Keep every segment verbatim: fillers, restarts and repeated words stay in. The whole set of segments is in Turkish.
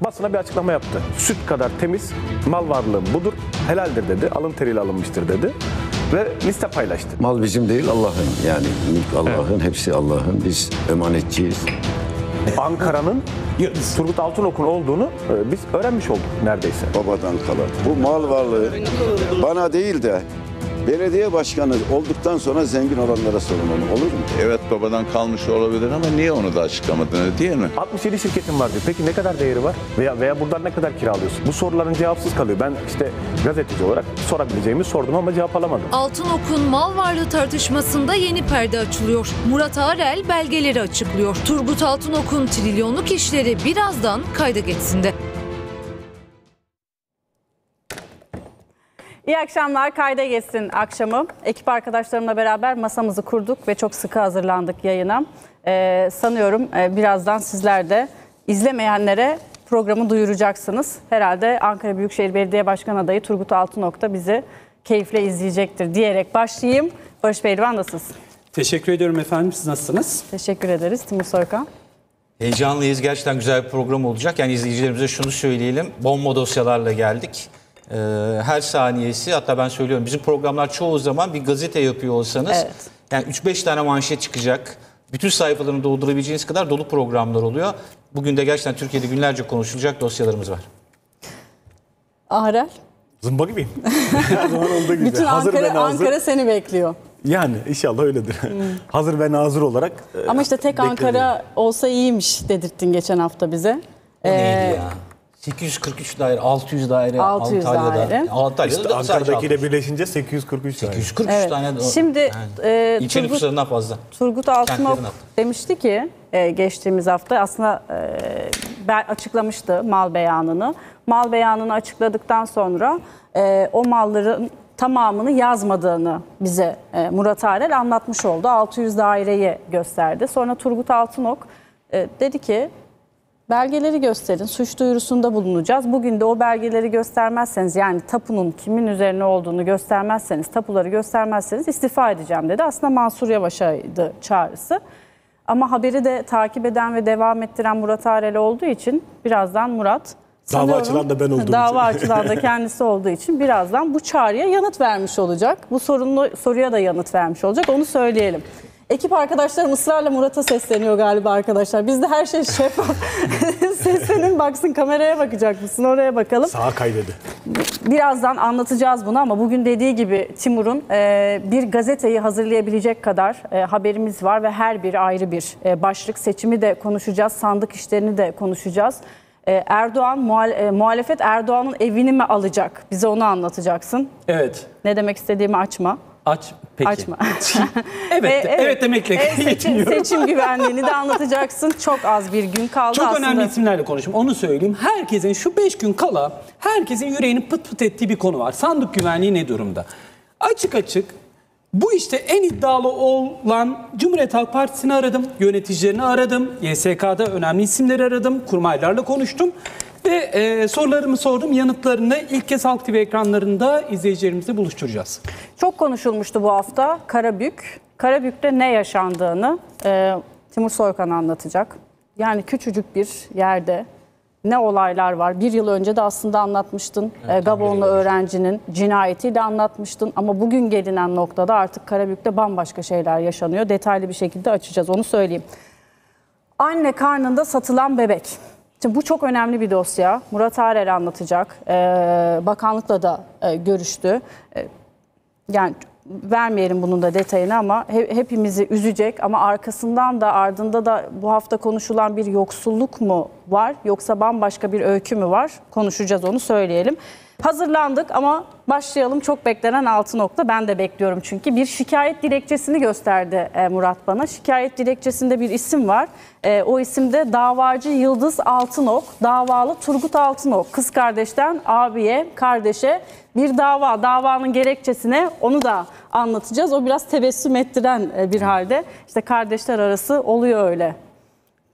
basına bir açıklama yaptı. Süt kadar temiz mal varlığı budur, helaldir dedi, alın teriyle alınmıştır dedi. Ve liste paylaştı. Mal bizim değil, Allah'ın. Yani mülk Allah'ın, evet. Hepsi Allah'ın. Biz emanetçiyiz. Ankara'nın Turgut Altınok'un olduğunu biz öğrenmiş olduk neredeyse. Babadan kalan. Bu mal varlığı bana değil de belediye başkanı olduktan sonra zengin olanlara sorumlu olur mu? Evet, babadan kalmış olabilir ama niye onu da açıklamadın, değil mi? altmış yedi şirketin var diyor. Peki ne kadar değeri var? Veya veya buradan ne kadar kiralıyorsun? Bu soruların cevapsız kalıyor. Ben işte gazeteci olarak sorabileceğimi sordum ama cevap alamadım. Altınok'un mal varlığı tartışmasında yeni perde açılıyor. Murat Arel belgeleri açıklıyor. Turgut Altınok'un trilyonluk işleri birazdan kayda geçsin de. İyi akşamlar, kayda geçsin akşamı. Ekip arkadaşlarımla beraber masamızı kurduk ve çok sıkı hazırlandık yayına. Ee, sanıyorum e, birazdan sizler de izlemeyenlere programı duyuracaksınız. Herhalde Ankara Büyükşehir Belediye Başkan adayı Turgut Altınok da bizi keyifle izleyecektir diyerek başlayayım. Barış Pehlivan, nasılsınız? Teşekkür ediyorum efendim. Siz nasılsınız? Teşekkür ederiz. Timur Soykan. Heyecanlıyız. Gerçekten güzel bir program olacak. Yani izleyicilerimize şunu söyleyelim. Bomba dosyalarla geldik. Her saniyesi, hatta ben söylüyorum, bizim programlar çoğu zaman bir gazete yapıyor olsanız evet. Yani üç beş tane manşet çıkacak. Bütün sayfalarını doldurabileceğiniz kadar dolu programlar oluyor. Bugün de gerçekten Türkiye'de günlerce konuşulacak dosyalarımız var. Arel. Zımba gibiyim. Her zaman olduğu gibi. Bütün hazır Ankara, nazır, Ankara seni bekliyor. Yani inşallah öyledir. Hmm. Hazır ve nazır olarak. Ama işte tek beklediğim. Ankara olsa iyiymiş dedirttin geçen hafta bize. O ee, neydi ya? sekiz yüz kırk üç daire, altı yüz daire altı yüz Antalya'da. Daire. Antalya'da işte Ankara'dakiyle birleşince sekiz yüz kırk üç sekiz yüz kırk üç evet. tane. Şimdi yani, e, ilçe Turgut, nüfuslarından fazla. Turgut Altınok demişti ki e, geçtiğimiz hafta aslında e, açıklamıştı mal beyanını. Mal beyanını açıkladıktan sonra e, o malların tamamını yazmadığını bize e, Murat Arel anlatmış oldu. altı yüz daireyi gösterdi. Sonra Turgut Altınok e, dedi ki belgeleri gösterin, suç duyurusunda bulunacağız. Bugün de o belgeleri göstermezseniz, yani tapunun kimin üzerine olduğunu göstermezseniz, tapuları göstermezseniz istifa edeceğim dedi. Aslında Mansur Yavaş'aydı çağrısı. Ama haberi de takip eden ve devam ettiren Murat Arel olduğu için birazdan Murat... Dava açılan da ben olduğum için. Dava açılan da kendisi olduğu için birazdan bu çağrıya yanıt vermiş olacak. Bu sorunlu soruya da yanıt vermiş olacak, onu söyleyelim. Ekip arkadaşlarım ısrarla Murat'a sesleniyor galiba arkadaşlar. Bizde her şey şeffaf. Seslenin, baksın, kameraya bakacak mısın? Oraya bakalım. Sağa kaydedi. Birazdan anlatacağız bunu ama bugün dediği gibi Timur'un e, bir gazeteyi hazırlayabilecek kadar e, haberimiz var ve her bir ayrı bir e, başlık. Seçimi de konuşacağız, sandık işlerini de konuşacağız. E, Erdoğan, muhal e, muhalefet Erdoğan'ın evini mi alacak? Bize onu anlatacaksın. Evet. Ne demek istediğimi açma. Aç, peki. Açma. evet, e, evet, evet demekle e, seçim, seçim güvenliğini de anlatacaksın. Çok az bir gün kaldı Çok aslında. Çok önemli isimlerle konuşayım. Onu söyleyeyim. Herkesin şu beş gün kala herkesin yüreğini pıt pıt ettiği bir konu var. Sandık güvenliği ne durumda? Açık açık bu işte en iddialı olan Cumhuriyet Halk Partisi'ni aradım. Yöneticilerini aradım. Y S K'da önemli isimleri aradım. Kurmaylarla konuştum. Ve e, sorularımı sordum, yanıtlarını ilk kez Halk T V ekranlarında izleyicilerimizle buluşturacağız. Çok konuşulmuştu bu hafta Karabük. Karabük'te ne yaşandığını e, Timur Soykan anlatacak. Yani küçücük bir yerde ne olaylar var. Bir yıl önce de aslında anlatmıştın. Evet, e, Gabonlu öğrencinin cinayetiyle anlatmıştın. Ama bugün gelinen noktada artık Karabük'te bambaşka şeyler yaşanıyor. Detaylı bir şekilde açacağız, onu söyleyeyim. Anne karnında satılan bebek. Şimdi bu çok önemli bir dosya. Murat Arel anlatacak. Ee, bakanlıkla da e, görüştü. Ee, yani vermeyelim bunun da detayını ama he, hepimizi üzecek. Ama arkasından da ardında da bu hafta konuşulan bir yoksulluk mu var? Yoksa bambaşka bir öykü mü var? Konuşacağız, onu söyleyelim. Hazırlandık ama başlayalım. Çok beklenen Altınok'ta, ben de bekliyorum çünkü. Bir şikayet dilekçesini gösterdi e, Murat bana. Şikayet dilekçesinde bir isim var. E, o isim de davacı Yıldız Altınok. Davalı Turgut Altınok. Kız kardeşten abiye, kardeşe bir dava. Davanın gerekçesine onu da anlatacağız. O biraz tebessüm ettiren e, bir halde. İşte kardeşler arası oluyor öyle.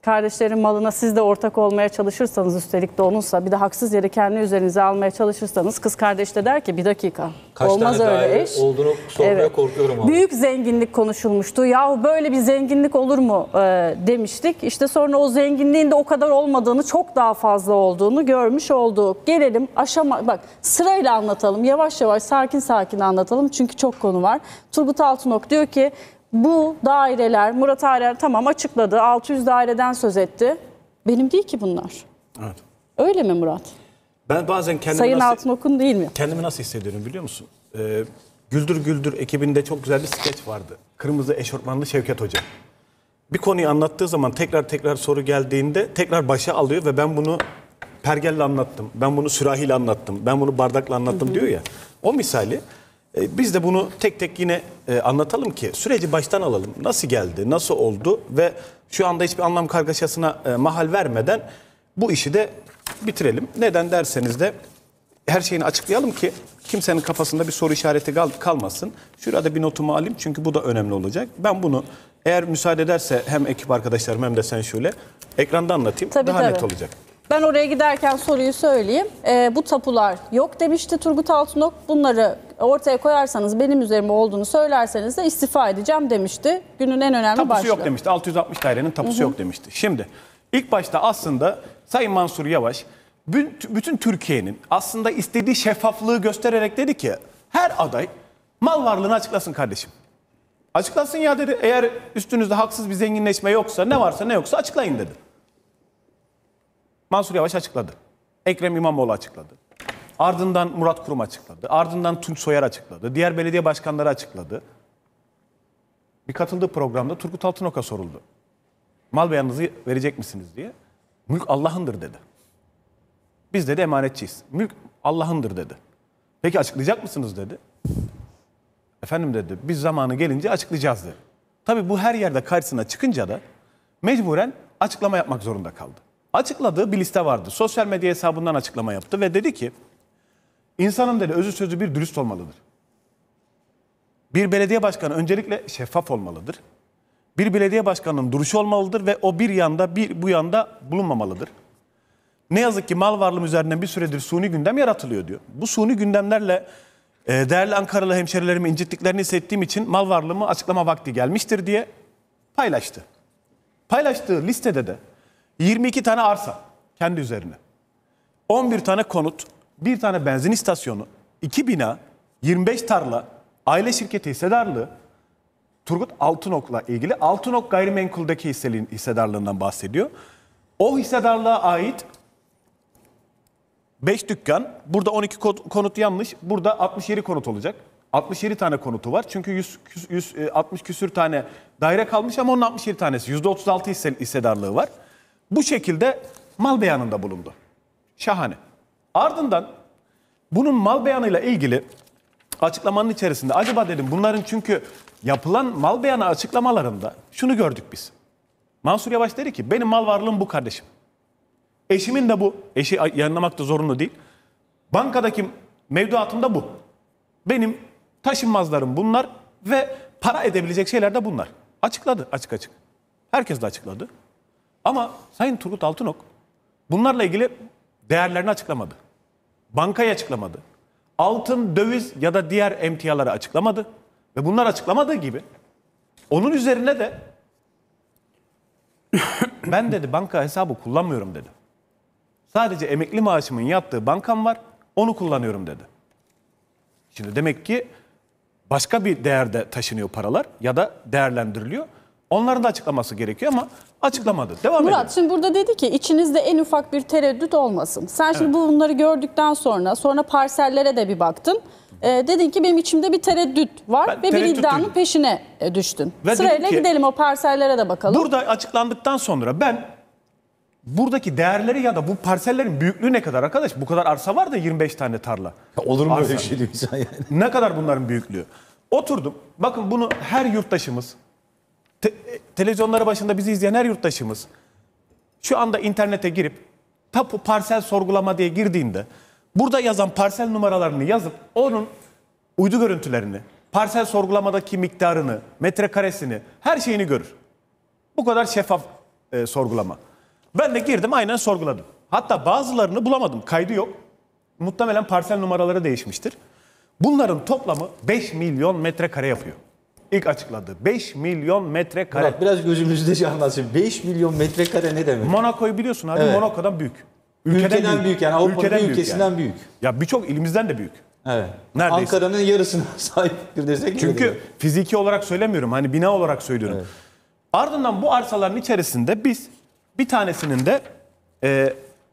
kardeşlerin malına siz de ortak olmaya çalışırsanız, üstelik de onunsa, bir de haksız yere kendi üzerinize almaya çalışırsanız, kız kardeş de der ki bir dakika Kaç olmaz tane öyle daire eş. olduğunu sormaya korkuyorum abi. Büyük zenginlik konuşulmuştu. Yahu böyle bir zenginlik olur mu e, demiştik. İşte sonra o zenginliğin de o kadar olmadığını, çok daha fazla olduğunu görmüş olduk. Gelelim aşama, bak sırayla anlatalım. Yavaş yavaş, sakin sakin anlatalım. Çünkü çok konu var. Turgut Altınok diyor ki bu daireler, Murat Arel tamam açıkladı. altı yüz daireden söz etti. Benim değil ki bunlar. Evet. Öyle mi Murat? Ben bazen kendimi Sayın nasıl, Altınok'un değil mi? kendimi nasıl hissediyorum biliyor musun? Ee, Güldür Güldür ekibinde çok güzel bir skeç vardı. Kırmızı eşortmanlı Şevket Hoca. Bir konuyu anlattığı zaman tekrar tekrar soru geldiğinde tekrar başa alıyor ve ben bunu pergelle anlattım, ben bunu sürahiyle anlattım, ben bunu bardakla anlattım diyor ya. O misali e, biz de bunu tek tek yine e, anlatalım ki süreci baştan alalım. Nasıl geldi, nasıl oldu ve şu anda hiçbir anlam kargaşasına e, mahal vermeden bu işi de bitirelim. Neden derseniz de her şeyini açıklayalım ki kimsenin kafasında bir soru işareti kal- kalmasın. Şurada bir notumu alayım çünkü bu da önemli olacak. Ben bunu eğer müsaade ederse hem ekip arkadaşlarım hem de sen şöyle ekranda anlatayım. Tabii, daha tabii. net olacak. Ben oraya giderken soruyu söyleyeyim. Ee, bu tapular yok demişti Turgut Altınok. Bunları ortaya koyarsanız, benim üzerime olduğunu söylerseniz de istifa edeceğim demişti. Günün en önemli Tapusu başlığı. yok demişti. altı yüz altmış dairenin tapusu yok demişti. Şimdi ilk başta aslında Sayın Mansur Yavaş bütün Türkiye'nin aslında istediği şeffaflığı göstererek dedi ki her aday mal varlığını açıklasın kardeşim. Açıklasın ya dedi. Eğer üstünüzde haksız bir zenginleşme yoksa, ne varsa ne yoksa açıklayın dedi. Mansur Yavaş açıkladı. Ekrem İmamoğlu açıkladı. Ardından Murat Kurum açıkladı. Ardından Tunç Soyer açıkladı. Diğer belediye başkanları açıkladı. Bir katıldığı programda Turgut Altınok'a soruldu. Mal beyanınızı verecek misiniz diye. Mülk Allah'ındır dedi. Biz dedi emanetçiyiz. Mülk Allah'ındır dedi. Peki açıklayacak mısınız dedi. Efendim dedi biz zamanı gelince açıklayacağız dedi. Tabii bu her yerde karşısına çıkınca da mecburen açıklama yapmak zorunda kaldı. Açıkladığı bir liste vardı. Sosyal medya hesabından açıklama yaptı ve dedi ki insanın dedi özü sözü bir dürüst olmalıdır. Bir belediye başkanı öncelikle şeffaf olmalıdır. Bir belediye başkanının duruşu olmalıdır ve o bir yanda bir bu yanda bulunmamalıdır. Ne yazık ki mal varlığım üzerinden bir süredir suni gündem yaratılıyor diyor. Bu suni gündemlerle e, değerli Ankaralı hemşerilerimi incittiklerini hissettiğim için mal varlığımı açıklama vakti gelmiştir diye paylaştı. Paylaştığı listede de yirmi iki tane arsa kendi üzerine, on bir tane konut, bir tane benzin istasyonu, iki bina, yirmi beş tarla, aile şirketi hissedarlığı, Turgut Altınok'la ilgili Altınok Gayrimenkul'deki hissedarlığından bahsediyor. O hissedarlığa ait beş dükkan, burada on iki konut yanlış, burada altmış yedi konut olacak. altmış yedi tane konutu var çünkü yüz, yüz altmış küsür tane daire kalmış ama onun altmış yedi tanesi, yüzde otuz altı hissedarlığı var. Bu şekilde mal beyanında bulundu. Şahane. Ardından bunun mal beyanıyla ilgili açıklamanın içerisinde acaba dedim bunların çünkü yapılan mal beyanı açıklamalarında şunu gördük biz. Mansur Yavaş dedi ki benim mal varlığım bu kardeşim. Eşimin de bu. Eşi yayınlamak da zorunlu değil. Bankadaki mevduatım da bu. Benim taşınmazlarım bunlar ve para edebilecek şeyler de bunlar. Açıkladı açık açık. Herkes de açıkladı. Ama Sayın Turgut Altınok bunlarla ilgili değerlerini açıklamadı. Bankayı açıklamadı. Altın, döviz ya da diğer emtiaları açıklamadı. Ve bunlar açıklamadığı gibi onun üzerine de ben dedi banka hesabı kullanmıyorum dedi. Sadece emekli maaşımın yattığı bankam var, onu kullanıyorum dedi. Şimdi demek ki başka bir değerde taşınıyor paralar ya da değerlendiriliyor. Onların da açıklaması gerekiyor ama açıklamadı. Devam edelim. Murat şimdi burada dedi ki içinizde en ufak bir tereddüt olmasın. Sen şimdi evet. bunları gördükten sonra sonra parsellere de bir baktın. Ee, dedin ki benim içimde bir tereddüt var ben ve bir iddianın duydum. peşine düştün. Ve sırayla ki, gidelim o parsellere de bakalım. Burada açıklandıktan sonra ben buradaki değerleri ya da bu parsellerin büyüklüğü ne kadar arkadaş? Bu kadar arsa var da yirmi beş tane tarla. Ya olur mu arsa. öyle şey diyorsun yani? Ne kadar bunların büyüklüğü? Oturdum. Bakın bunu her yurttaşımız, te- televizyonları başında bizi izleyen her yurttaşımız şu anda internete girip tapu parsel sorgulama diye girdiğinde burada yazan parsel numaralarını yazıp onun uydu görüntülerini, parsel sorgulamadaki miktarını, metrekaresini, her şeyini görür. Bu kadar şeffaf e, sorgulama. Ben de girdim aynen sorguladım. Hatta bazılarını bulamadım. Kaydı yok. Muhtemelen parsel numaraları değişmiştir. Bunların toplamı beş milyon metrekare yapıyor. İlk açıkladığı beş milyon metrekare. Murat biraz gözümüzde canlansın. beş milyon metrekare ne demek? Monaco'yu biliyorsun abi. Evet. Monaco'dan büyük. Ülkeden büyük, yani Avrupa'nın Ülkeden bir büyük ülkesinden yani. büyük. Ya birçok ilimizden de büyük. Evet. Neredeyse. Ankara'nın yarısına sahiptir desek. Çünkü yeridir. fiziki olarak söylemiyorum. Hani bina olarak söylüyorum. Evet. Ardından bu arsaların içerisinde biz bir tanesinin de e,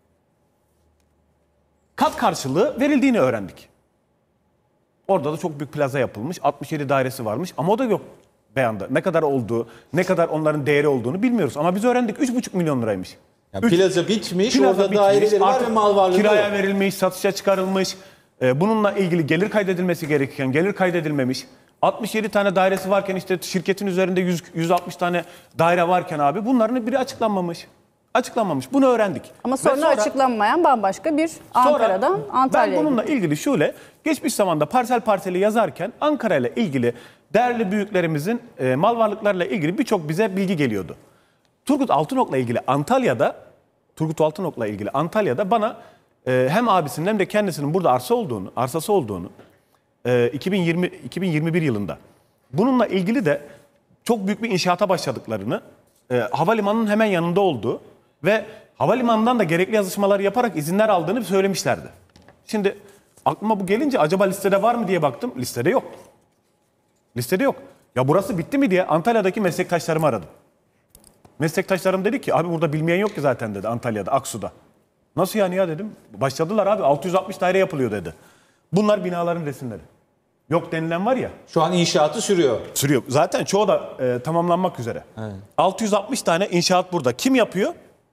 kat karşılığı verildiğini öğrendik. Orada da çok büyük plaza yapılmış. altmış yedi dairesi varmış ama o da yok beyanda. Ne kadar olduğu, ne kadar onların değeri olduğunu bilmiyoruz. Ama biz öğrendik üç buçuk milyon liraymış. Yani Üç- plaza bitmiş, Plaza orada bitmiş, daireleri var artık ve mal varlığı kiraya yok. verilmiş, satışa çıkarılmış. Ee, bununla ilgili gelir kaydedilmesi gerekirken gelir kaydedilmemiş. altmış yedi tane dairesi varken işte şirketin üzerinde yüz, yüz altmış tane daire varken abi bunların biri açıklanmamış. Açıklanmamış. Bunu öğrendik. Ama Ve sonra, açıklanmayan bambaşka bir Ankara'dan Sonra Antalya'ya ben bununla gidiyor. ilgili şöyle geçmiş zamanda parsel parseli yazarken Ankara ile ilgili değerli büyüklerimizin e, mal varlıklarıyla ilgili birçok bize bilgi geliyordu. Turgut Altınok'la ilgili Antalya'da Turgut Altınok'la ilgili Antalya'da bana e, hem abisinin hem de kendisinin burada arsa olduğunu, arsası olduğunu e, iki bin yirmi iki bin yirmi bir yılında bununla ilgili de çok büyük bir inşaata başladıklarını, e, havalimanının hemen yanında olduğu ve havalimanından da gerekli yazışmalar yaparak izinler aldığını söylemişlerdi. Şimdi aklıma bu gelince acaba listede var mı diye baktım. Listede yok. Listede yok. Ya burası bitti mi diye Antalya'daki meslektaşlarımı aradım. Meslektaşlarım dedi ki abi burada bilmeyen yok ki zaten dedi Antalya'da, Aksu'da. Nasıl yani ya dedim. Başladılar abi altı yüz altmış daire yapılıyor dedi. Bunlar binaların resimleri. Yok denilen var ya. Şu an inşaatı sürüyor. Sürüyor. Zaten çoğu da e, tamamlanmak üzere. Evet. altı yüz altmış tane inşaat burada. Kim yapıyor?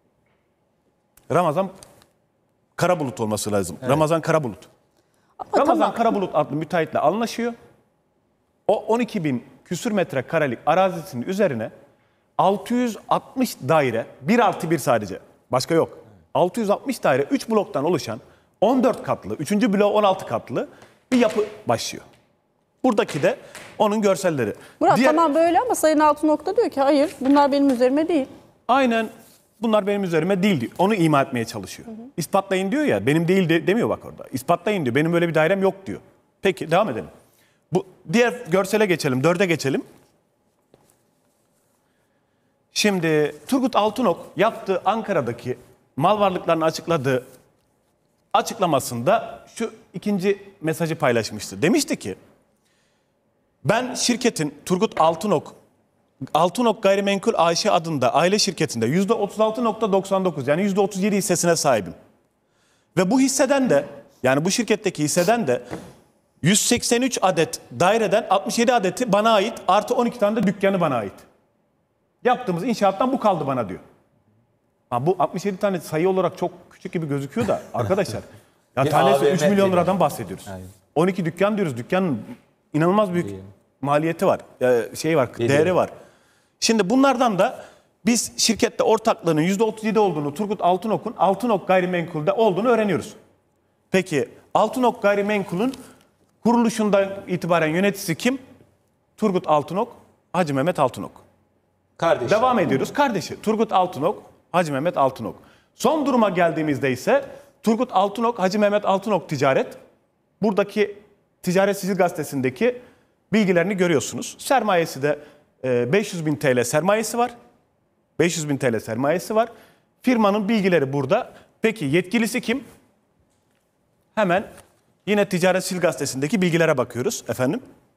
Ramazan Karabulut olması lazım. Ramazan Karabulut. Ramazan tamam. Karabulut adlı müteahhitle anlaşıyor. O on iki bin küsür metre karelik arazisinin üzerine altı yüz altmış daire, bir artı bir sadece, başka yok. altı yüz altmış daire, üç bloktan oluşan on dört katlı, üçüncü blok on altı katlı bir yapı başlıyor. Buradaki de onun görselleri. Murat Diğer- tamam böyle ama Sayın Altınok diyor ki hayır bunlar benim üzerime değil. Aynen bunlar benim üzerime değil diyor. Onu ima etmeye çalışıyor. İspatlayın diyor ya, benim değil de, demiyor bak orada. İspatlayın diyor, benim böyle bir dairem yok diyor. Peki devam edelim. Bu diğer görsele geçelim, dörde geçelim. Şimdi Turgut Altınok yaptığı Ankara'daki mal varlıklarını açıkladığı açıklamasında şu ikinci mesajı paylaşmıştı. Demişti ki ben şirketin Turgut Altınok Altınok Gayrimenkul A Ş adında aile şirketinde yüzde otuz altı nokta doksan dokuz yani yüzde otuz yedi hissesine sahibim. Ve bu hisseden de yani bu şirketteki hisseden de yüz seksen üç adet daireden altmış yedi adeti bana ait, artı on iki tane de dükkanı bana ait. Yaptığımız inşaattan bu kaldı bana diyor. Ha, bu altmış yedi tane sayı olarak çok küçük gibi gözüküyor da arkadaşlar. Ya Bir tanesi A V M üç milyon gibi. liradan bahsediyoruz. Aynen. on iki dükkan diyoruz. Dükkanın inanılmaz büyük maliyeti var. Ee, şey var, Biliyorum. değeri var. Şimdi bunlardan da biz şirkette ortaklığının yüzde otuz yedi olduğunu, Turgut Altınok'un Altınok Gayrimenkul'de olduğunu öğreniyoruz. Peki Altınok Gayrimenkul'ün kuruluşundan itibaren yöneticisi kim? Turgut Altınok, Hacı Mehmet Altınok. Kardeş. Devam ediyoruz. Kardeşi Turgut Altınok, Hacı Mehmet Altınok. Son duruma geldiğimizde ise Turgut Altınok, Hacı Mehmet Altınok Ticaret. Buradaki Ticaret Sicil Gazetesi'ndeki bilgilerini görüyorsunuz. Sermayesi de e, beş yüz bin T L sermayesi var. beş yüz bin T L sermayesi var. Firmanın bilgileri burada. Peki yetkilisi kim? Hemen yine Ticaret Sicil Gazetesi'ndeki bilgilere bakıyoruz efendim.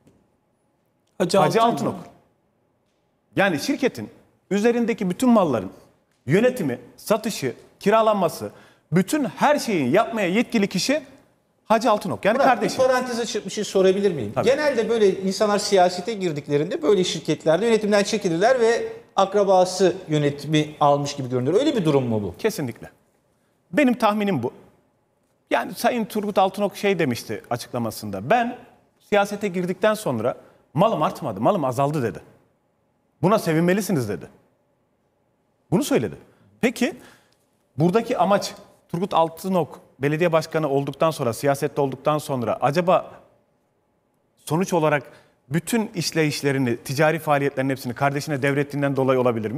Hacı, Hacı Altınok. Altınok. Yani şirketin üzerindeki bütün malların yönetimi, satışı, kiralanması, bütün her şeyi yapmaya yetkili kişi Hacı Altınok. Yani Murat, kardeşi. bir parantez açıp bir şey sorabilir miyim? Genelde böyle insanlar siyasete girdiklerinde böyle şirketlerde yönetimden çekilirler ve akrabası yönetimi almış gibi görünür. Öyle bir durum mu bu? Kesinlikle. Benim tahminim bu. Yani Sayın Turgut Altınok şey demişti açıklamasında. Ben siyasete girdikten sonra malım artmadı, malım azaldı dedi. Buna sevinmelisiniz dedi. Bunu söyledi. Peki buradaki amaç Turgut Altınok belediye başkanı olduktan sonra, siyasette olduktan sonra acaba sonuç olarak bütün işleyişlerini, ticari faaliyetlerin hepsini kardeşine devrettiğinden dolayı olabilir mi?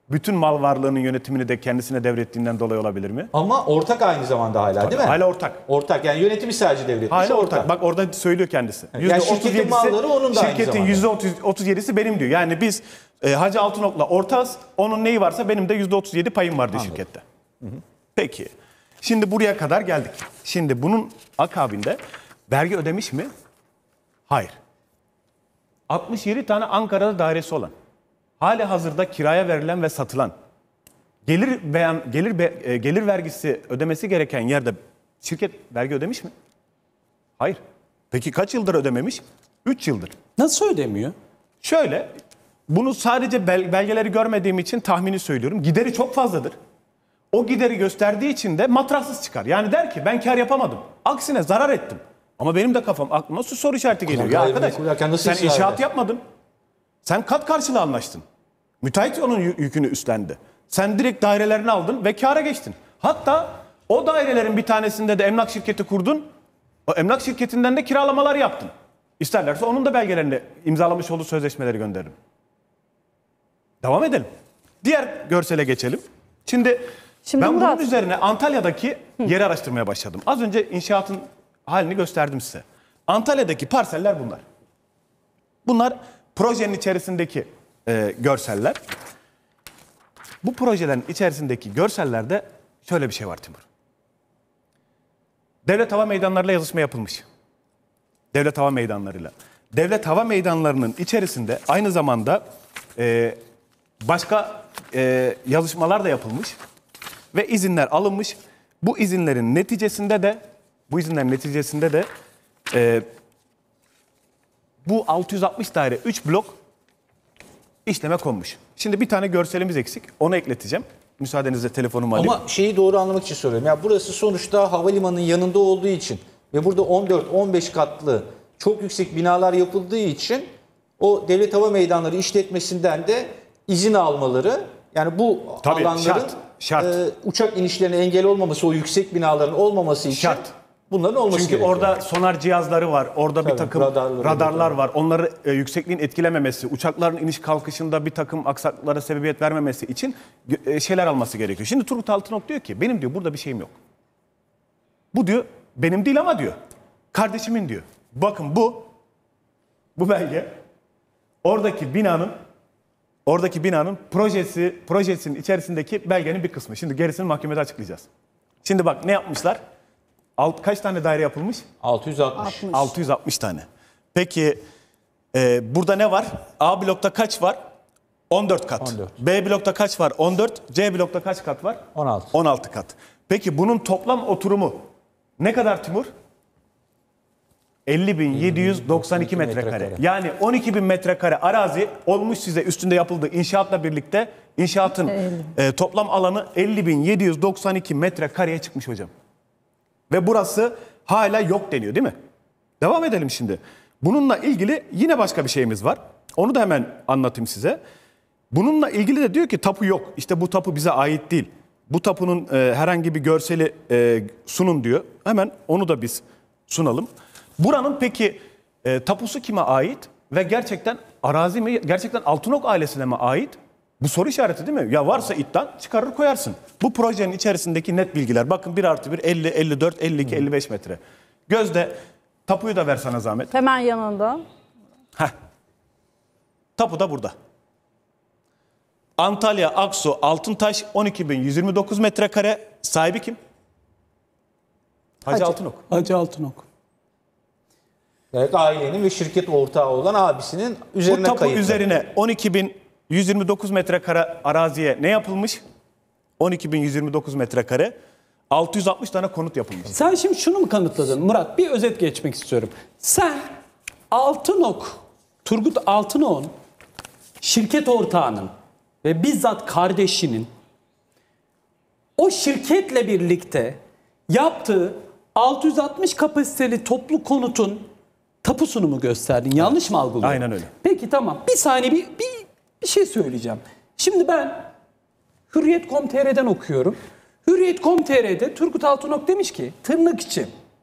bütün mal varlığının yönetimini de kendisine devrettiğinden dolayı olabilir mi? Ama ortak aynı zamanda hala değil mi? Hala ortak. Ortak yani yönetimi sadece devretmiş. Hala ortak. ortak. Bak orada söylüyor kendisi. Yani şirketin malları onun da aynı şirketin zamanda. yüzde otuz yedisi benim diyor. Yani biz e, Hacı Altınok'la ortağız. Onun neyi varsa benim de yüzde otuz yedi payım vardı Anladım. şirkette. Hı hı. Peki. Şimdi buraya kadar geldik. Şimdi bunun akabinde vergi ödemiş mi? Hayır. altmış yedi tane Ankara'da dairesi olan, hali hazırda kiraya verilen ve satılan, gelir beyan gelir be, e, gelir vergisi ödemesi gereken yerde şirket vergi ödemiş mi? Hayır. Peki kaç yıldır ödememiş? üç yıldır. Nasıl ödemiyor? Şöyle, bunu sadece bel- belgeleri görmediğim için tahmini söylüyorum. Gideri çok fazladır. O gideri gösterdiği için de matraksız çıkar. Yani der ki ben kar yapamadım. Aksine zarar ettim. Ama benim de kafam aklıma su soru işareti geliyor. Ya gayrimenkul arkadaş derken nasıl sen ısrar inşaat eder? yapmadın. Sen kat karşılığı anlaştın. Müteahhit onun yü- yükünü üstlendi. Sen direkt dairelerini aldın ve kâra geçtin. Hatta o dairelerin bir tanesinde de emlak şirketi kurdun. O emlak şirketinden de kiralamalar yaptın. İsterlerse onun da belgelerini, imzalamış olduğu sözleşmeleri gönderirim. Devam edelim. Diğer görsele geçelim. Şimdi, Şimdi ben Murat- bunun üzerine Antalya'daki yeri araştırmaya başladım. Az önce inşaatın halini gösterdim size. Antalya'daki parseller bunlar. Bunlar projenin içerisindeki e, görseller. Bu projelerin içerisindeki görsellerde şöyle bir şey var Timur. Devlet hava meydanlarıyla yazışma yapılmış. Devlet hava meydanlarıyla. Devlet hava meydanlarının içerisinde aynı zamanda e, başka e, yazışmalar da yapılmış ve izinler alınmış. Bu izinlerin neticesinde de bu izinlerin neticesinde de e, bu altı yüz altmış daire üç blok işleme konmuş. Şimdi bir tane görselimiz eksik. Onu ekleteceğim. Müsaadenizle telefonumu alayım. Ama şeyi doğru anlamak için soruyorum. Ya burası sonuçta havalimanının yanında olduğu için ve burada on dört on beş katlı çok yüksek binalar yapıldığı için o devlet hava meydanları işletmesinden de izin almaları, yani bu Tabii, alanların şart, şart. e, uçak inişlerine engel olmaması, o yüksek binaların olmaması için Şart. bunların olması Çünkü gerekiyor. orada sonar cihazları var. Orada Tabii, bir takım radarları, radarlar var. Onları e, yüksekliğin etkilememesi, uçakların iniş kalkışında bir takım aksaklıklara sebebiyet vermemesi için e, şeyler alması gerekiyor. Şimdi Turgut Altınok diyor ki benim diyor burada bir şeyim yok. Bu diyor benim değil ama diyor kardeşimin diyor. Bakın bu bu belge oradaki binanın oradaki binanın projesi projesinin içerisindeki belgenin bir kısmı. Şimdi gerisini mahkemede açıklayacağız. Şimdi bak ne yapmışlar? Alt, kaç tane daire yapılmış? altı yüz altmış. altı yüz altmış tane. Peki e, burada ne var? A blokta kaç var? on dört kat. on dört. B blokta kaç var? on dört. C blokta kaç kat var? on altı. on altı kat. Peki bunun toplam oturumu ne kadar Timur? elli bin yedi yüz doksan iki metrekare. metrekare. Yani on iki bin metrekare arazi olmuş size, üstünde yapıldığı inşaatla birlikte inşaatın e, toplam alanı elli bin yedi yüz doksan iki metrekareye çıkmış hocam. Ve burası hala yok deniyor değil mi? Devam edelim şimdi. Bununla ilgili yine başka bir şeyimiz var. Onu da hemen anlatayım size. Bununla ilgili de diyor ki tapu yok. İşte bu tapu bize ait değil. Bu tapunun e, herhangi bir görseli e, sunun diyor. Hemen onu da biz sunalım. Buranın peki e, tapusu kime ait? Ve gerçekten arazi mi? Gerçekten Altınok ailesine mi ait? Bu soru işareti değil mi? Ya varsa iddian çıkarır koyarsın. Bu projenin içerisindeki net bilgiler. Bakın bir artı bir, elli, elli dört, elli iki, elli beş metre. Gözde tapuyu da ver sana zahmet. Hemen yanında. Heh. Tapu da burada. Antalya, Aksu, Altıntaş on iki bin yüz yirmi dokuz metrekare. Sahibi kim? Hacı, Hacı. Altınok. Hacı Altınok. Evet, ailenin ve şirket ortağı olan abisinin üzerine Bu tapu kayıtlı. üzerine on iki bin yüz yirmi dokuz metrekare araziye ne yapılmış? on iki bin yüz yirmi dokuz metrekare. altı yüz altmış tane konut yapılmış. Sen şimdi şunu mu kanıtladın Murat? Bir özet geçmek istiyorum. Sen Altınok, Turgut Altınok'un şirket ortağının ve bizzat kardeşinin o şirketle birlikte yaptığı altı yüz altmış kapasiteli toplu konutun tapusunu mu gösterdin? Yanlış mı algılıyorum? Aynen öyle. Peki tamam. Bir saniye bir, bir, bir şey söyleyeceğim. Şimdi ben Hürriyet nokta com nokta tr'den okuyorum. Hürriyet nokta com nokta tr'de Turgut Altınok demiş ki tırnak içi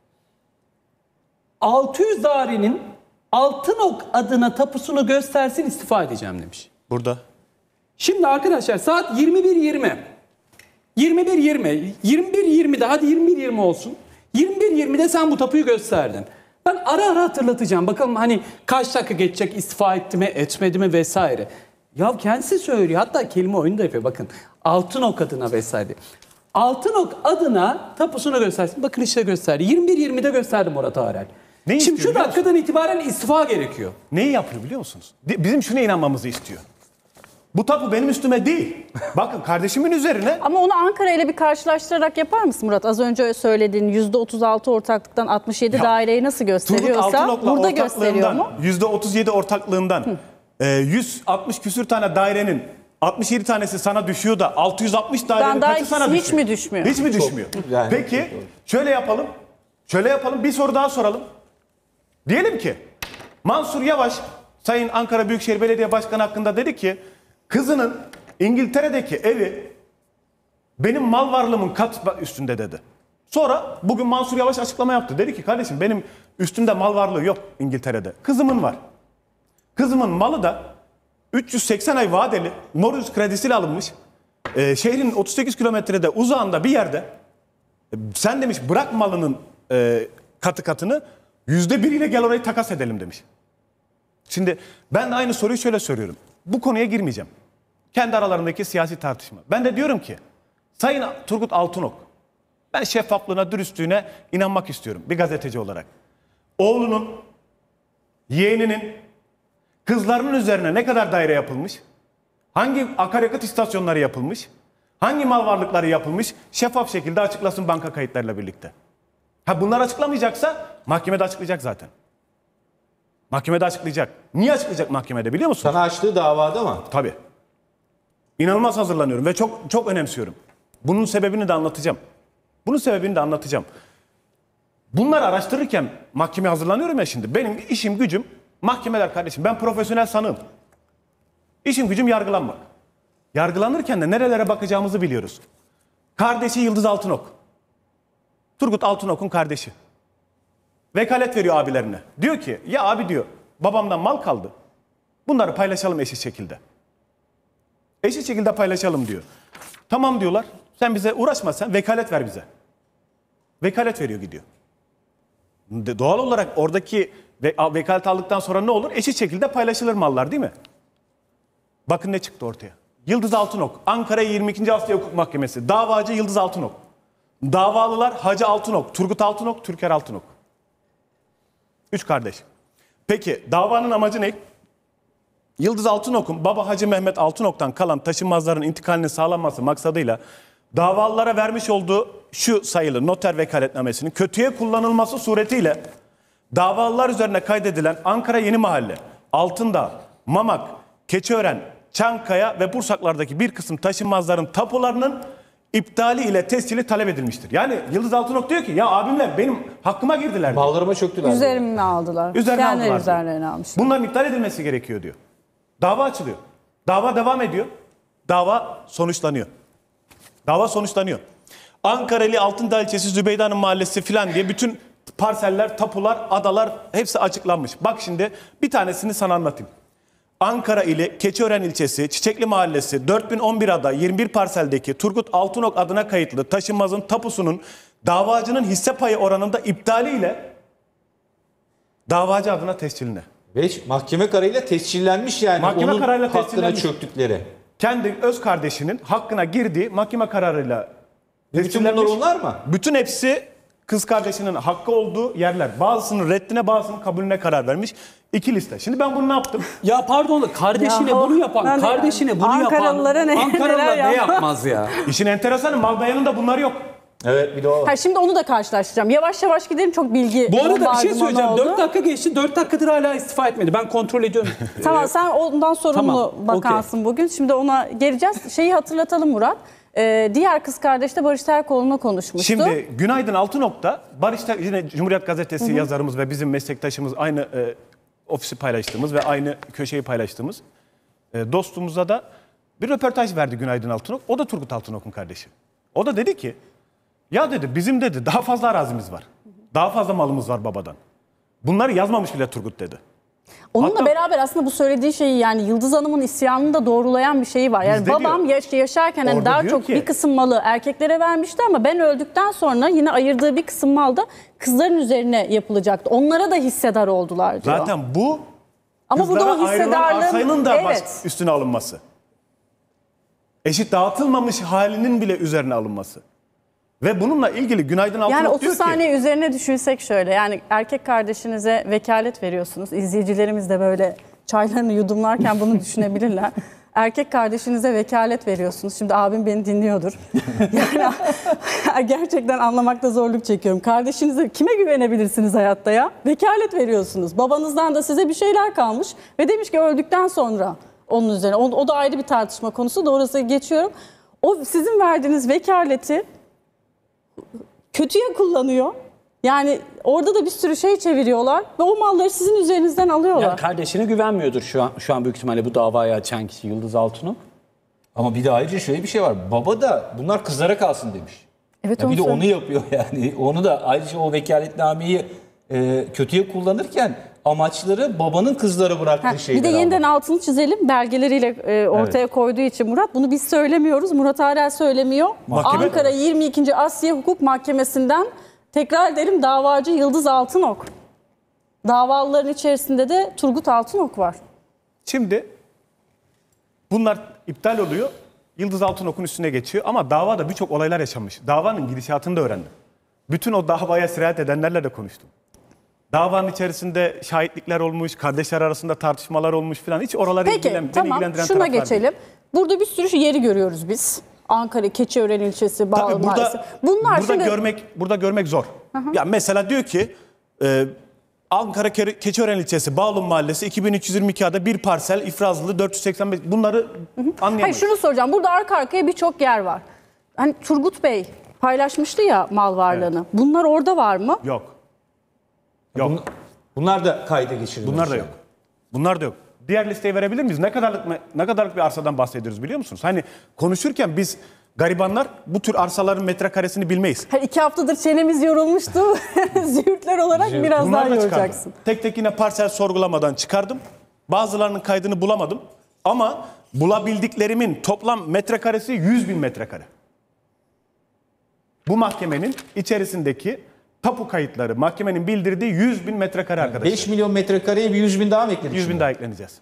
altı yüz dairenin Altınok adına tapusunu göstersin, istifa edeceğim demiş. Burada. Şimdi arkadaşlar saat yirmi bir yirmi. yirmi bir yirmi. yirmi bir yirmide hadi yirmi bir yirmi olsun. yirmi bir yirmide sen bu tapuyu gösterdin. Ben ara ara hatırlatacağım. Bakalım hani kaç dakika geçecek, istifa etti mi, etmedi mi vesaire. Ya kendisi söylüyor. Hatta kelime oyunu da yapıyor. Bakın Altınok adına vesaire. Altınok adına tapusunu göstersin. Bakın işte gösterdi. yirmi bir yirmide gösterdi Murat Arel. Ne Şimdi istiyor şu biliyor dakikadan itibaren istifa gerekiyor. Neyi yapıyor biliyor musunuz? Di- Bizim şuna inanmamızı istiyor. Bu tapu benim üstüme değil. Bakın kardeşimin üzerine Ama onu Ankara ile bir karşılaştırarak yapar mısın Murat? Az önce söylediğin yüzde otuz altı ortaklıktan altmış yedi Ya, daireyi nasıl Turgut gösteriyorsa Altınok'la burada gösteriyor mu? ortaklığından, yüzde otuz yedi ortaklığından e, yüz altmış küsür tane dairenin altmış yedi tanesi sana düşüyor da altı yüz altmış dairenin daha kaçı sana hiç düşüyor? mi düşmüyor? Hiç mi düşmüyor? yani Peki çok doğru. şöyle yapalım. Şöyle yapalım. Bir soru daha soralım. Diyelim ki Mansur Yavaş Sayın Ankara Büyükşehir Belediye Başkanı hakkında dedi ki kızının İngiltere'deki evi benim mal varlığımın kat üstünde dedi. Sonra bugün Mansur Yavaş açıklama yaptı. Dedi ki kardeşim benim üstümde mal varlığı yok İngiltere'de. Kızımın var. Kızımın malı da üç yüz seksen ay vadeli Mortgage kredisiyle alınmış. Ee, şehrin otuz sekiz kilometrede uzağında bir yerde e, sen demiş bırak malının e, katı katını yüzde biriyle gel orayı takas edelim demiş. Şimdi ben de aynı soruyu şöyle soruyorum. Bu konuya girmeyeceğim. Kendi aralarındaki siyasi tartışma. Ben de diyorum ki Sayın Turgut Altınok, ben şeffaflığına, dürüstlüğüne inanmak istiyorum bir gazeteci olarak. Oğlunun, yeğeninin, kızlarının üzerine ne kadar daire yapılmış? Hangi akaryakıt istasyonları yapılmış? Hangi mal varlıkları yapılmış? Şeffaf şekilde açıklasın banka kayıtlarıyla birlikte. Ha bunlar açıklamayacaksa mahkemede açıklayacak zaten. Mahkemede açıklayacak. Niye açıklayacak mahkemede biliyor musun? Sana açtığı davada mı? Tabii. İnanılmaz hazırlanıyorum ve çok çok önemsiyorum. Bunun sebebini de anlatacağım. Bunun sebebini de anlatacağım. Bunları araştırırken mahkemeye hazırlanıyorum ya şimdi. Benim işim gücüm mahkemeler kardeşim. Ben profesyonel sanığım. İşim gücüm yargılanmak. Yargılanırken de nerelere bakacağımızı biliyoruz. Kardeşi Yıldız Altınok. Turgut Altınok'un kardeşi. Vekalet veriyor abilerine. Diyor ki ya abi diyor babamdan mal kaldı. Bunları paylaşalım eşit şekilde. Eşit şekilde paylaşalım diyor. Tamam diyorlar. Sen bize uğraşma sen vekalet ver bize. Vekalet veriyor gidiyor. De- Doğal olarak oradaki ve vekalet aldıktan sonra ne olur? Eşit şekilde paylaşılır mallar değil mi? Bakın ne çıktı ortaya. Yıldız Altınok, Ankara yirmi ikinci Asya Hukuk Mahkemesi, davacı Yıldız Altınok. Davalılar Hacı Altınok, Turgut Altınok, Türker Altınok. Üç kardeş. Peki davanın amacı ne? Yıldız Altınok'un baba Hacı Mehmet Altınok'tan kalan taşınmazların intikalinin sağlanması maksadıyla davalılara vermiş olduğu şu sayılı noter vekaletnamesinin kötüye kullanılması suretiyle davalılar üzerine kaydedilen Ankara Yeni Mahalle, Altındağ, Mamak, Keçiören, Çankaya ve Bursaklar'daki bir kısım taşınmazların tapularının iptali ile tescili talep edilmiştir. Yani Yıldız Altınok diyor ki ya abimle benim hakkıma girdiler diyor. Bağlarıma çöktüler. Üzerine aldılar. Üzerine Kendileri aldılar diyor. üzerlerine almışlar. Bunların iptal edilmesi gerekiyor diyor. Dava açılıyor. Dava devam ediyor. Dava sonuçlanıyor. Dava sonuçlanıyor. Ankara'lı Altındağ ilçesi Zübeyde Hanım mahallesi filan diye bütün parseller, tapular, adalar hepsi açıklanmış. Bak şimdi bir tanesini sana anlatayım. Ankara ili Keçiören ilçesi Çiçekli Mahallesi dört bin on bir ada yirmi bir parseldeki Turgut Altınok adına kayıtlı taşınmazın tapusunun davacının hisse payı oranında iptaliyle davacı adına tesciline. Ve mahkeme kararıyla tescillenmiş yani. Mahkeme onun kararıyla hakkına tescillenmiş. çöktükleri. Kendi öz kardeşinin hakkına girdiği mahkeme kararıyla Bütün bunlar tescillenmiş. onlar mı? Bütün hepsi kız kardeşinin hakkı olduğu yerler. Bazısının reddine bazısının kabulüne karar vermiş. İki liste. Şimdi ben bunu ne yaptım? Ya pardon da kardeşine Ya, bunu yapan, ben de kardeşine yani. bunu yapan Ankaralılara ne- Ankaralılar neler ne yapmaz? yapmaz ya? İşin enteresanı mal beyanında bunlar yok. Evet bir de o var. Ha, şimdi onu da karşılaştıracağım. Yavaş yavaş gidelim, çok bilgi Bu arada bir şey bombardımanı söyleyeceğim. oldu. dört dakika geçti. dört dakikadır hala istifa etmedi. Ben kontrol ediyorum. Tamam, sen ondan sorumlu Tamam, bakansın bugün. Şimdi ona geleceğiz. Şeyi hatırlatalım Murat. Ee, diğer kız kardeş de Barış Terkoğlu'na konuşmuştu. Şimdi Günaydın Altınok'ta Barış Ter- yine Cumhuriyet Gazetesi yazarımız ve bizim meslektaşımız aynı e, ofisi paylaştığımız ve aynı köşeyi paylaştığımız e, dostumuza da bir röportaj verdi Günaydın Altınok. O da Turgut Altınok'un kardeşi. O da dedi ki ya dedi bizim dedi daha fazla arazimiz var. Daha fazla malımız var babadan. Bunları yazmamış bile Turgut dedi. Onunla Hatta- beraber aslında bu söylediği şeyi, yani Yıldız Hanım'ın isyanını da doğrulayan bir şeyi var. Yani Bizde babam diyor. yaş- yaşarken hani Orada daha diyor çok ki- bir kısım malı erkeklere vermişti ama ben öldükten sonra yine ayırdığı bir kısım mal da kızların üzerine yapılacaktı. Onlara da hissedar oldular diyor. Zaten bu Ama burada o kızlara ayrılan hissedarlığın- arsanın da baş- Evet. üstüne alınması. Eşit dağıtılmamış halinin bile üzerine alınması. Ve bununla ilgili Günaydın Altınok Yani diyor otuz ki... saniye üzerine düşünsek şöyle, yani erkek kardeşinize vekalet veriyorsunuz. İzleyicilerimiz de böyle çaylarını yudumlarken bunu düşünebilirler. Erkek kardeşinize vekalet veriyorsunuz. Şimdi abim beni dinliyordur. Yani gerçekten anlamakta zorluk çekiyorum. Kardeşinize kime güvenebilirsiniz hayatta ya? Vekalet veriyorsunuz. Babanızdan da size bir şeyler kalmış ve demiş ki öldükten sonra onun üzerine. O, o da ayrı bir tartışma konusu. Doğrusu geçiyorum. O sizin verdiğiniz vekaleti kötüye kullanıyor. Yani orada da bir sürü şey çeviriyorlar ve o malları sizin üzerinizden alıyorlar. Yani kardeşine güvenmiyordur şu an şu an büyük ihtimalle bu davayı açan kişi Yıldız Altınok. Ama bir de ayrıca şöyle bir şey var. Baba da bunlar kızlara kalsın demiş. Evet, Ya bir de onu onu yapıyor yani. Onu da ayrıca o vekaletnameyi e, kötüye kullanırken amaçları babanın kızlara bıraktığı Ha, şeyler. bir de ama. yeniden altını çizelim. Belgeleriyle e, ortaya koyduğu için Murat. Bunu biz söylemiyoruz. Murat Arel söylemiyor. Mahkeme- Ankara yirmi ikinci Asya Hukuk Mahkemesi'nden tekrar edelim davacı Yıldız Altınok. Davalıların içerisinde de Turgut Altınok var. Şimdi bunlar iptal oluyor. Yıldız Altınok'un üstüne geçiyor ama davada birçok olaylar yaşanmış. Davanın gidişatını da öğrendim. Bütün o davaya sirayet edenlerle de konuştum. Davanın içerisinde şahitlikler olmuş, kardeşler arasında tartışmalar olmuş falan. Hiç oraları Peki ilgilen, beni tamam, ilgilendiren şuna taraflar değil. geçelim. Burada bir sürü yeri görüyoruz biz. Ankara, Keçiören ilçesi, Bağlı Tabii Mahallesi. burada, Bunlar burada şimdi... görmek burada görmek zor. Ya mesela diyor ki e, Ankara Ke- Keçiören ilçesi Bağlı Mahallesi iki bin üç yüz yirmi iki ada bir parsel ifrazlı dört yüz seksen beş, bunları Hayır, anlayamayız. şunu soracağım. Burada arka arkaya birçok yer var. Hani Turgut Bey paylaşmıştı ya mal varlığını. Bunlar orada var mı? Yok. Yok. Bun- Bunlar da kayda geçirilmiş. Bunlar da yani. yok. Bunlar da yok. Diğer listeyi verebilir miyiz? Ne kadarlık ne kadarlık bir arsadan bahsediyoruz biliyor musunuz? Hani konuşurken biz garibanlar bu tür arsaların metrekaresini bilmeyiz. Her iki haftadır çenemiz yorulmuştu. Züğürtler olarak biraz daha Bunları da yoracaksın. çıkardım. Tek tek yine parsel sorgulamadan çıkardım. Bazılarının kaydını bulamadım. Ama bulabildiklerimin toplam metrekaresi yüz bin metrekare. Bu mahkemenin içerisindeki tapu kayıtları, mahkemenin bildirdiği yüz bin metrekare arkadaşlar. beş milyon metrekareye bir yüz bin daha mı ekledik? yüz bin şimdi? daha ekleneceğiz.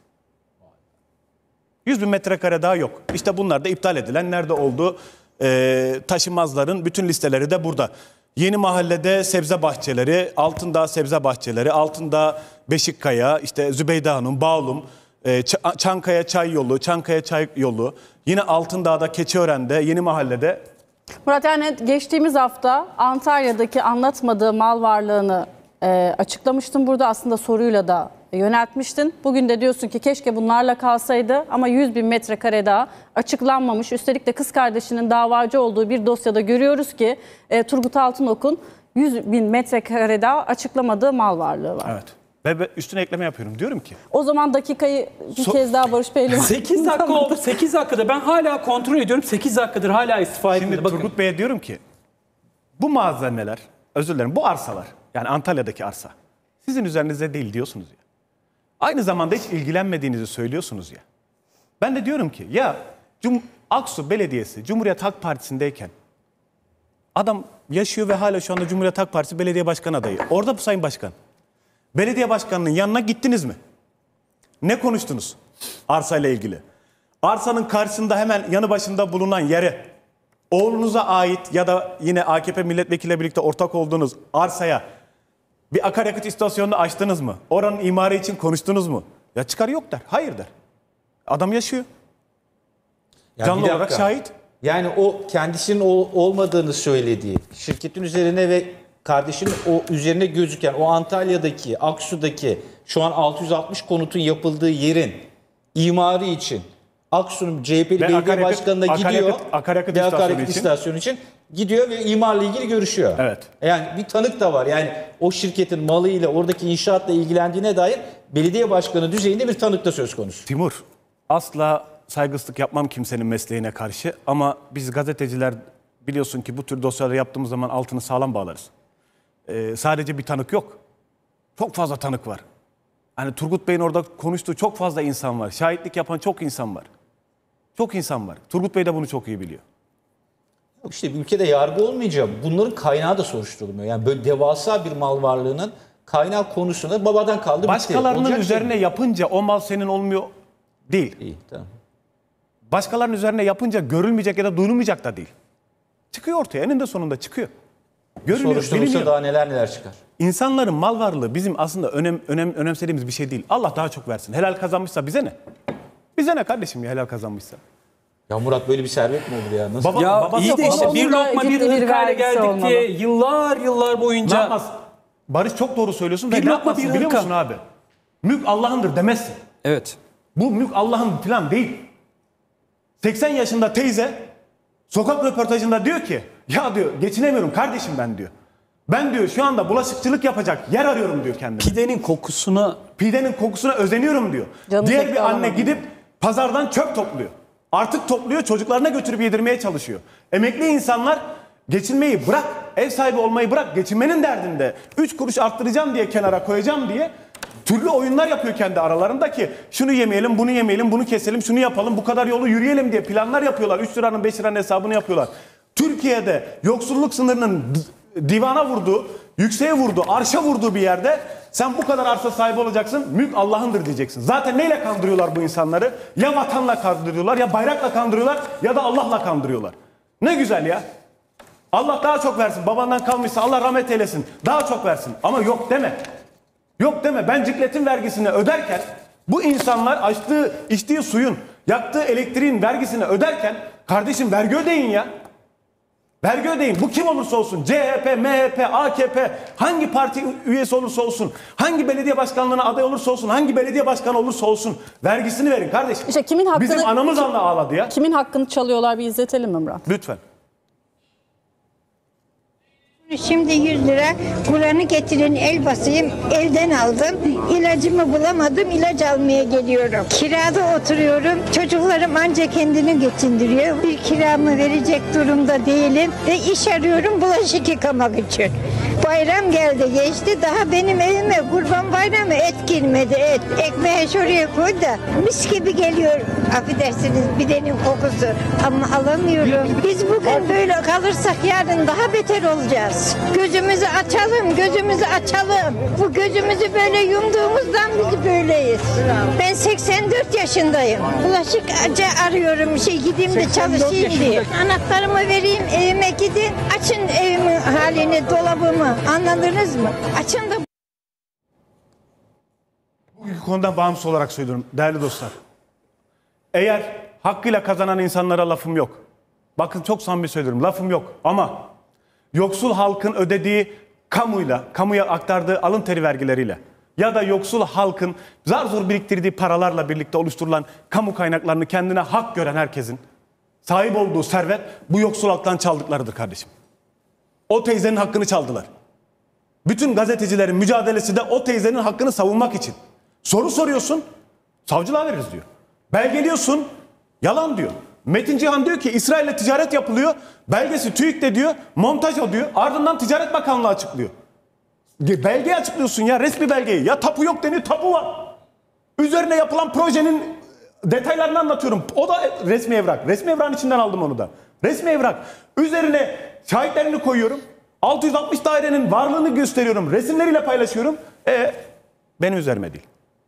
yüz bin metrekare daha yok. İşte bunlar da iptal edilen, nerede olduğu e, taşınmazların bütün listeleri de burada. Yeni Mahalle'de sebze bahçeleri, Altındağ sebze bahçeleri, Altındağ Beşikkaya, işte Zübeyde Hanım, Bağlum, e, Ç- Çankaya Çay Yolu, Çankaya Çay Yolu, yine Altındağ'da, Keçiören'de, Yeni Mahalle'de. Murat, yani geçtiğimiz hafta Antalya'daki anlatmadığı mal varlığını e, açıklamıştın. Burada aslında soruyla da yöneltmiştin. Bugün de diyorsun ki keşke bunlarla kalsaydı ama yüz bin metrekare daha açıklanmamış. Üstelik de kız kardeşinin davacı olduğu bir dosyada görüyoruz ki e, Turgut Altınok'un yüz bin metrekare daha açıklamadığı mal varlığı var. Evet. Ve ve üstüne ekleme yapıyorum. Diyorum ki O zaman dakikayı bir So- kez daha Barış Bey'le... sekiz dakika oldu. sekiz dakikada ben hala kontrol ediyorum. sekiz dakikadır hala istifa şimdi etmedi. Bakın. Turgut Bey'e diyorum ki bu malzemeler, özür dilerim, bu arsalar, yani Antalya'daki arsa sizin üzerinize değil diyorsunuz ya. Aynı zamanda hiç ilgilenmediğinizi söylüyorsunuz ya. Ben de diyorum ki ya Cum Aksu Belediyesi Cumhuriyet Halk Partisi'ndeyken adam yaşıyor ve hala şu anda Cumhuriyet Halk Partisi belediye başkan adayı. Orada bu Sayın Başkan. Belediye başkanının yanına gittiniz mi? Ne konuştunuz arsayla ilgili? Arsanın karşısında hemen yanı başında bulunan yere, oğlunuza ait ya da yine A K P milletvekiliyle birlikte ortak olduğunuz arsaya bir akaryakıt istasyonunu açtınız mı? Oranın imarı için konuştunuz mu? Ya çıkar yok der. Hayır der. Adam yaşıyor. Ya Canlı bir olarak dakika. şahit. Yani o kendisinin ol- olmadığını söylediği, şirketin üzerine ve kardeşinin o üzerine gözüken o Antalya'daki, Aksu'daki şu an altı yüz altmış konutun yapıldığı yerin imarı için Aksu'nun C H P'li Ve belediye akaryakıt- başkanına gidiyor. akaryakıt- akaryakıt ve istasyonu akaryakıt için. istasyonu için gidiyor ve imarla ilgili görüşüyor. Evet. Yani bir tanık da var. Yani o şirketin malıyla oradaki inşaatla ilgilendiğine dair belediye başkanı düzeyinde bir tanık da söz konusu. Timur, asla saygısızlık yapmam kimsenin mesleğine karşı ama biz gazeteciler biliyorsun ki bu tür dosyaları yaptığımız zaman altını sağlam bağlarız. Ee, sadece bir tanık yok. Çok fazla tanık var. Hani Turgut Bey'in orada konuştuğu çok fazla insan var. Şahitlik yapan çok insan var. Çok insan var. Turgut Bey de bunu çok iyi biliyor. İşte ülkede yargı olmayınca bunların kaynağı da soruşturulmuyor. Yani böyle devasa bir mal varlığının kaynağı konusunda babadan kaldı bitti. Başkalarının Olacak üzerine şey mi? yapınca o mal senin olmuyor değil. İyi, tamam. Başkalarının üzerine yapınca görülmeyecek ya da duyulmayacak da değil. Çıkıyor ortaya, eninde sonunda çıkıyor. Görülüyor, Soruşturulsa biliniyor. daha neler neler çıkar. İnsanların mal varlığı bizim aslında önem, önem, önemsediğimiz bir şey değil. Allah daha çok versin. Helal kazanmışsa bize ne? Bize ne kardeşim ya helal kazanmışsa? Ya Murat böyle bir servet mi olur ya? Nasıl? Baba, Ya babası iyi de yok, işte babası bir yok. lokma bir ciddi bir ırk hale vergisi geldik olmalı. diye yıllar yıllar Ne boyunca yapmaz? Barış çok doğru söylüyorsun. Bir Ve ne lokma yapmasın bir biliyor ırka. musun abi? Mülk Allah'ındır demezsin. evet. Bu mülk Allah'ın falan değil. seksen yaşında teyze sokak röportajında diyor ki ya diyor geçinemiyorum kardeşim ben diyor. Ben diyor şu anda bulaşıkçılık yapacak yer arıyorum diyor kendine. Pidenin kokusuna Pidenin kokusuna özeniyorum diyor. Canı Diğer çekti bir anne alamadım. gidip pazardan çöp topluyor. Artık topluyor, çocuklarına götürüp yedirmeye çalışıyor. Emekli insanlar geçinmeyi bırak, ev sahibi olmayı bırak, geçinmenin derdinde. Üç kuruş arttıracağım diye kenara koyacağım diye türlü oyunlar yapıyor kendi aralarında ki şunu yemeyelim, bunu yemeyelim, bunu keselim, şunu yapalım, bu kadar yolu yürüyelim diye planlar yapıyorlar. üç liranın beş liranın hesabını yapıyorlar. Türkiye'de yoksulluk sınırının divana vurduğu, yükseğe vurduğu, arşa vurduğu bir yerde sen bu kadar arsa sahibi olacaksın, mülk Allah'ındır diyeceksin. Zaten neyle kandırıyorlar bu insanları? Ya vatanla kandırıyorlar, ya bayrakla kandırıyorlar, ya da Allah'la kandırıyorlar. Ne güzel ya. Allah daha çok versin. Babandan kalmışsa Allah rahmet eylesin. Daha çok versin. Ama yok deme. Yok deme. Ben cikletin vergisini öderken bu insanlar açtığı, içtiği suyun, yaktığı elektriğin vergisini öderken kardeşim vergi ödeyin ya. Vergi ödeyin. Bu kim olursa olsun. C H P, M H P, A K P, hangi parti üyesi olursa olsun, hangi belediye başkanlığına aday olursa olsun, hangi belediye başkanı olursa olsun vergisini verin kardeşim. İşte kimin hakkını, Bizim anamız anla ağladı ya. kimin hakkını çalıyorlar bir izletelim mi Murat? Lütfen. Şimdi yüz lira Kur'an'ı getirin el basayım, elden aldım. İlacımı bulamadım, ilaç almaya geliyorum. Kirada oturuyorum, çocuklarım ancak kendini geçindiriyor. Bir kiramı verecek durumda değilim ve iş arıyorum bulaşık yıkamak için. Bayram geldi geçti, daha benim evime kurban bayramı et girmedi, et. Ekmeği şuraya koy da mis gibi geliyor. Affedersiniz pidenin kokusu ama alamıyorum. Biz bugün böyle kalırsak yarın daha beter olacağız. Gözümüzü açalım, gözümüzü açalım. Bu gözümüzü böyle yumduğumuzdan biz böyleyiz. Ben seksen dört yaşındayım. Bulaşıkçı arıyorum, şey gideyim de çalışayım diye. Anahtarımı vereyim, evime gidin. Açın evimin halini, dolabımı. Anladınız mı? Açın da. Bugünkü konudan bağımsız olarak söylüyorum değerli dostlar. Eğer hakkıyla kazanan insanlara lafım yok. Bakın çok samimi söylüyorum lafım yok ama yoksul halkın ödediği kamuyla, kamuya aktardığı alın teri vergileriyle ya da yoksul halkın zar zor biriktirdiği paralarla birlikte oluşturulan kamu kaynaklarını kendine hak gören herkesin sahip olduğu servet bu yoksul halktan çaldıklarıdır kardeşim. O teyzenin hakkını çaldılar. Bütün gazetecilerin mücadelesi de o teyzenin hakkını savunmak için. Soru soruyorsun, savcılığa veririz diyor. Belgeliyorsun, yalan diyor. Metin Cihan diyor ki İsrail'le ticaret yapılıyor. Belgesi TÜİK'te diyor, montaj o diyor. Ardından Ticaret Bakanlığı açıklıyor. Belgeyi açıklıyorsun ya, resmi belgeyi. Ya tapu yok deniyor, tapu var. Üzerine yapılan projenin detaylarını anlatıyorum. O da resmi evrak. Resmi evrağın içinden aldım onu da. Resmi evrak. Üzerine şahitlerini koyuyorum. altı yüz altmış dairenin varlığını gösteriyorum. Resimleriyle paylaşıyorum. E benim üzerime değil.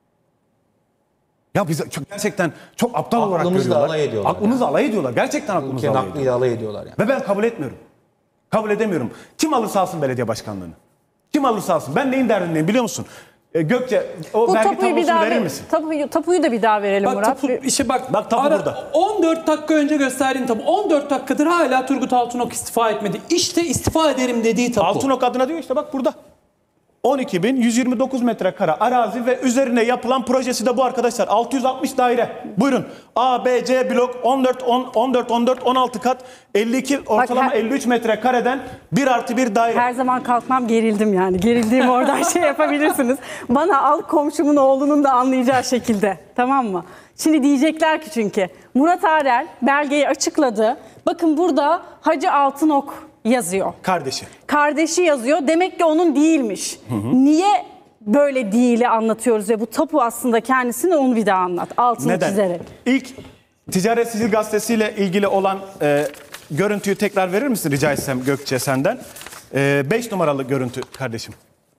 Ya bize çok, gerçekten çok aptal olarak Aklımızla görüyorlar. alay ediyorlar Aklımızla yani. alay ediyorlar. Gerçekten aklımızla Ülkenin alay ediyorlar. aklıyla alay ediyorlar yani. Ve ben kabul etmiyorum. Kabul edemiyorum. Kim alırsa alsın belediye başkanlığını. Kim alırsa alsın. Ben neyin derdindeyim biliyor musun? E, Gökçe o Bu vergi tapuyu bir tablosunu daha verir ver, misin? tapuyu, tapuyu da bir daha verelim Bak Murat. tapu, Bir- işte bak, Bak tapu ara- burada. on dört dakika önce gösterdiğin tapu on dört dakikadır hala Turgut Altınok istifa etmedi. İşte istifa ederim dediği tapu. Altınok adına diyor işte bak burada. on iki bin yüz yirmi dokuz metrekare arazi ve üzerine yapılan projesi de bu arkadaşlar. altı yüz altmış daire. Buyurun. A, B, C blok on dört, on, on dört, on dört, on altı kat elli iki ortalama her- elli üç metrekareden bir artı bir daire. Her zaman kalkmam gerildim yani. Gerildiğim oradan şey yapabilirsiniz. Bana al komşumun oğlunun da anlayacağı şekilde. Tamam mı? Şimdi diyecekler ki çünkü Murat Arel belgeyi açıkladı. Bakın burada Hacı Altınok yazıyor. Kardeşi. Kardeşi yazıyor. Demek ki onun değilmiş. Niye böyle değili anlatıyoruz ve bu tapu aslında kendisini, onu bir daha anlat. Altını Neden? çizerek. İlk Ticaret Sicil Gazetesi ile ilgili olan e, görüntüyü tekrar verir misin rica etsem Gökçe senden? beş numaralı görüntü kardeşim.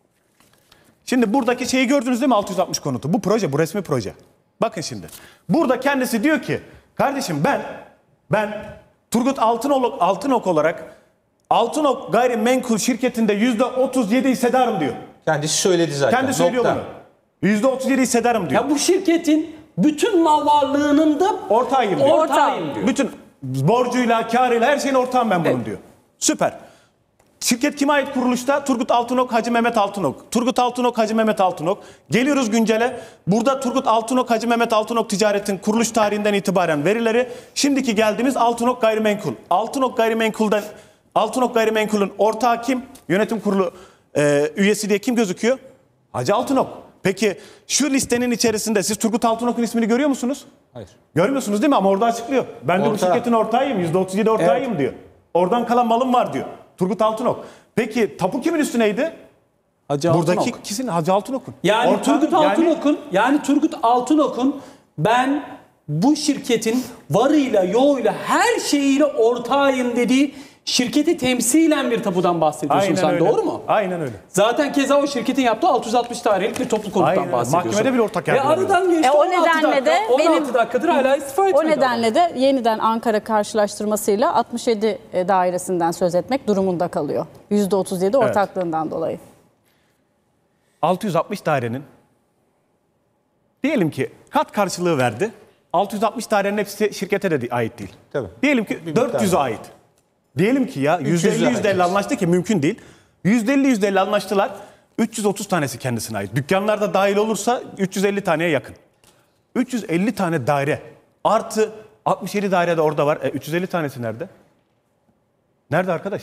Şimdi buradaki şeyi gördünüz değil mi, altı yüz altmış konutu? Bu proje, bu resmi proje. Bakın şimdi. Burada kendisi diyor ki, kardeşim ben ben Turgut Altınok, Altınok olarak Altınok Gayrimenkul şirketinde yüzde otuz yedi hissedarım diyor. Kendisi söyledi zaten. Kendi söylüyor Nokta. bunu. yüzde otuz yedi hissedarım diyor. Ya bu şirketin bütün mal varlığının da Ortağıyım diyor. ortağıyım diyor. Bütün borcuyla, karıyla her şeyin ortağım ben bunun Evet. diyor. Süper. Şirket kime ait kuruluşta? Turgut Altınok, Hacı Mehmet Altınok. Turgut Altınok, Hacı Mehmet Altınok. Geliyoruz güncele. Burada Turgut Altınok, Hacı Mehmet Altınok Ticaret'in kuruluş tarihinden itibaren verileri. Şimdiki geldiğimiz Altınok Gayrimenkul. Altınok Gayrimenkul'den Altınok Gayrimenkul'ün ortağı kim? Yönetim kurulu e, üyesi diye kim gözüküyor? Hacı Altınok. Peki şu listenin içerisinde siz Turgut Altınok'un ismini görüyor musunuz? Hayır. Görmüyorsunuz değil mi? Ama orada açıklıyor. Ben de bu Ortağı. şirketin ortağıyım. yüzde otuz yedi ortağıyım diyor. Oradan kalan malım var diyor. Turgut Altınok. Peki tapu kimin üstüneydi? Hacı Buradaki Altınok. kişinin Hacı Altınok'un. Yani Ortağı, Turgut yani- Altınok'un yani Turgut Altınok'un ben bu şirketin varıyla yoğuyla her şeyiyle ortağıyım dediği şirketi temsilen bir tapudan bahsediyorsun Aynen sen, öyle. doğru mu? Aynen öyle. Zaten keza o şirketin yaptığı altı yüz altmış tarihlik bir toplu konuttan Aynen. bahsediyorsun. Mahkemede bile ortak Ve yargılanıyor. aradan geçti E, o on altı nedenle dakika, de on altı benim- dakikadır hala istifa etmedi. O nedenle de yeniden Ankara karşılaştırmasıyla altmış yedi dairesinden söz etmek durumunda kalıyor. yüzde otuz yedi Evet. ortaklığından dolayı. altı yüz altmış dairenin diyelim ki kat karşılığı verdi. altı yüz altmış dairenin hepsi şirkete de ait değil. Tabii. Diyelim ki dört yüz'e ait. Diyelim ki ya yüzde elli yüzde elli anlaştı ki mümkün değil. yüzde elli yüzde elli anlaştılar. üç yüz otuz tanesi kendisine ait. Dükkanlar da dahil olursa üç yüz elli taneye yakın. üç yüz elli tane daire artı altmış yedi daire de orada var. E, üç yüz elli tanesi nerede? Nerede arkadaş?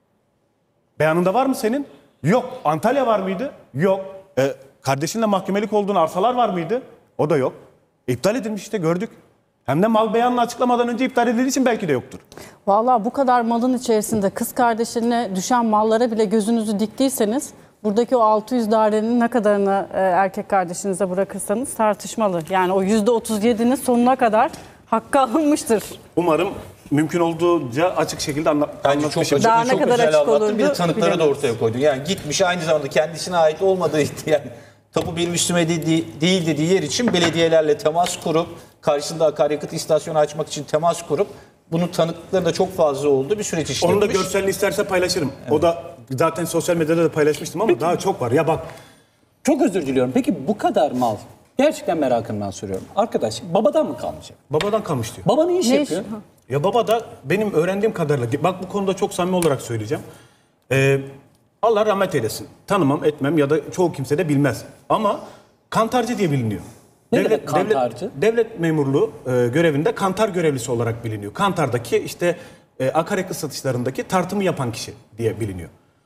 Beyanında var mı senin? Yok. Antalya var mıydı? Yok. E, kardeşinle mahkemelik olduğun arsalar var mıydı? O da yok. İptal edilmiş işte, gördük. Hem de mal beyanını açıklamadan önce iptal edildiği için belki de yoktur. Vallahi bu kadar malın içerisinde kız kardeşine düşen mallara bile gözünüzü diktiyseniz buradaki o altı yüz dairenin ne kadarını e, erkek kardeşinize bırakırsanız tartışmalı. Yani o yüzde otuz yedi'nin sonuna kadar hakkı alınmıştır. Umarım mümkün olduğunca açık şekilde anla Bence anlatmış çok şekilde. açık Daha ve ne çok kadar güzel açık anlattın. Bir de olurdu tanıkları da bilemeyiz. ortaya koydun. Yani gitmiş aynı zamanda kendisine ait olmadığı yani tapu benim üstüme de de- değil dediği yer için belediyelerle temas kurup karşısında akaryakıt istasyonu açmak için temas kurup bunun tanıklıkları da çok fazla oldu. Bir süreç işlemiş. Onun da görselini isterse paylaşırım. O da zaten sosyal medyada da paylaşmıştım ama daha çok var. Ya bak, Çok özür diliyorum. Peki bu kadar mal, gerçekten merakımdan soruyorum. Arkadaş babadan mı kalmış? babadan kalmış diyor. Baba ne iş Ne yapıyor? iş? Ya baba da benim öğrendiğim kadarıyla, bak bu konuda çok samimi olarak söyleyeceğim. Ee, Allah rahmet eylesin. Tanımam, etmem ya da çoğu kimse de bilmez. Ama kantarcı diye biliniyor. Ne demek kantarcı? Devlet, devlet memurluğu e, görevinde kantar görevlisi olarak biliniyor. Kantar'daki işte e, akaryakıt satışlarındaki tartımı yapan kişi diye biliniyor.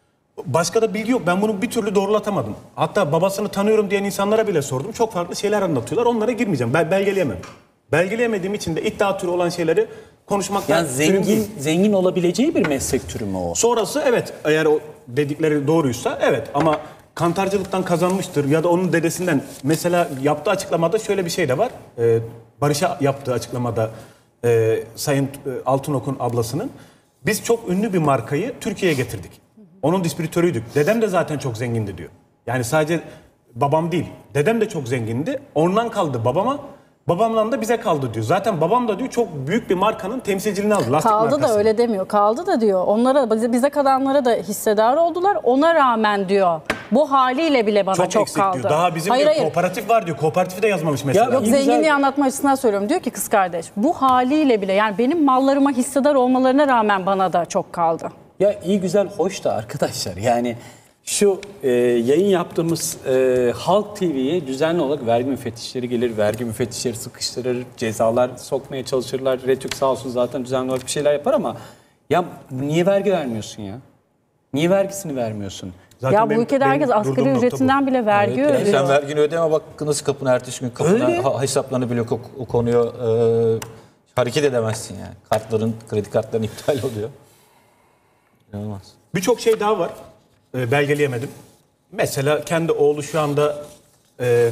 Başka da bilgi yok. Ben bunu bir türlü doğrulatamadım. Hatta babasını tanıyorum diyen insanlara bile sordum. Çok farklı şeyler anlatıyorlar. Onlara girmeyeceğim. Ben belgeleyemem. Belgeleyemediğim için de iddia türü olan şeyleri konuşmaktan Yani sürüm değil. zengin zengin olabileceği bir meslek türü mü o? Sonrası evet, eğer o dedikleri doğruysa evet, ama kantarcılıktan kazanmıştır ya da onun dedesinden. Mesela yaptığı açıklamada şöyle bir şey de var. Ee, Barış'a yaptığı açıklamada e, Sayın e, Altınok'un ablasının, biz çok ünlü bir markayı Türkiye'ye getirdik. Onun distribütörüydük. Dedem de zaten çok zengindi diyor. Yani sadece babam değil, dedem de çok zengindi. Ondan kaldı babama. Babamdan da bize kaldı diyor. Zaten babam da diyor çok büyük bir markanın temsilciliğini aldı. Lastik Kaldı markası. da öyle demiyor. Kaldı da diyor. Onlara bize, bize kalanlara da hissedar oldular. Ona rağmen diyor. Bu haliyle bile bana Çok, çok, eksik kaldı. diyor. Daha bizim hayır, diyor, hayır. kooperatif var diyor. Kooperatifi de yazmamış mesela. Yok, İyi güzel. zenginliği anlatma açısından söylüyorum. Diyor ki kız kardeş, bu haliyle bile yani benim mallarıma hissedar olmalarına rağmen bana da çok kaldı. Ya iyi güzel hoş da arkadaşlar, yani şu e, yayın yaptığımız e, Halk T V'ye düzenli olarak vergi müfettişleri gelir, vergi müfettişleri sıkıştırır, cezalar sokmaya çalışırlar. Retük sağ olsun zaten düzenli olarak bir şeyler yapar ama ya niye vergi vermiyorsun ya? Niye vergisini vermiyorsun? Zaten ya bu benim- ülkede benim herkes durduğum asgari nokta bu. ücretinden bile vergi Yani ödüyor. sen vergini ödeme, bak nasıl kapına ertesi gün kapına Öyle. ha- hesaplanabiliyor o, o konuya e, hareket edemezsin yani. Kartların, kredi kartların iptal oluyor. İnanılmaz. Birçok şey daha var. E, belgeleyemedim. Mesela kendi oğlu şu anda e,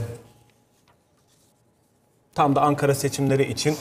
tam da Ankara seçimleri için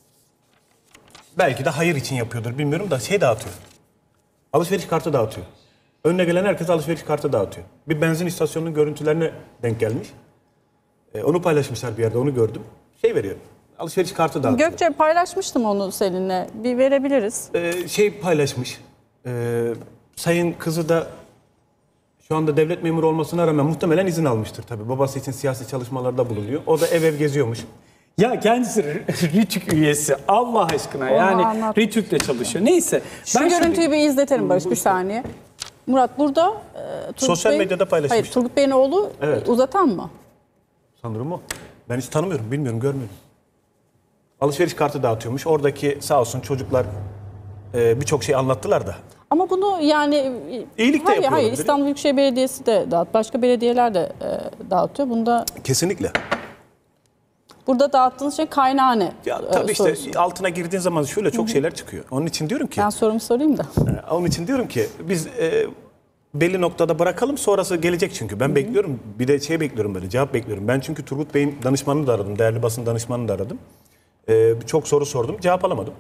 belki de hayır için yapıyordur bilmiyorum da şey dağıtıyor. Alışveriş kartı dağıtıyor. Önüne gelen herkes alışveriş kartı dağıtıyor. Bir benzin istasyonunun görüntülerine denk gelmiş. E, onu paylaşmışlar bir yerde, onu gördüm. Şey veriyor, alışveriş kartı dağıtıyor. Gökçe paylaşmıştım onu seninle. Bir verebiliriz. E, şey paylaşmış. E, sayın kızı da şu anda devlet memuru olmasına rağmen muhtemelen izin almıştır tabii. Babası için siyasi çalışmalarda bulunuyor. O da ev ev geziyormuş. Ya kendisi RİTÜK üyesi Allah aşkına Onu yani anlat. RİTÜK'te çalışıyor. Neyse. Şu ben görüntüyü şimdi- bir izletelim Barış bir saniye. Murat burada e, Turgut Sosyal Bey- medyada paylaşmış. Hayır, Turgut Bey'in oğlu Evet. uzatan mı? Sanırım o. Ben hiç tanımıyorum, bilmiyorum, görmedim. Alışveriş kartı dağıtıyormuş. Oradaki sağ olsun çocuklar e, birçok şey anlattılar da. Ama bunu yani İyilik de hayır, yapıyor hayır olabilir. İstanbul Büyükşehir Belediyesi de dağıt. Başka belediyeler de e, dağıtıyor. Bunda Kesinlikle. burada dağıttığınız şey kaynağı ne? Ya E, tabii işte sorusu. altına girdiğin zaman şöyle çok şeyler çıkıyor. Onun için diyorum ki, Ben sorumu sorayım da. e, onun için diyorum ki biz e, belli noktada bırakalım, sonrası gelecek çünkü. Ben bekliyorum, bir de şey bekliyorum böyle, cevap bekliyorum. Ben çünkü Turgut Bey'in danışmanını da aradım, değerli basın danışmanını da aradım. E, çok soru sordum, cevap alamadım.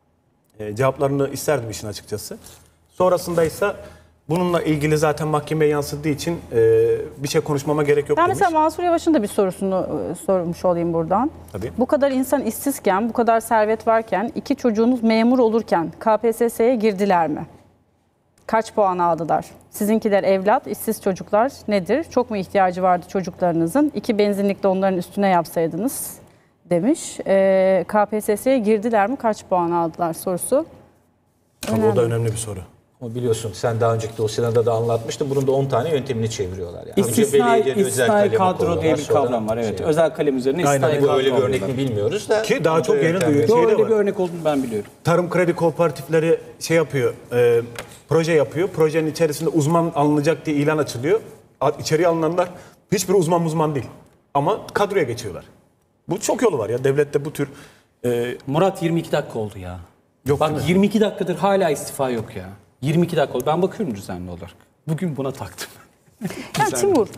E, cevaplarını isterdim işin açıkçası. Sonrasında ise bununla ilgili zaten mahkemeye yansıdığı için e, bir şey konuşmama gerek yok Ben demiş. mesela Mansur Yavaş'ın da bir sorusunu e, sormuş olayım buradan. Tabii. Bu kadar insan işsizken, bu kadar servet varken, iki çocuğunuz memur olurken K P S S'ye girdiler mi? Kaç puan aldılar? Sizinkiler evlat, işsiz çocuklar nedir? Çok mu ihtiyacı vardı çocuklarınızın? İki benzinlikle onların üstüne yapsaydınız demiş. E, K P S S'ye girdiler mi? Kaç puan aldılar sorusu. Tabii o da önemli bir soru. Ama biliyorsun sen daha önceki dosyalarda da anlatmıştın. Bunun da on tane yöntemini çeviriyorlar. Yani. Önce İstisnai, belediyeleri özel istisnai kaleme kadro diye koyuyorlar, bir sonra kavram var. Evet. şey- Özel kalem üzerine Aynen, istisnai Bu kadro öyle bir örnek alıyorlar. mi bilmiyoruz da. Ki daha çok yeni yöntemleri- duyuyor. Yo, Şey de öyle var. bir örnek olduğunu ben biliyorum. Tarım kredi kooperatifleri şey yapıyor, e, proje yapıyor. Projenin içerisinde uzman alınacak diye ilan açılıyor. A- İçeriye alınanlar hiçbir uzman uzman değil. Ama kadroya geçiyorlar. Bu çok yolu var ya. Devlette bu tür e, Murat yirmi iki dakika oldu ya. Yok Bak değil mi? yirmi iki dakikadır hala istifa yok ya. yirmi iki dakika oldu. Ben bakıyorum düzenli olarak. Bugün buna taktım. Ya Güzel. Timur,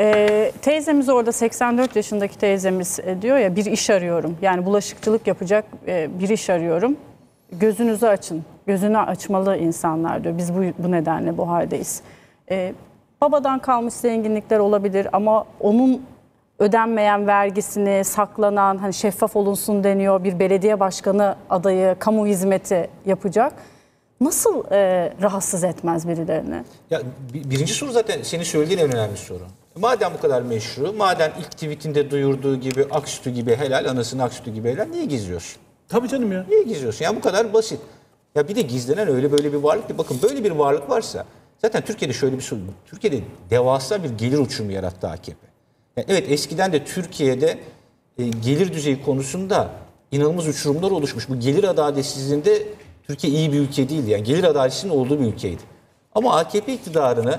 e, teyzemiz orada seksen dört yaşındaki teyzemiz e, diyor ya bir iş arıyorum. Yani bulaşıkçılık yapacak e, bir iş arıyorum. Gözünüzü açın. Gözünü açmalı insanlar diyor. Biz bu, bu nedenle bu haldeyiz. E, babadan kalmış zenginlikler olabilir ama onun ödenmeyen vergisini saklanan, hani şeffaf olunsun deniyor, bir belediye başkanı adayı kamu hizmeti yapacak. Nasıl e, rahatsız etmez birilerini? Ya bi- birinci soru zaten senin söylediğin en önemli soru. Madem bu kadar meşru, madem ilk tweetinde duyurduğu gibi aksütü gibi helal, anasının aksütü gibi helal, niye gizliyorsun? tabii canım ya. Niye gizliyorsun? Yani bu kadar basit. Ya bir de gizlenen öyle böyle bir varlık değil. Bakın böyle bir varlık varsa zaten Türkiye'de şöyle bir sorun. Türkiye'de devasa bir gelir uçurumu yarattı A K P. Yani evet eskiden de Türkiye'de e, gelir düzeyi konusunda inanılmaz uçurumlar oluşmuş. Bu gelir adaletsizliğinde Türkiye iyi bir ülke değildi. Yani gelir adaletsizliğinin olduğu bir ülkeydi. Ama A K P iktidarını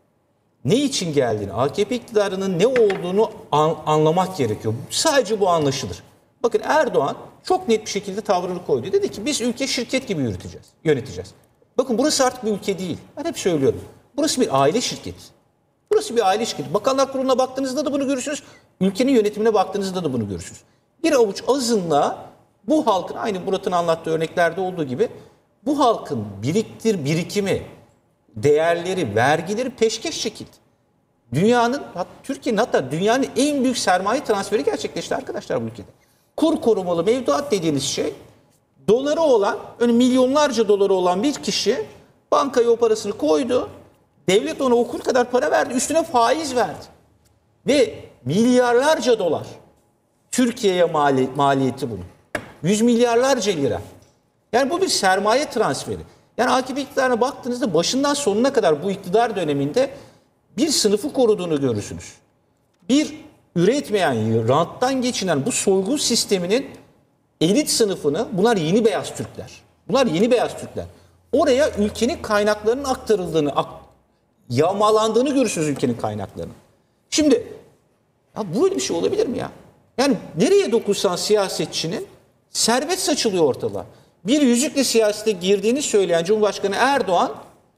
ne için geldiğini, A K P iktidarının ne olduğunu an- anlamak gerekiyor. Sadece bu anlaşılır. Bakın Erdoğan çok net bir şekilde tavrını koydu. Dedi ki biz ülke şirket gibi yürüteceğiz, yöneteceğiz. Bakın burası artık bir ülke değil. Ben hep söylüyorum. Burası bir aile şirketi. Burası bir aile şirketi. Bakanlar Kurulu'na baktığınızda da bunu görürsünüz. Ülkenin yönetimine baktığınızda da bunu görürsünüz. Bir avuç azınlığa bu halkın, aynı Murat'ın anlattığı örneklerde olduğu gibi, bu halkın biriktir, birikimi, değerleri, vergileri peşkeş çekildi. Dünyanın, Türkiye'nin hatta dünyanın en büyük sermaye transferi gerçekleşti arkadaşlar bu ülkede. Kur korumalı mevduat dediğiniz şey, doları olan, öyle milyonlarca doları olan bir kişi bankaya o parasını koydu. Devlet ona okul kadar para verdi, üstüne faiz verdi. Ve milyarlarca dolar Türkiye'ye mali, maliyeti bunun. Yüz milyarlarca lira. Yani bu bir sermaye transferi. Yani A K P iktidarına baktığınızda başından sonuna kadar bu iktidar döneminde bir sınıfı koruduğunu görürsünüz. Bir üretmeyen, ranttan geçinen bu soygun sisteminin elit sınıfını, bunlar yeni beyaz Türkler. Bunlar yeni beyaz Türkler. Oraya ülkenin kaynaklarının aktarıldığını, ak, yağmalandığını görürsünüz ülkenin kaynaklarının. Şimdi ya böyle bir şey olabilir mi ya? Yani nereye dokunsan siyasetçinin servet saçılıyor ortalığa. Bir yüzükle siyasete girdiğini söyleyen Cumhurbaşkanı Erdoğan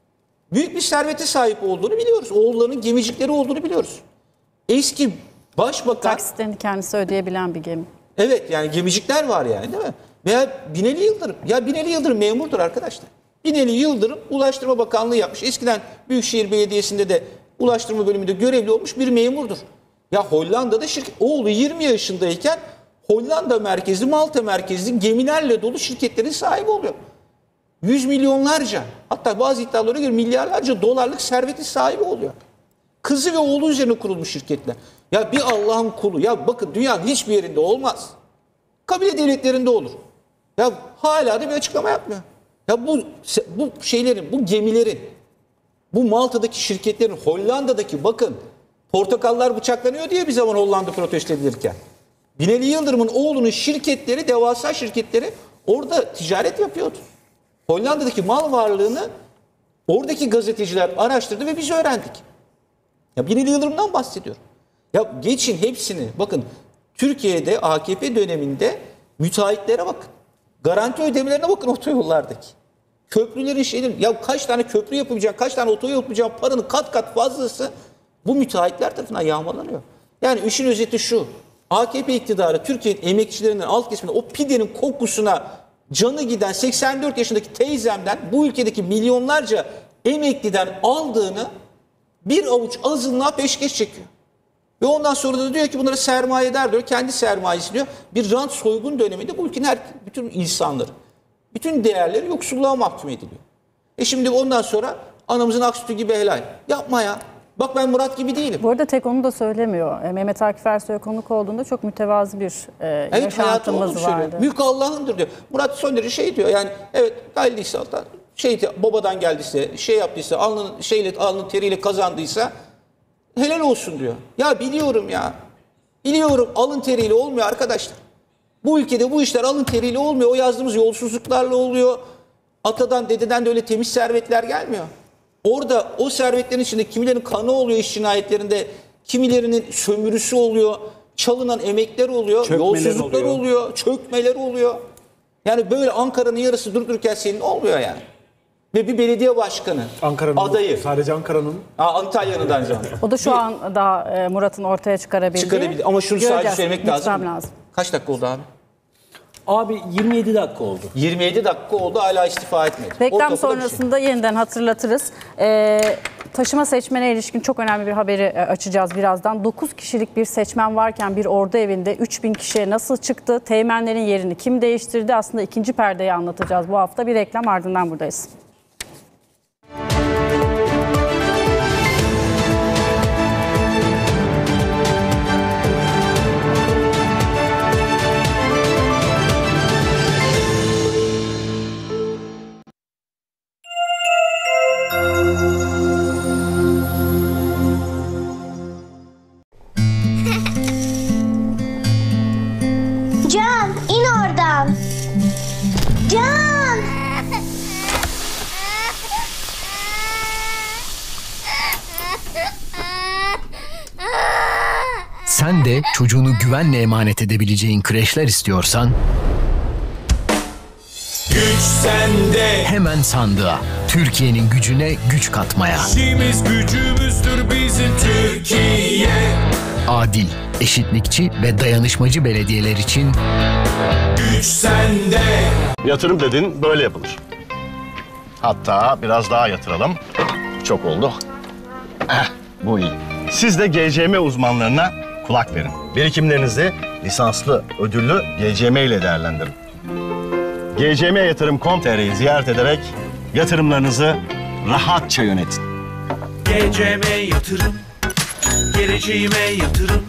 Büyük bir servete sahip olduğunu biliyoruz. Oğullarının gemicikleri olduğunu biliyoruz. Eski başbakan... Taksitlerini kendisi ödeyebilen bir gemi. Evet, yani gemicikler var yani, değil mi? Veya Binali Yıldırım. Ya Binali Yıldırım memurdur arkadaşlar. Binali Yıldırım Ulaştırma Bakanlığı yapmış. Eskiden Büyükşehir Belediyesi'nde de Ulaştırma bölümünde görevli olmuş bir memurdur. Ya Hollanda'da şirket, oğlu yirmi yaşındayken Hollanda merkezli, Malta merkezli gemilerle dolu şirketlerin sahibi oluyor. Yüz milyonlarca, hatta bazı iddialara göre milyarlarca dolarlık serveti sahibi oluyor. Kızı ve oğlu üzerine kurulmuş şirketler. Ya bir Allah'ın kulu. Ya bakın dünyanın hiçbir yerinde olmaz. Kabile devletlerinde olur. Ya hala da bir açıklama yapmıyor. Ya bu bu şeylerin, bu gemilerin, bu Malta'daki şirketlerin, Hollanda'daki, bakın portakallar bıçaklanıyor diye bir zaman Hollanda protesto edilirken. Binali Yıldırım'ın oğlunun şirketleri, devasa şirketleri orada ticaret yapıyordu. Hollanda'daki mal varlığını oradaki gazeteciler araştırdı ve biz öğrendik. Ya Binali Yıldırım'dan bahsediyorum. Ya geçin hepsini. Bakın Türkiye'de A K P döneminde müteahhitlere bakın. Garanti ödemelerine bakın otoyollardaki. Köprülerin şeyleri. Ya kaç tane köprü yapılacak, kaç tane otoyol yapılacak, paranın kat kat fazlası bu müteahhitler tarafından yağmalanıyor. Yani işin özeti şu. A K P iktidarı Türkiye'nin emekçilerinden, alt kesiminde o pidenin kokusuna canı giden seksen dört yaşındaki teyzemden bu ülkedeki milyonlarca emekliden aldığını bir avuç azınlığa peşkeş çekiyor. Ve ondan sonra da diyor ki bunlara sermayedar diyor. Kendi sermayesi diyor. Bir rant soygun döneminde bu ülkenin her, bütün insanları, bütün değerleri yoksulluğa mahkum ediliyor. E şimdi ondan sonra anamızın ak sütü gibi helal. Yapma ya. Bak ben Murat gibi değilim. Bu arada tek onu da söylemiyor. E, Mehmet Akif Ersoy konuk olduğunda çok mütevazı bir e, Evet, yaşantımız vardı. Mülk Allah'ındır diyor. Murat Soner'i şey diyor yani evet geldiyse şey babadan geldiyse şey yaptıysa alnın şeyle alnın teriyle kazandıysa helal olsun diyor. Ya biliyorum ya. Biliyorum alın teriyle olmuyor arkadaşlar. Bu ülkede bu işler alın teriyle olmuyor. O yazdığımız yolsuzluklarla oluyor. Atadan dededen de öyle temiz servetler gelmiyor. Orada o servetlerin içinde kimilerinin kanı oluyor iş cinayetlerinde, kimilerinin sömürüsü oluyor, çalınan emekler oluyor, Çökmeler yolsuzluklar oluyor. oluyor, çökmeler oluyor. Yani böyle Ankara'nın yarısı durdururken senin olmuyor yani. Ve bir belediye başkanı Ankara'nın adayı. Sadece Ankara'nın. Aa, Antalya'nın da aynı zamanda. O da şu Bir- an daha e, Murat'ın ortaya çıkarabildiği. çıkarabilir. Ama şunu sadece Göreceğiz. söylemek Lütfen lazım. Kaç dakika oldu abi? Abi yirmi yedi dakika oldu. yirmi yedi dakika oldu hala istifa etmedi. O Reklam kapıda bir şey. sonrasında yeniden hatırlatırız. Ee, taşıma seçmene ilişkin çok önemli bir haberi e, açacağız birazdan. dokuz kişilik bir seçmen varken bir ordu evinde üç bin kişiye nasıl çıktı? Teğmenlerin yerini kim değiştirdi? Aslında ikinci perdeyi anlatacağız bu hafta. Bir reklam ardından buradayız. Can, in oradan. Can! Sen de çocuğunu güvenle emanet edebileceğin kreşler istiyorsan Güç sende. hemen sandığa. Türkiye'nin gücüne güç katmaya. İşimiz gücümüzdür bizim Türkiye. Adil, eşitlikçi ve dayanışmacı belediyeler için Güç sende. Yatırım dedin böyle yapılır. Hatta biraz daha yatıralım. Çok oldu. Eh, bu iyi. Siz de G C M uzmanlarına kulak verin. Birikimlerinizi lisanslı, ödüllü G C M ile değerlendirin. G C M Yatırım nokta com nokta tr'yi ziyaret ederek yatırımlarınızı rahatça yönetin. G C M yatırım. Geleceğime yatırım.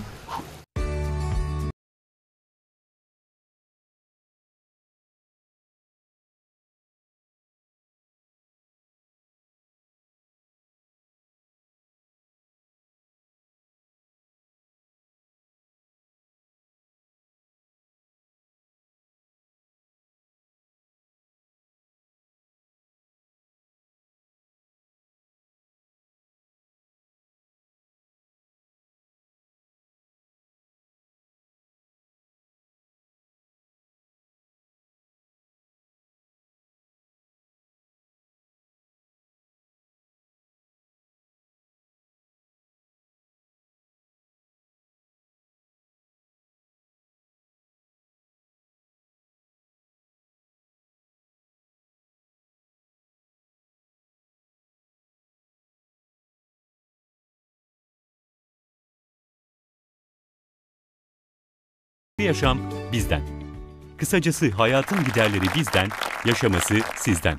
Yaşam bizden. Kısacası hayatın giderleri bizden, yaşaması sizden.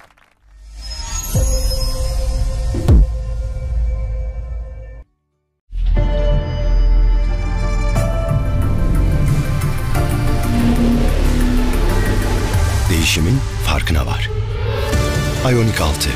Değişimin farkına var. Ioniq altı.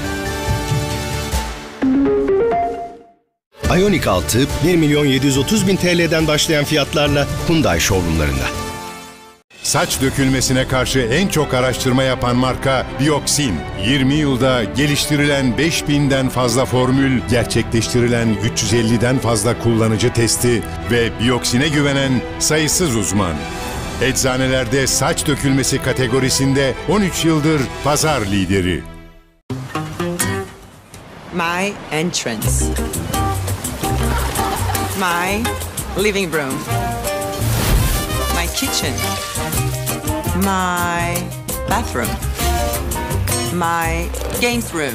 Ioniq altı bir milyon yedi yüz otuz bin T L'den başlayan fiyatlarla Hyundai showroomlarında. Saç dökülmesine karşı en çok araştırma yapan marka Bioxin. yirmi yılda geliştirilen beş binden fazla formül, gerçekleştirilen üç yüz elliden fazla kullanıcı testi ve Bioxin'e güvenen sayısız uzman. Eczanelerde saç dökülmesi kategorisinde on üç yıldır pazar lideri. My entrance. My living room. My kitchen. My bathroom. My games room.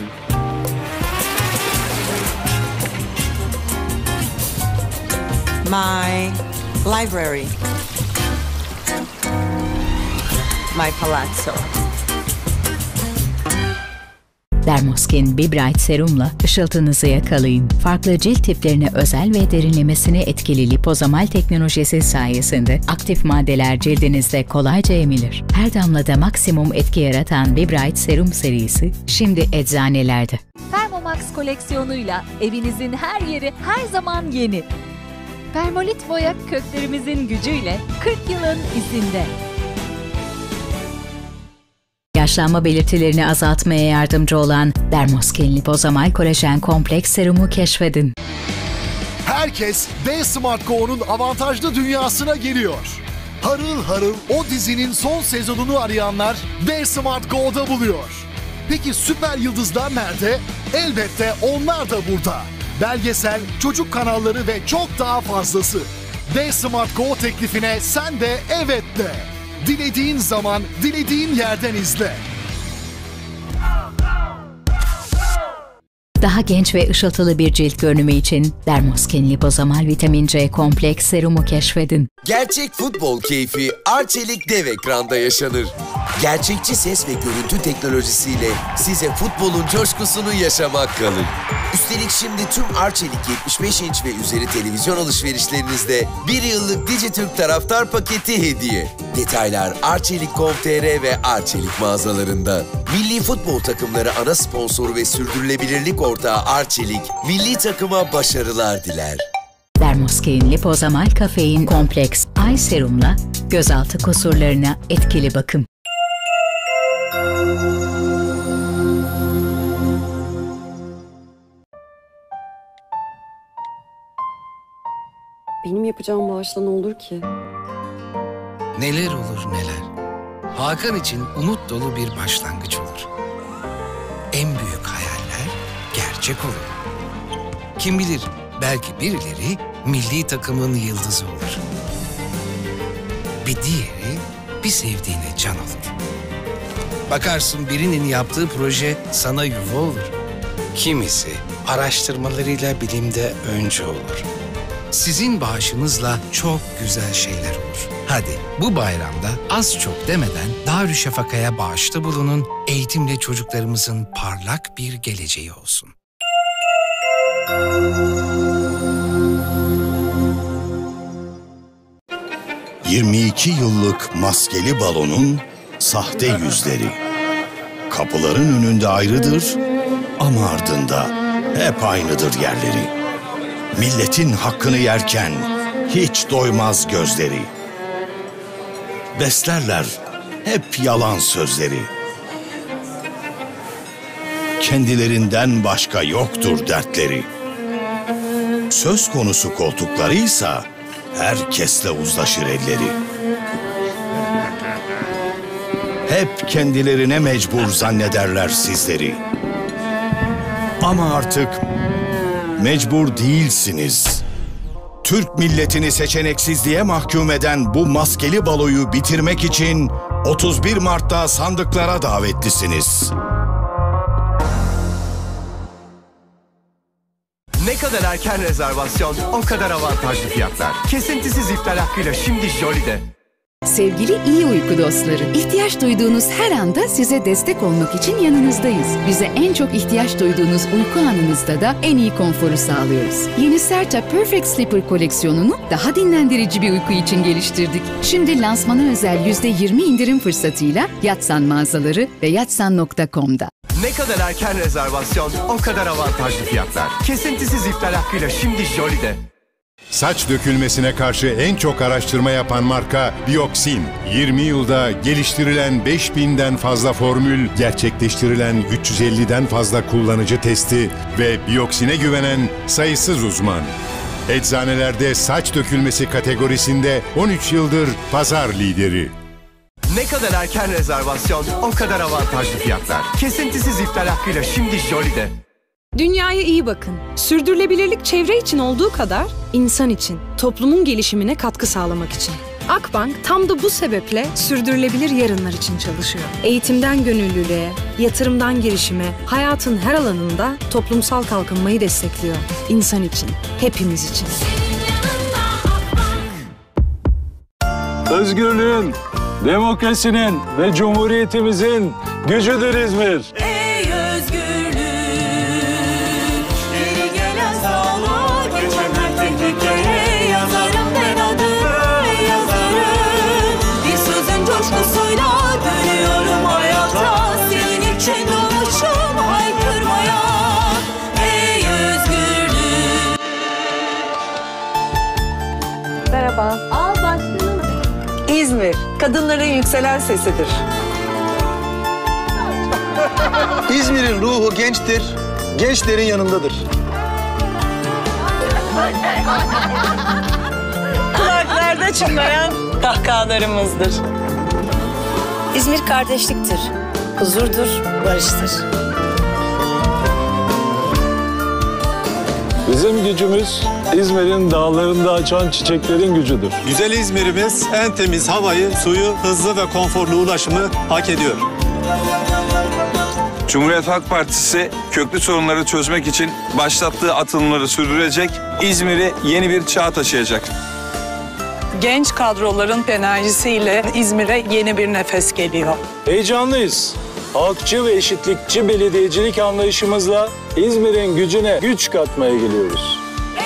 My library. My palazzo. Dermoskin B-Bright serumla ışıltınızı yakalayın. Farklı cilt tiplerine özel ve derinlemesine etkili lipozomal teknolojisi sayesinde aktif maddeler cildinizde kolayca emilir. Her damlada maksimum etki yaratan B-Bright serum serisi şimdi eczanelerde. Thermomax koleksiyonuyla evinizin her yeri her zaman yeni. Permolit boya köklerimizin gücüyle kırk yılın izinde. Yaşlanma belirtilerini azaltmaya yardımcı olan Dermoskin lipozomal kolajen kompleks serumu keşfedin. Herkes D-Smart Go'nun avantajlı dünyasına geliyor. Harıl harıl o dizinin son sezonunu arayanlar D-Smart Go'da buluyor. Peki süper yıldızlar nerede? Elbette onlar da burada. Belgesel, çocuk kanalları ve çok daha fazlası. D-Smart Go teklifine sen de evet de. Dilediğin zaman, dilediğin yerden izle. Daha genç ve ışıltılı bir cilt görünümü için Dermoskin lipozomal vitamin C kompleks serumu keşfedin. Gerçek futbol keyfi Arçelik dev ekranda yaşanır. Gerçekçi ses ve görüntü teknolojisiyle size futbolun coşkusunu yaşamak kalır. Üstelik şimdi tüm Arçelik yetmiş beş inç ve üzeri televizyon alışverişlerinizde bir yıllık Dijitürk taraftar paketi hediye. Detaylar arçelik nokta com nokta tr ve Arçelik mağazalarında. Milli futbol takımları ana sponsoru ve sürdürülebilirlik ortağı Arçelik, milli takıma başarılar diler. Dermoskin lipozomal kafein kompleks ay serumla gözaltı kusurlarına etkili bakım. Benim yapacağım bağışla ne olur ki? Neler olur neler. Hakan için umut dolu bir başlangıç olur. En büyük hayaller gerçek olur. Kim bilir belki birileri milli takımın yıldızı olur. Bir diğeri bir sevdiğine can olur. Bakarsın birinin yaptığı proje sana yuva olur. Kimisi araştırmalarıyla bilimde önce olur. Sizin bağışınızla çok güzel şeyler olur. Hadi bu bayramda az çok demeden Darüşşafaka'ya bağışta bulunun, eğitimle çocuklarımızın parlak bir geleceği olsun. yirmi iki yıllık maskeli balonun sahte yüzleri. Kapıların önünde ayrıdır ama ardında hep aynıdır yerleri. Milletin hakkını yerken hiç doymaz gözleri. Beslerler hep yalan sözleri. Kendilerinden başka yoktur dertleri. Söz konusu koltuklarıysa herkesle uzlaşır elleri. Hep kendilerine mecbur zannederler sizleri. Ama artık mecbur değilsiniz. Türk milletini seçeneksizliğe mahkum eden bu maskeli baloyu bitirmek için otuz bir Mart'ta sandıklara davetlisiniz. Ne kadar erken rezervasyon, o kadar avantajlı fiyatlar. Kesintisiz iptal hakkıyla şimdi Jolly'de. Sevgili iyi uyku dostları, ihtiyaç duyduğunuz her anda size destek olmak için yanınızdayız. Bize en çok ihtiyaç duyduğunuz uyku anınızda da en iyi konforu sağlıyoruz. Yeni Serta Perfect Sleeper koleksiyonunu daha dinlendirici bir uyku için geliştirdik. Şimdi lansmana özel yüzde yirmi indirim fırsatıyla Yatsan mağazaları ve yatsan nokta com'da. Ne kadar erken rezervasyon, o kadar avantajlı fiyatlar. Kesintisiz iptal hakkıyla şimdi Jolly'de. Saç dökülmesine karşı en çok araştırma yapan marka Bioxin. yirmi yılda geliştirilen beş binden fazla formül, gerçekleştirilen üç yüz elliden fazla kullanıcı testi ve Bioxin'e güvenen sayısız uzman. Eczanelerde saç dökülmesi kategorisinde on üç yıldır pazar lideri. Ne kadar erken rezervasyon, o kadar avantajlı fiyatlar. Kesintisiz iptal hakkıyla şimdi Jolly'de. Dünyaya iyi bakın. Sürdürülebilirlik çevre için olduğu kadar insan için, toplumun gelişimine katkı sağlamak için. Akbank tam da bu sebeple sürdürülebilir yarınlar için çalışıyor. Eğitimden gönüllülüğe, yatırımdan girişime, hayatın her alanında toplumsal kalkınmayı destekliyor. İnsan için, hepimiz için. Özgürlüğün, demokrasinin ve cumhuriyetimizin gücüdür İzmir. Merhaba. Aa, başlayalım. İzmir, kadınların yükselen sesidir. İzmir'in ruhu gençtir, gençlerin yanındadır. Kulaklarda çınlayan kahkahalarımızdır. İzmir kardeşliktir, huzurdur, barıştır. Bizim gücümüz İzmir'in dağlarında açan çiçeklerin gücüdür. Güzel İzmir'imiz en temiz havayı, suyu, hızlı ve konforlu ulaşımı hak ediyor. Cumhuriyet Halk Partisi köklü sorunları çözmek için başlattığı atılımları sürdürecek, İzmir'i yeni bir çağa taşıyacak. Genç kadroların enerjisiyle İzmir'e yeni bir nefes geliyor. Heyecanlıyız. Halkçı ve eşitlikçi belediyecilik anlayışımızla İzmir'in gücüne güç katmaya geliyoruz.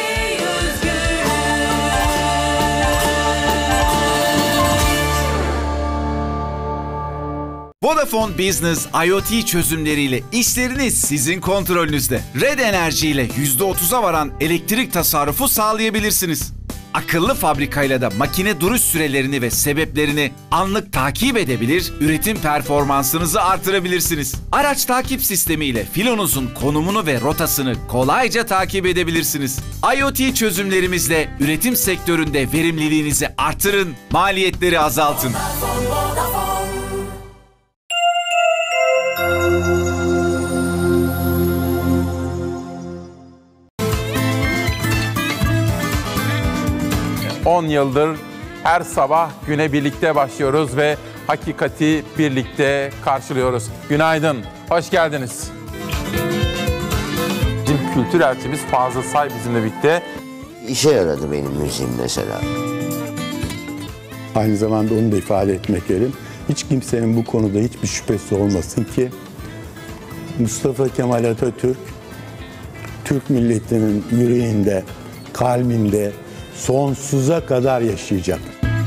Vodafone Business IoT çözümleriyle işleriniz sizin kontrolünüzde. Red Enerji ile yüzde otuza varan elektrik tasarrufu sağlayabilirsiniz. Akıllı fabrikayla da makine duruş sürelerini ve sebeplerini anlık takip edebilir, üretim performansınızı artırabilirsiniz. Araç takip sistemiyle filonuzun konumunu ve rotasını kolayca takip edebilirsiniz. IoT çözümlerimizle üretim sektöründe verimliliğinizi artırın, maliyetleri azaltın. on yıldır her sabah güne birlikte başlıyoruz ve hakikati birlikte karşılıyoruz. Günaydın, hoş geldiniz. Bizim kültür elçimiz Fazıl Say bizimle birlikte. İşe yaradı benim müziğim mesela. Aynı zamanda onu da ifade etmek gerekiyor. Hiç kimsenin bu konuda hiçbir şüphesi olmasın ki Mustafa Kemal Atatürk, Türk milletinin yüreğinde, kalbinde sonsuza kadar yaşayacak.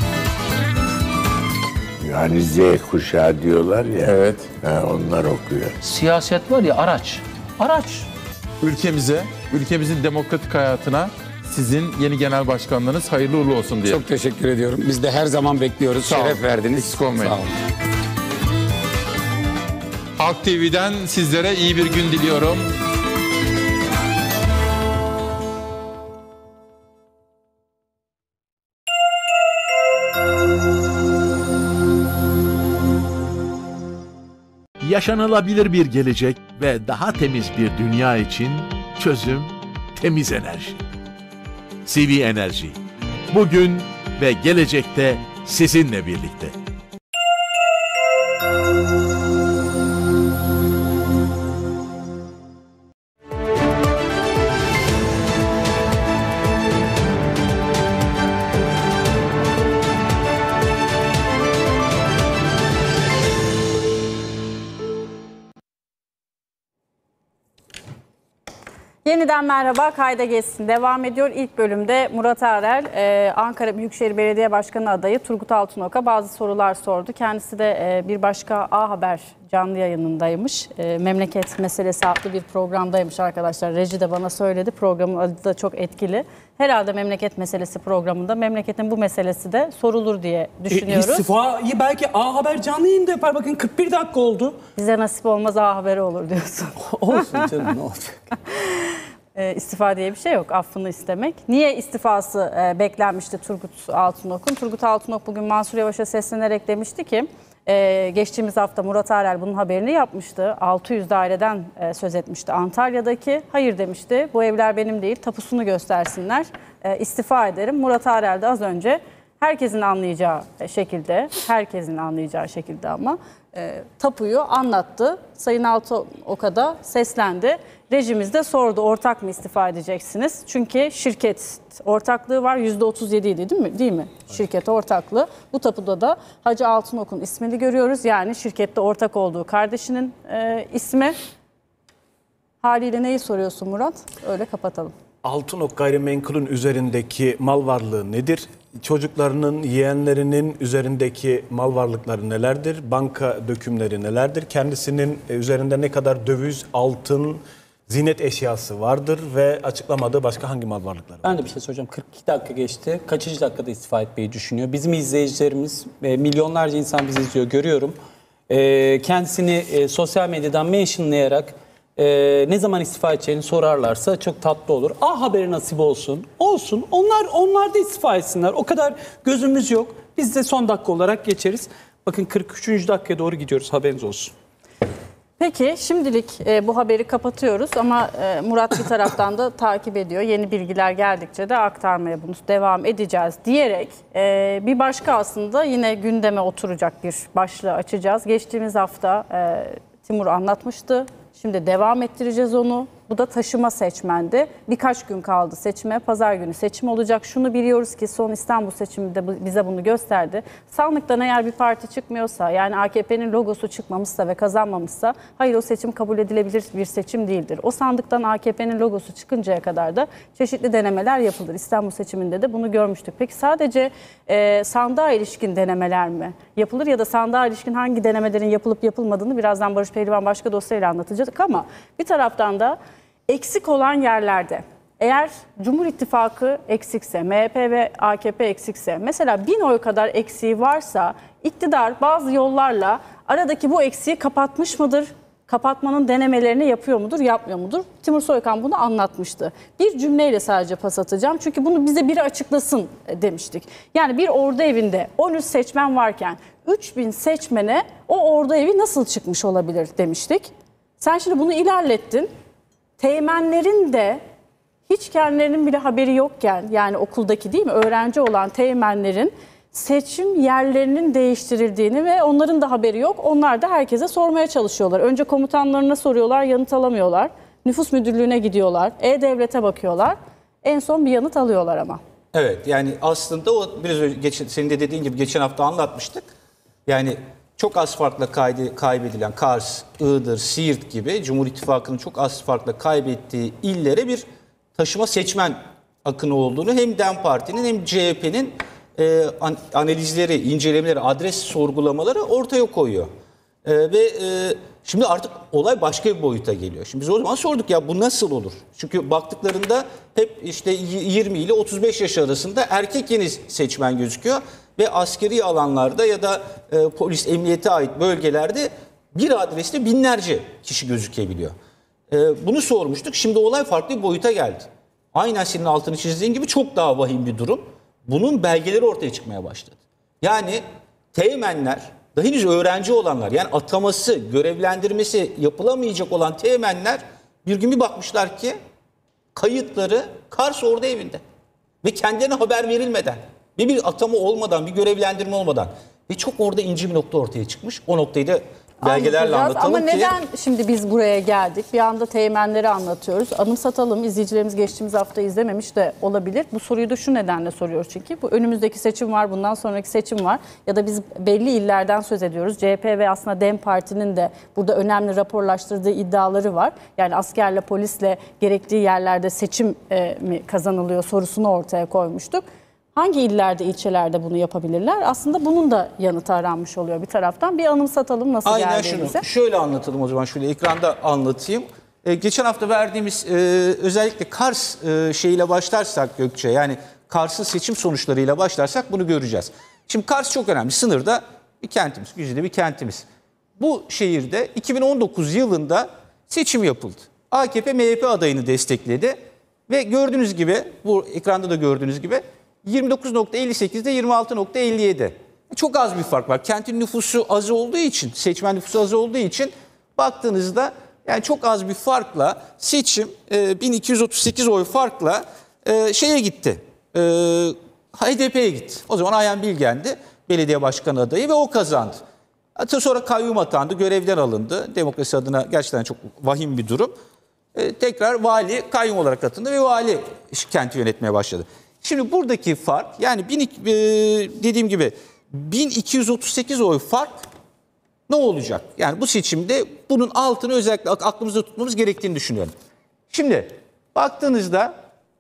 Yani Z kuşağı diyorlar ya. Evet. Ha, onlar okuyor. Siyaset var ya, araç. Araç. Ülkemize, ülkemizin demokratik hayatına sizin yeni genel başkanlığınız hayırlı uğurlu olsun diye. Çok teşekkür ediyorum. Biz de her zaman bekliyoruz. Sağ Şeref olun. verdiniz. Eksik olmayın. Sağ olun. Halk T V'den sizlere iyi bir gün diliyorum. Yaşanılabilir bir gelecek ve daha temiz bir dünya için çözüm temiz enerji. C V Enerji. Bugün ve gelecekte sizinle birlikte. Yeniden merhaba, kayda geçsin. Devam ediyor. İlk bölümde Murat Arel, e, Ankara Büyükşehir Belediye Başkanı adayı Turgut Altınok'a bazı sorular sordu. Kendisi de e, bir başka A Haber canlı yayınındaymış. E, Memleket Meselesi adlı bir programdaymış arkadaşlar. Reji de bana söyledi. Programın adı da çok etkili. Herhalde Memleket Meselesi programında memleketin bu meselesi de sorulur diye düşünüyoruz. E, istifayı belki A Haber canlı yayında yapar. Bakın kırk bir dakika oldu. Bize nasip olmaz, A Haber'e olur diyorsun. Olsun canım, ne olacak? E, istifa diye bir şey yok. Affını istemek. Niye istifası e, beklenmişti Turgut Altınok'un? Turgut Altınok bugün Mansur Yavaş'a seslenerek demişti ki e, geçtiğimiz hafta Murat Arel bunun haberini yapmıştı. altı yüz daireden e, söz etmişti Antalya'daki. Hayır demişti. Bu evler benim değil. Tapusunu göstersinler. E, istifa ederim. Murat Arel de az önce herkesin anlayacağı şekilde, herkesin anlayacağı şekilde ama e, tapuyu anlattı. Sayın Altınok'a da seslendi. Rejimiz de sordu, ortak mı istifa edeceksiniz? Çünkü şirket ortaklığı var, yüzde otuz yedi idi değil mi? Değil mi? Evet. Şirket ortaklığı. Bu tapuda da Hacı Altınok'un ismini görüyoruz. Yani şirkette ortak olduğu kardeşinin e, ismi. Haliyle neyi soruyorsun Murat? Öyle kapatalım. Altınok Gayrimenkul'ün üzerindeki mal varlığı nedir? Çocuklarının, yeğenlerinin üzerindeki mal varlıkları nelerdir? Banka dökümleri nelerdir? Kendisinin üzerinde ne kadar döviz, altın, ziynet eşyası vardır ve açıklamadığı başka hangi mal varlıkları var? Ben de bir şey soracağım. kırk iki dakika geçti. Kaçıncı dakikada istifa etmeyi düşünüyor? Bizim izleyicilerimiz, milyonlarca insan bizi izliyor, görüyorum. Kendisini sosyal medyadan mentionlayarak ne zaman istifa edeceğini sorarlarsa çok tatlı olur. A Haber'e nasip olsun. Olsun. Onlar onlar da istifa etsinler. O kadar gözümüz yok. Biz de son dakika olarak geçeriz. Bakın kırk üçüncü dakikaya doğru gidiyoruz. Haberiniz olsun. Peki şimdilik e, bu haberi kapatıyoruz ama e, Murat bir taraftan da takip ediyor. Yeni bilgiler geldikçe de aktarmaya bunu devam edeceğiz diyerek e, bir başka aslında yine gündeme oturacak bir başlığı açacağız. Geçtiğimiz hafta e, Timur anlatmıştı. Şimdi devam ettireceğiz onu. Bu da taşıma seçmendi. Birkaç gün kaldı seçime. Pazar günü seçim olacak. Şunu biliyoruz ki son İstanbul seçimi de bize bunu gösterdi. Sandıktan eğer bir parti çıkmıyorsa, yani A K P'nin logosu çıkmamışsa ve kazanmamışsa, hayır o seçim kabul edilebilir bir seçim değildir. O sandıktan A K P'nin logosu çıkıncaya kadar da çeşitli denemeler yapılır. İstanbul seçiminde de bunu görmüştük. Peki sadece e, sandığa ilişkin denemeler mi yapılır ya da sandığa ilişkin hangi denemelerin yapılıp yapılmadığını birazdan Barış Pehlivan başka dosyayla anlatacak ama bir taraftan da eksik olan yerlerde, eğer Cumhur İttifakı eksikse, M H P ve A K P eksikse, mesela bin oy kadar eksiği varsa iktidar bazı yollarla aradaki bu eksiği kapatmış mıdır? Kapatmanın denemelerini yapıyor mudur, yapmıyor mudur? Timur Soykan bunu anlatmıştı. Bir cümleyle sadece pas atacağım. Çünkü bunu bize biri açıklasın demiştik. Yani bir ordu evinde on üç seçmen varken üç bin seçmene o ordu evi nasıl çıkmış olabilir demiştik. Sen şimdi bunu ilerlettin. Teğmenlerin de hiç kendilerinin bile haberi yokken, yani okuldaki değil mi, öğrenci olan teğmenlerin seçim yerlerinin değiştirildiğini ve onların da haberi yok. Onlar da herkese sormaya çalışıyorlar. Önce komutanlarına soruyorlar, yanıt alamıyorlar. Nüfus müdürlüğüne gidiyorlar, E-Devlet'e bakıyorlar. En son bir yanıt alıyorlar ama. Evet, yani aslında o biraz önce geçen, senin de dediğin gibi geçen hafta anlatmıştık. Yani çok az farkla kaydı, kaybedilen Kars, Iğdır, Siirt gibi Cumhur İttifakı'nın çok az farkla kaybettiği illere bir taşıma seçmen akını olduğunu hem DEM Parti'nin hem C H P'nin e, an, analizleri, incelemeleri, adres sorgulamaları ortaya koyuyor. E, ve e, şimdi artık olay başka bir boyuta geliyor. Şimdi biz o zaman sorduk ya bu nasıl olur? Çünkü baktıklarında hep işte yirmi ile otuz beş yaş arasında erkek yeni seçmen gözüküyor. Ve askeri alanlarda ya da e, polis, emniyete ait bölgelerde bir adreste binlerce kişi gözükebiliyor. E, bunu sormuştuk. Şimdi olay farklı bir boyuta geldi. Aynen senin altını çizdiğin gibi çok daha vahim bir durum. Bunun belgeleri ortaya çıkmaya başladı. Yani teğmenler, daha henüz öğrenci olanlar, yani ataması, görevlendirmesi yapılamayacak olan teğmenler bir gün bir bakmışlar ki kayıtları Kars Ordu Evi'nde. Ve kendilerine haber verilmeden, ve bir atama olmadan, bir görevlendirme olmadan. Ve çok orada ince bir nokta ortaya çıkmış. O noktayı da belgelerle anlatacağız. anlatalım Ama ki... neden şimdi biz buraya geldik? Bir anda teğmenleri anlatıyoruz. Anımsatalım, izleyicilerimiz geçtiğimiz hafta izlememiş de olabilir. Bu soruyu da şu nedenle soruyoruz çünkü. Bu önümüzdeki seçim var, bundan sonraki seçim var. Ya da biz belli illerden söz ediyoruz. C H P ve aslında DEM Parti'nin de burada önemli raporlaştırdığı iddiaları var. Yani askerle, polisle gerektiği yerlerde seçim e, mi kazanılıyor sorusunu ortaya koymuştuk. Hangi illerde, ilçelerde bunu yapabilirler? Aslında bunun da yanıtı aranmış oluyor bir taraftan. Bir anımsatalım nasıl Aynen geldiğimizi. şunu. Şöyle anlatalım o zaman. Şöyle ekranda anlatayım. Ee, geçen hafta verdiğimiz e, özellikle Kars e, şeyiyle başlarsak Gökçe, yani Kars'ın seçim sonuçlarıyla başlarsak bunu göreceğiz. Şimdi Kars çok önemli. Sınırda bir kentimiz, güzide bir kentimiz. Bu şehirde iki bin on dokuz yılında seçim yapıldı. A K P M H P adayını destekledi ve gördüğünüz gibi, bu ekranda da gördüğünüz gibi yirmi dokuz nokta elli sekizde yirmi altı nokta elli yedi. Çok az bir fark var. Kentin nüfusu az olduğu için, seçmen nüfusu az olduğu için baktığınızda yani çok az bir farkla seçim e, bin iki yüz otuz sekiz oy farkla e, şeye gitti. E, H D P'ye gitti. O zaman Ayhan Bilgen'di belediye başkanı adayı ve o kazandı. Hatta sonra kayyum atandı, görevden alındı. Demokrasi adına gerçekten çok vahim bir durum. E, tekrar vali kayyum olarak atındı ve vali kenti yönetmeye başladı. Şimdi buradaki fark, yani bin, e, dediğim gibi bin iki yüz otuz sekiz oy fark ne olacak? Yani bu seçimde bunun altını özellikle aklımızda tutmamız gerektiğini düşünüyorum. Şimdi baktığınızda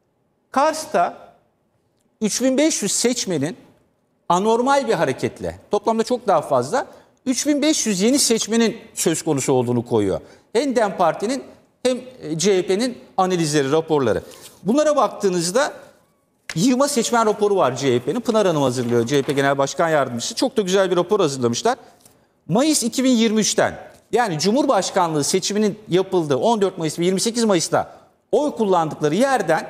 Kars'ta üç bin beş yüz seçmenin anormal bir hareketle, toplamda çok daha fazla, üç bin beş yüz yeni seçmenin söz konusu olduğunu koyuyor. Hem DEM Parti'nin hem C H P'nin analizleri, raporları. Bunlara baktığınızda yığma seçmen raporu var C H P'nin. Pınar Hanım hazırlıyor, C H P Genel Başkan Yardımcısı. Çok da güzel bir rapor hazırlamışlar. Mayıs iki bin yirmi üçten, yani Cumhurbaşkanlığı seçiminin yapıldığı on dört Mayıs ve yirmi sekiz Mayıs'ta oy kullandıkları yerden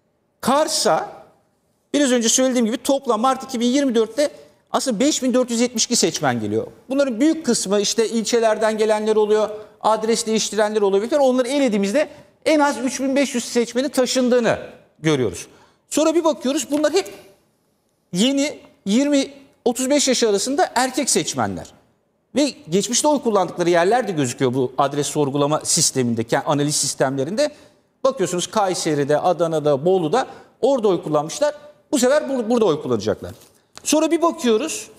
Kars'a biraz önce söylediğim gibi toplam Mart iki bin yirmi dörtte aslında beş bin dört yüz yetmiş iki seçmen geliyor. Bunların büyük kısmı işte ilçelerden gelenler oluyor, adres değiştirenler olabilir. Onları elediğimizde en az üç bin beş yüz seçmenin taşındığını görüyoruz. Sonra bir bakıyoruz, bunlar hep yeni yirmi otuz beş yaş arasında erkek seçmenler. Ve geçmişte oy kullandıkları yerler de gözüküyor bu adres sorgulama sisteminde, analiz sistemlerinde. Bakıyorsunuz Kayseri'de, Adana'da, Bolu'da orada oy kullanmışlar. Bu sefer burada oy kullanacaklar. Sonra bir bakıyoruz,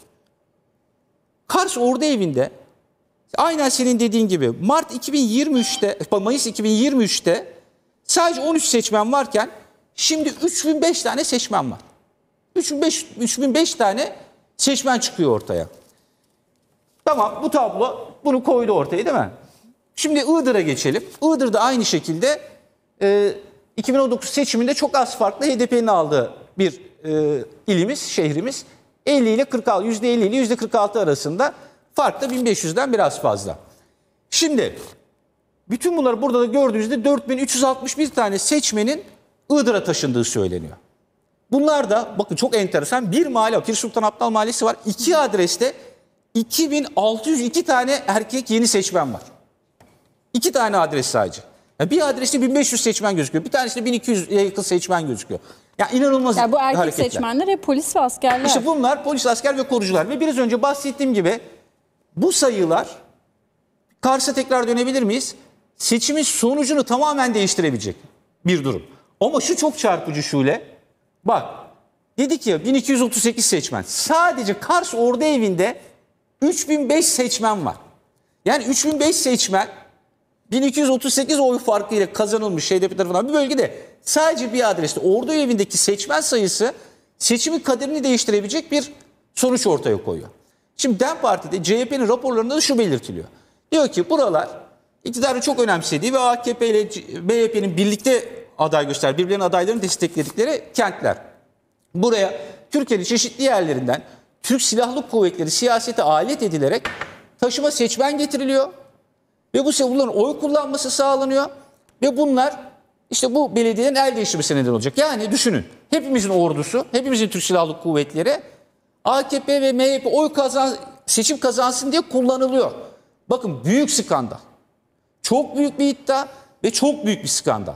Kars Ordu Evi'nde aynen senin dediğin gibi Mart iki bin yirmi üçte, Mayıs iki bin yirmi üçte sadece on üç seçmen varken şimdi üç bin beş tane seçmen var. üç bin beş tane seçmen çıkıyor ortaya. Tamam, bu tablo bunu koydu ortaya, değil mi? Şimdi Iğdır'a geçelim. Iğdır'da aynı şekilde e, iki bin on dokuz seçiminde çok az farklı H D P'nin aldığı bir e, ilimiz, şehrimiz. elli ile kırk altı, yüzde elli ile yüzde kırk altı arasında fark da bin beş yüzden biraz fazla. Şimdi bütün bunları burada da gördüğünüzde dört bin üç yüz altmış bir tane seçmenin Iğdır'a taşındığı söyleniyor. Bunlar da bakın çok enteresan, bir mahalle, Pir Sultan Abdal Mahallesi var. İki adreste iki bin altı yüz iki tane erkek yeni seçmen var. İki tane adres sadece. Yani bir adreste bin beş yüz seçmen gözüküyor. Bir tanesinde bin iki yüz yakın seçmen gözüküyor. Ya yani inanılmaz yani bu erkek hareketler. Seçmenler hep polis ve askerler. İşte bunlar polis, asker ve korucular. Ve biraz önce bahsettiğim gibi bu sayılar, Kars'a tekrar dönebilir miyiz? Seçimin sonucunu tamamen değiştirebilecek bir durum. Ama şu çok çarpıcı Şule. Bak dedik ya bin iki yüz otuz sekiz seçmen. Sadece Kars Ordu Evi'nde üç bin beş seçmen var. Yani üç bin beş seçmen bin iki yüz otuz sekiz oy farkıyla kazanılmış H D P tarafından bir bölgede sadece bir adreste Ordu Evi'ndeki seçmen sayısı seçimin kaderini değiştirebilecek bir sonuç ortaya koyuyor. Şimdi DEM Parti'de C H P'nin raporlarında da şu belirtiliyor. Diyor ki buralar iktidarı çok önemsediği ve A K P ile M H P'nin birlikte aday göster, birbirlerinin adaylarını destekledikleri kentler. Buraya Türkiye'nin çeşitli yerlerinden Türk Silahlı Kuvvetleri siyasete alet edilerek taşıma seçmen getiriliyor. Ve bu bunların oy kullanması sağlanıyor. Ve bunlar işte bu belediyenin el değiştirmesine neden olacak. Yani düşünün, hepimizin ordusu, hepimizin Türk Silahlı Kuvvetleri A K P ve M H P oy kazan, seçim kazansın diye kullanılıyor. Bakın büyük skandal. Çok büyük bir iddia ve çok büyük bir skandal.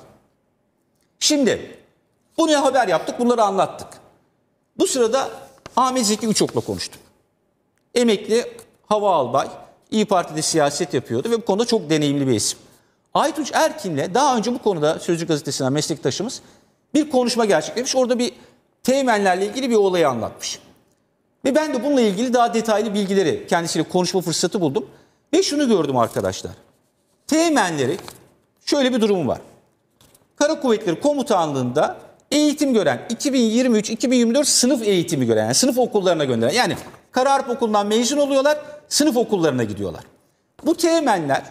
Şimdi bunu haber yaptık, bunları anlattık. Bu sırada Ahmet Zeki Uçok'la konuştuk. Emekli hava albay, İyi Parti'de siyaset yapıyordu ve bu konuda çok deneyimli bir isim. Aytunç Erkin'le daha önce bu konuda Sözcü Gazetesi'nden meslektaşımız bir konuşma gerçekleşmiş. Orada bir teğmenlerle ilgili bir olayı anlatmış. Ve ben de bununla ilgili daha detaylı bilgileri kendisiyle konuşma fırsatı buldum. Ve şunu gördüm arkadaşlar. Teğmenleri şöyle bir durumu var. Kara Kuvvetleri Komutanlığı'nda eğitim gören, iki bin yirmi üç iki bin yirmi dört sınıf eğitimi gören, yani sınıf okullarına gönderen. Yani Kara Harp Okulu'ndan mezun oluyorlar, sınıf okullarına gidiyorlar. Bu teğmenler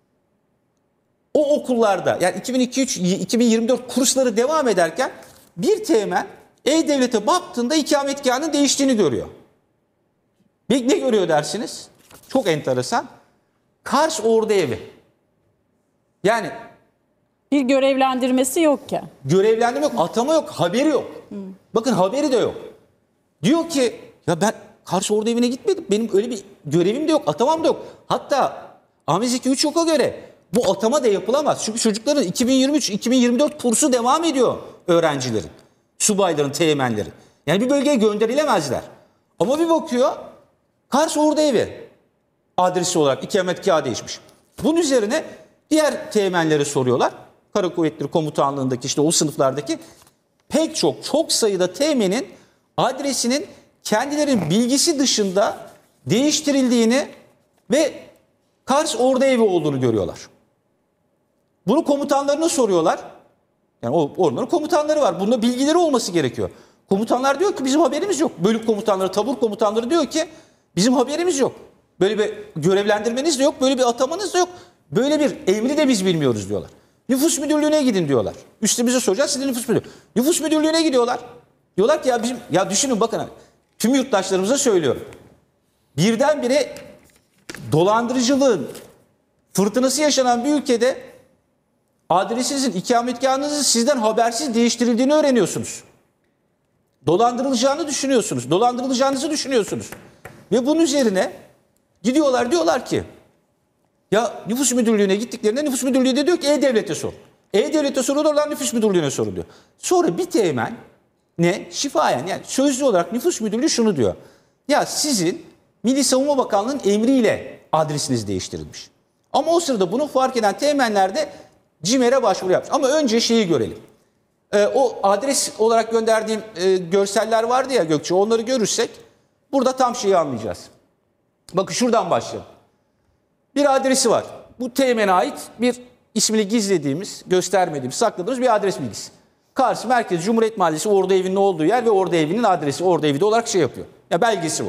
o okullarda, yani iki bin iki üç iki bin yirmi dört kursları devam ederken bir teğmen E-Devlet'e baktığında ikametgahının değiştiğini görüyor. Ne görüyor dersiniz? Çok enteresan. Kars Ordu Evi. Yani bir görevlendirmesi yokken. Görevlendirme yok, atama yok, haberi yok. Hmm. Bakın haberi de yok. Diyor ki ya ben Kars Ordu Evi'ne gitmedim. Benim öyle bir görevim de yok, atamam da yok. Hatta Ahmet Zeki Üçok'a göre bu atama da yapılamaz. Çünkü çocukların iki bin yirmi üç iki bin yirmi dört kursu devam ediyor öğrencilerin. Subayların, teğmenlerin. Yani bir bölgeye gönderilemezler. Ama bir bakıyor Kars Ordu Evi adresi olarak ikametgahı değişmiş. Bunun üzerine diğer teğmenlere soruyorlar. Kara Kuvvetleri Komutanlığı'ndaki işte o sınıflardaki pek çok çok sayıda teğmenin adresinin kendilerinin bilgisi dışında değiştirildiğini ve Kars Ordu Evi olduğunu görüyorlar. Bunu komutanlarına soruyorlar. Yani o onların komutanları var. Bunda bilgileri olması gerekiyor. Komutanlar diyor ki bizim haberimiz yok. Bölük komutanları, tabur komutanları diyor ki bizim haberimiz yok. Böyle bir görevlendirmeniz de yok, böyle bir atamanız da yok. Böyle bir emri de biz bilmiyoruz diyorlar. Nüfus müdürlüğüne gidin diyorlar. Üstümüze soracağız, sizin nüfus müdürlüğü. Nüfus müdürlüğüne gidiyorlar. Diyorlar ki ya bizim, ya düşünün bakın tüm yurttaşlarımıza söylüyorum. Birdenbire dolandırıcılığın fırtınası yaşanan bir ülkede adresinizin, ikametgahınızın sizden habersiz değiştirildiğini öğreniyorsunuz. Dolandırılacağını düşünüyorsunuz. Dolandırılacağınızı düşünüyorsunuz. Ve bunun üzerine gidiyorlar diyorlar ki ya nüfus müdürlüğüne gittiklerinde nüfus müdürlüğü de diyor ki E-Devlet'e sor. E-Devlet'e sorulurlar, nüfus müdürlüğüne soruluyor. Sonra bir teğmen ne? Şifayen yani sözlü olarak nüfus müdürlüğü şunu diyor. Ya sizin Milli Savunma Bakanlığı'nın emriyle adresiniz değiştirilmiş. Ama o sırada bunu fark eden teğmenler de CİMER'e başvuru yapmış. Ama önce şeyi görelim. Ee, o adres olarak gönderdiğim e, görseller vardı ya Gökçe, onları görürsek burada tam şeyi anlayacağız. Bakın şuradan başlayalım. Bir adresi var. Bu teğmene ait bir ismini gizlediğimiz, göstermediğimiz, sakladığımız bir adres bilgisi. Kars Merkez Cumhuriyet Mahallesi Ordu Evi'nin olduğu yer ve Ordu Evi'nin adresi Ordu Evi de olarak şey yapıyor. Ya belgesi bu.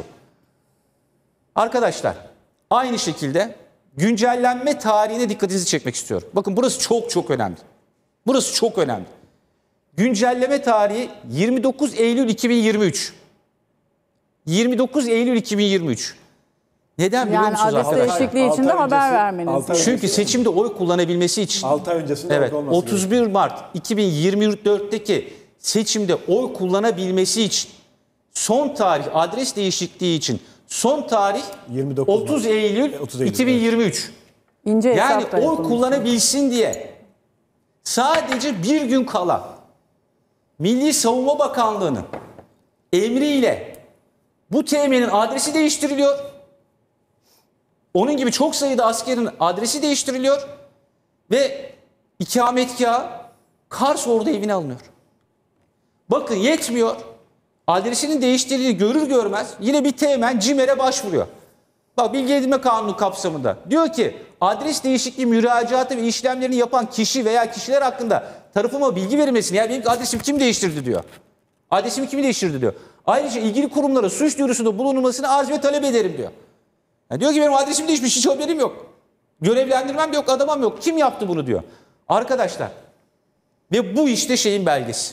Arkadaşlar aynı şekilde güncellenme tarihine dikkatinizi çekmek istiyorum. Bakın burası çok çok önemli. Burası çok önemli. Güncelleme tarihi yirmi dokuz Eylül iki bin yirmi üç. yirmi dokuz Eylül iki bin yirmi üç. Neden biliyor yani musunuz arkadaşlar? Yani adres değişikliği için de haber vermeniz. Çünkü seçimde oy kullanabilmesi için. altı ay öncesinde evet, otuz bir Mart iki bin yirmi dörtteki seçimde oy kullanabilmesi için son tarih adres değişikliği için son tarih otuz Eylül iki bin yirmi üç. İnce yani oy kullanabilsin diye sadece bir gün kala Milli Savunma Bakanlığı'nın emriyle bu teğmenin adresi değiştiriliyor. Onun gibi çok sayıda askerin adresi değiştiriliyor ve ikametgahı Kars Ordu Evi'ne alınıyor. Bakın yetmiyor. Adresinin değiştirildiğini görür görmez yine bir teğmen CİMER'e başvuruyor. Bak Bilgi Edinme Kanunu kapsamında. Diyor ki adres değişikliği müracaatı ve işlemlerini yapan kişi veya kişiler hakkında tarafıma bilgi verilmesini. Yani benim adresimi kim değiştirdi diyor. Adresimi kim değiştirdi diyor. Ayrıca ilgili kurumlara suç duyurusunda bulunulmasını arz ve talep ederim diyor. Yani diyor ki benim adresim değişmiş, hiç haberim yok. Görevlendirmem yok, adamam yok. Kim yaptı bunu diyor. Arkadaşlar ve bu işte şeyin belgesi.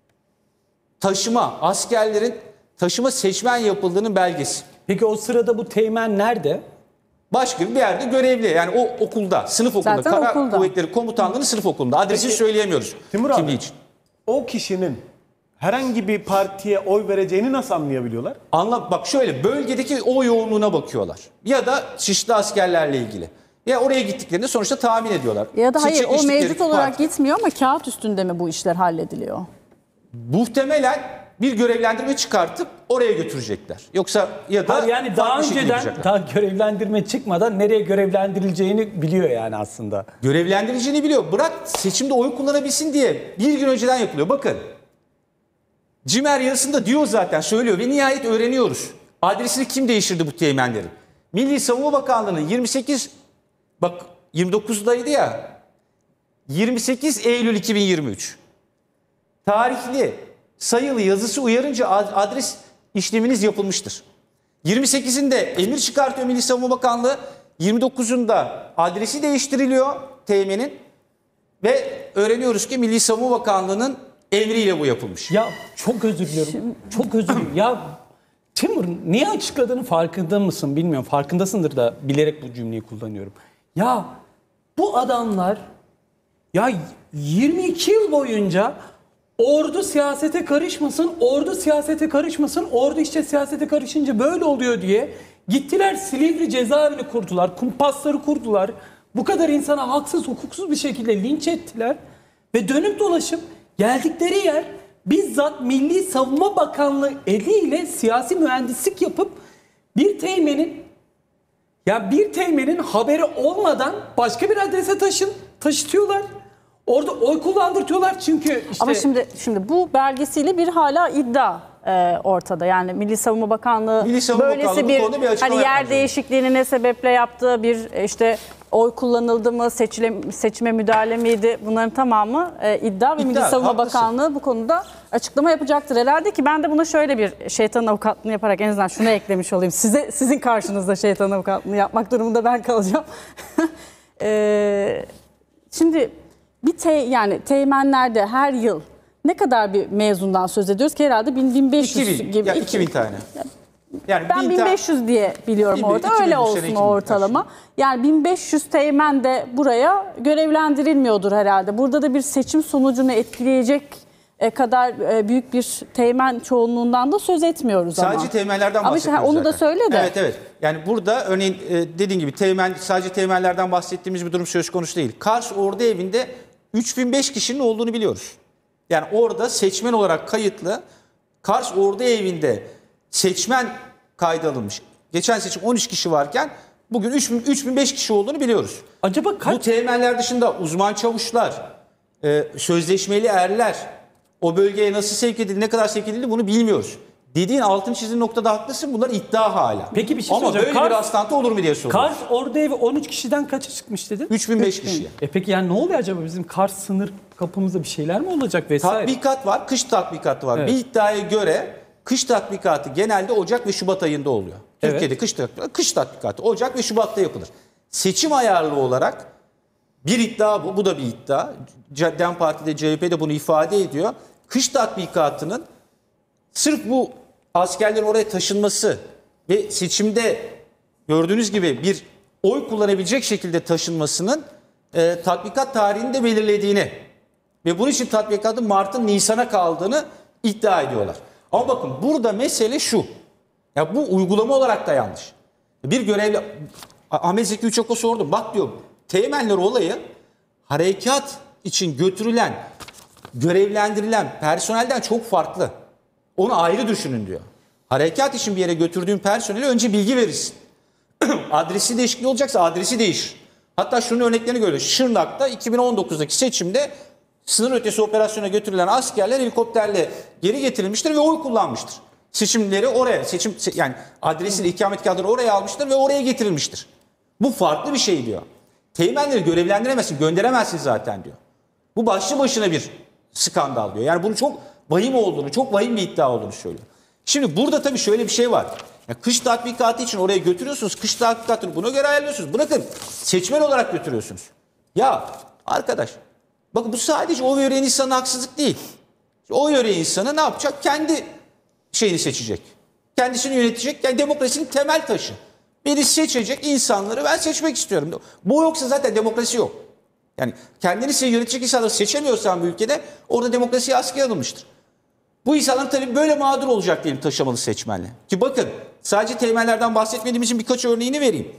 Taşıma, askerlerin taşıma seçmen yapıldığının belgesi. Peki o sırada bu teğmen nerede? Başka bir yerde görevli. Yani o okulda, sınıf okulunda. Zaten Kara okulda. Kuvvetleri Komutanlığı'nın sınıf okulunda. Adresini Peki, söyleyemiyoruz. Timur abi, kimliği için. O kişinin herhangi bir partiye oy vereceğini nasıl anlayabiliyorlar? Anla, bak şöyle bölgedeki oy yoğunluğuna bakıyorlar. Ya da çeşitli askerlerle ilgili. Ya oraya gittiklerinde sonuçta tahmin ediyorlar. Ya da hayır Seçilmiş o mevcut olarak parti. gitmiyor ama kağıt üstünde mi bu işler hallediliyor? Muhtemelen bir görevlendirme çıkartıp oraya götürecekler. Yoksa ya da Hayır, yani daha farklı şekilde önceden yapacaklar. daha görevlendirme çıkmadan nereye görevlendirileceğini biliyor yani aslında. Görevlendiricini biliyor. Bırak seçimde oy kullanabilsin diye bir gün önceden yapılıyor. Bakın. CİMER yazısında diyor zaten, söylüyor ve nihayet öğreniyoruz. Adresini kim değiştirdi bu teğmenlerin? Milli Savunma Bakanlığı'nın yirmi sekiz bak yirmi dokuzdaydı ya. yirmi sekiz Eylül iki bin yirmi üç. Tarihli sayılı yazısı uyarınca adres işleminiz yapılmıştır. yirmi sekizinde emir çıkartıyor Milli Savunma Bakanlığı. yirmi dokuzunda adresi değiştiriliyor teğmenin ve öğreniyoruz ki Milli Savunma Bakanlığı'nın emriyle bu yapılmış. Ya çok özür diliyorum. Çok özür diliyorum. Ya Timur, niye açıkladığının farkında mısın bilmiyorum. Farkındasındır da bilerek bu cümleyi kullanıyorum. Ya bu adamlar ya yirmi iki yıl boyunca ordu siyasete karışmasın, ordu siyasete karışmasın, ordu işte siyasete karışınca böyle oluyor diye gittiler Silivri cezaevini kurdular, kumpasları kurdular. Bu kadar insana haksız, hukuksuz bir şekilde linç ettiler ve dönüp dolaşıp geldikleri yer bizzat Milli Savunma Bakanlığı eliyle siyasi mühendislik yapıp bir teğmenin ya bir teğmenin haberi olmadan başka bir adrese taşın taşıtıyorlar. Orada oy kullandırtıyorlar çünkü işte... Ama şimdi şimdi bu belgesiyle bir hala iddia e, ortada. Yani Milli Savunma Bakanlığı Milli Savunma böylesi Bakanlığı bu bir, konuda bir açıklama hani yer yapmak değişikliğini ne sebeple yaptığı bir işte oy kullanıldı mı, seçile, seçime müdahale miydi? Bunların tamamı e, iddia ve İddia, Milli Savunma haklısın. Bakanlığı bu konuda açıklama yapacaktır herhalde ki ben de buna şöyle bir şeytan avukatlığını yaparak en azından şunu eklemiş olayım. Size sizin karşınızda şeytan avukatlığını yapmak durumunda ben kalacağım. e, şimdi bir te, yani teğmenlerde her yıl ne kadar bir mezundan söz ediyoruz ki herhalde bin beş yüz iki bin, gibi. ya iki bin tane. Yani Ben bin beş yüz diye biliyorum bin, orada. iki bin, Öyle bu sene iki olsun bin ortalama. Yani bin beş yüz teğmen de buraya görevlendirilmiyordur herhalde. Burada da bir seçim sonucunu etkileyecek kadar büyük bir teğmen çoğunluğundan da söz etmiyoruz ama. Sadece teğmenlerden ama bahsediyoruz işte, onu zaten. da söyle de. Evet evet. Yani burada örneğin dediğin gibi teğmen, sadece teğmenlerden bahsettiğimiz bir durum söz konusu değil. Kars Ordu Evi'nde üç bin beş kişinin olduğunu biliyoruz. Yani orada seçmen olarak kayıtlı Kars Ordu Evi'nde seçmen kaydı alınmış. Geçen seçim on üç kişi varken bugün üç bin beş kişi olduğunu biliyoruz. Acaba kaç? Bu teğmenler dışında uzman çavuşlar, sözleşmeli erler, o bölgeye nasıl sevk edildi, ne kadar sevk edildi bunu bilmiyoruz. Dediğin altın çizdiğin noktada haklısın. Bunlar iddia hala. Peki bir şey Ama söyleyeceğim. böyle Kars, bir rastlantı olur mu diye soruyorum. Kars Ordu Evi on üç kişiden kaça çıkmış dedin? üç bin beş kişiye. E peki yani ne oluyor acaba bizim Kars sınır kapımızda bir şeyler mi olacak vesaire? Tatbikat var, kış tatbikatı var. Evet. Bir iddiaya göre kış tatbikatı genelde Ocak ve Şubat ayında oluyor. Evet. Türkiye'de kış tatbikatı, kış tatbikatı Ocak ve Şubat'ta yapılır. Seçim ayarlı olarak bir iddia bu, bu da bir iddia. DEM Parti'de, C H P de bunu ifade ediyor. Kış tatbikatının sırf bu askerlerin oraya taşınması ve seçimde gördüğünüz gibi bir oy kullanabilecek şekilde taşınmasının e, tatbikat tarihini de belirlediğini ve bunun için tatbikatın Mart'ın Nisan'a kaldığını iddia ediyorlar. Ama bakın burada mesele şu. Ya bu uygulama olarak da yanlış. Bir görevli Ahmet Zeki Uçak'a sordum. Bak diyor teğmenler olayı harekat için götürülen, görevlendirilen personelden çok farklı. Onu ayrı düşünün diyor. Harekat için bir yere götürdüğün personele önce bilgi verirsin. Adresi değişikliği olacaksa adresi değişir. Hatta şunun örneklerini görüyoruz. Şırnak'ta iki bin on dokuzdaki seçimde sınır ötesi operasyona götürülen askerler helikopterle geri getirilmiştir ve oy kullanmıştır. Seçimleri oraya, seçim yani adresiyle ikametgahları oraya almıştır ve oraya getirilmiştir. Bu farklı bir şey diyor. Teğmenleri görevlendiremezsin, gönderemezsin zaten diyor. Bu başlı başına bir skandal diyor. Yani bunun çok vahim olduğunu, çok vahim bir iddia olduğunu söylüyor. Şimdi burada tabii şöyle bir şey var. Yani kış tatbikatı için oraya götürüyorsunuz. Kış tatbikatını buna göre ayarlıyorsunuz. Bırakın seçmen olarak götürüyorsunuz. Ya arkadaş bakın bu sadece o yörenin insanına haksızlık değil. O yöre insanı ne yapacak? Kendi şeyini seçecek. Kendisini yönetecek. Yani demokrasinin temel taşı. Biri seçecek insanları ben seçmek istiyorum. Bu yoksa zaten demokrasi yok. Yani kendini yönetecek insanları seçemiyorsan bir ülkede orada demokrasiye askıya alınmıştır. Bu insanların tabii böyle mağdur olacak diyelim taşımalı seçmenle. Ki bakın sadece teğmenlerden bahsetmediğim için birkaç örneğini vereyim.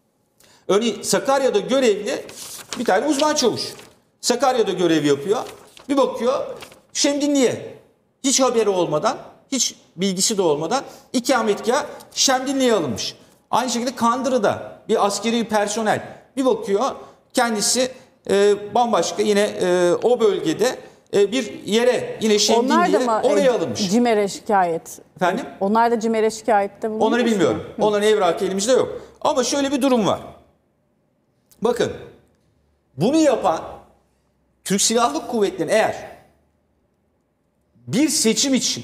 Örneğin Sakarya'da görevli bir tane uzman çavuş. Sakarya'da görev yapıyor. Bir bakıyor Şemdinli'ye hiç haberi olmadan, hiç bilgisi de olmadan ikametgah Şemdinli'ye alınmış. Aynı şekilde Kandırı'da bir askeri personel bir bakıyor kendisi e, bambaşka yine e, o bölgede e, bir yere yine Şemdinli'ye oraya alınmış. CİMER'e şikayet. Efendim? Onlar da CİMER'e şikayette bulunmuş. Onları bilmiyorum. Hı. Onların evrakı elimizde yok. Ama şöyle bir durum var. Bakın bunu yapan Türk Silahlı Kuvvetleri'nin eğer bir seçim için,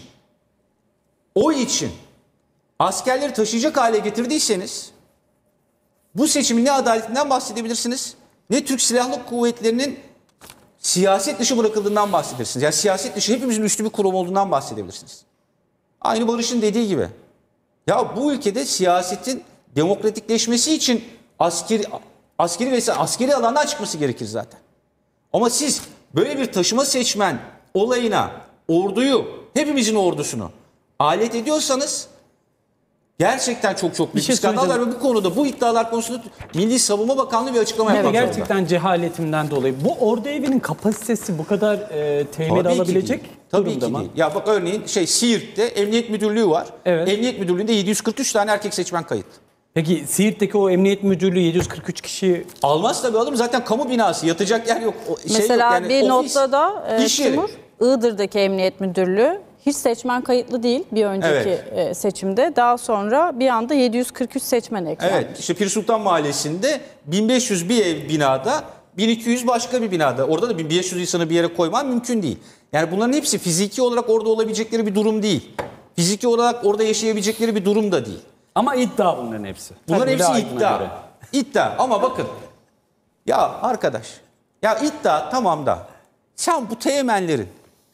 oy için askerleri taşıyacak hale getirdiyseniz bu seçimin ne adaletinden bahsedebilirsiniz ne Türk Silahlı Kuvvetleri'nin siyaset dışı bırakıldığından bahsedersiniz. Yani siyaset dışı hepimizin üstü bir kurum olduğundan bahsedebilirsiniz. Aynı Barış'ın dediği gibi. Ya bu ülkede siyasetin demokratikleşmesi için askeri askeri ve askeri alandan çıkması gerekir zaten. Ama siz böyle bir taşıma seçmen olayına orduyu, hepimizin ordusunu alet ediyorsanız gerçekten çok çok büyük şey skandallar ve bu konuda bu iddialar konusunda Milli Savunma Bakanlığı bir açıklama Evet, yapmak zorunda. gerçekten cehaletimden dolayı. Bu ordu evinin kapasitesi bu kadar e, temin Tabii ki alabilecek değil. Tabii durumda ki mı? değil. Ya bak örneğin şey Siirt'te Emniyet Müdürlüğü var. Evet. Emniyet Müdürlüğü'nde yedi yüz kırk üç tane erkek seçmen kayıt. Peki Siirt'teki o Emniyet Müdürlüğü yedi yüz kırk üç kişi... Almaz tabii oğlum, zaten kamu binası, yatacak yer yok. O, şey Mesela yok yani, bir ofis, notta da e, iş yeri. Timur, Iğdır'daki Emniyet Müdürlüğü hiç seçmen kayıtlı değil bir önceki Evet. e, seçimde. Daha sonra bir anda yedi yüz kırk üç seçmen eklendi. Evet, işte Pir Sultan Mahallesi'nde bin beş yüz bir ev binada, bin iki yüz başka bir binada. Orada da bin beş yüz insanı bir yere koyman mümkün değil. Yani bunların hepsi fiziki olarak orada olabilecekleri bir durum değil. Fiziki olarak orada yaşayabilecekleri bir durum da değil. Ama iddia bunların hepsi. Bunların Tabii, hepsi Aydın'a iddia. göre. İddia ama bakın. Ya arkadaş, ya iddia tamam da sen bu teğmenlerin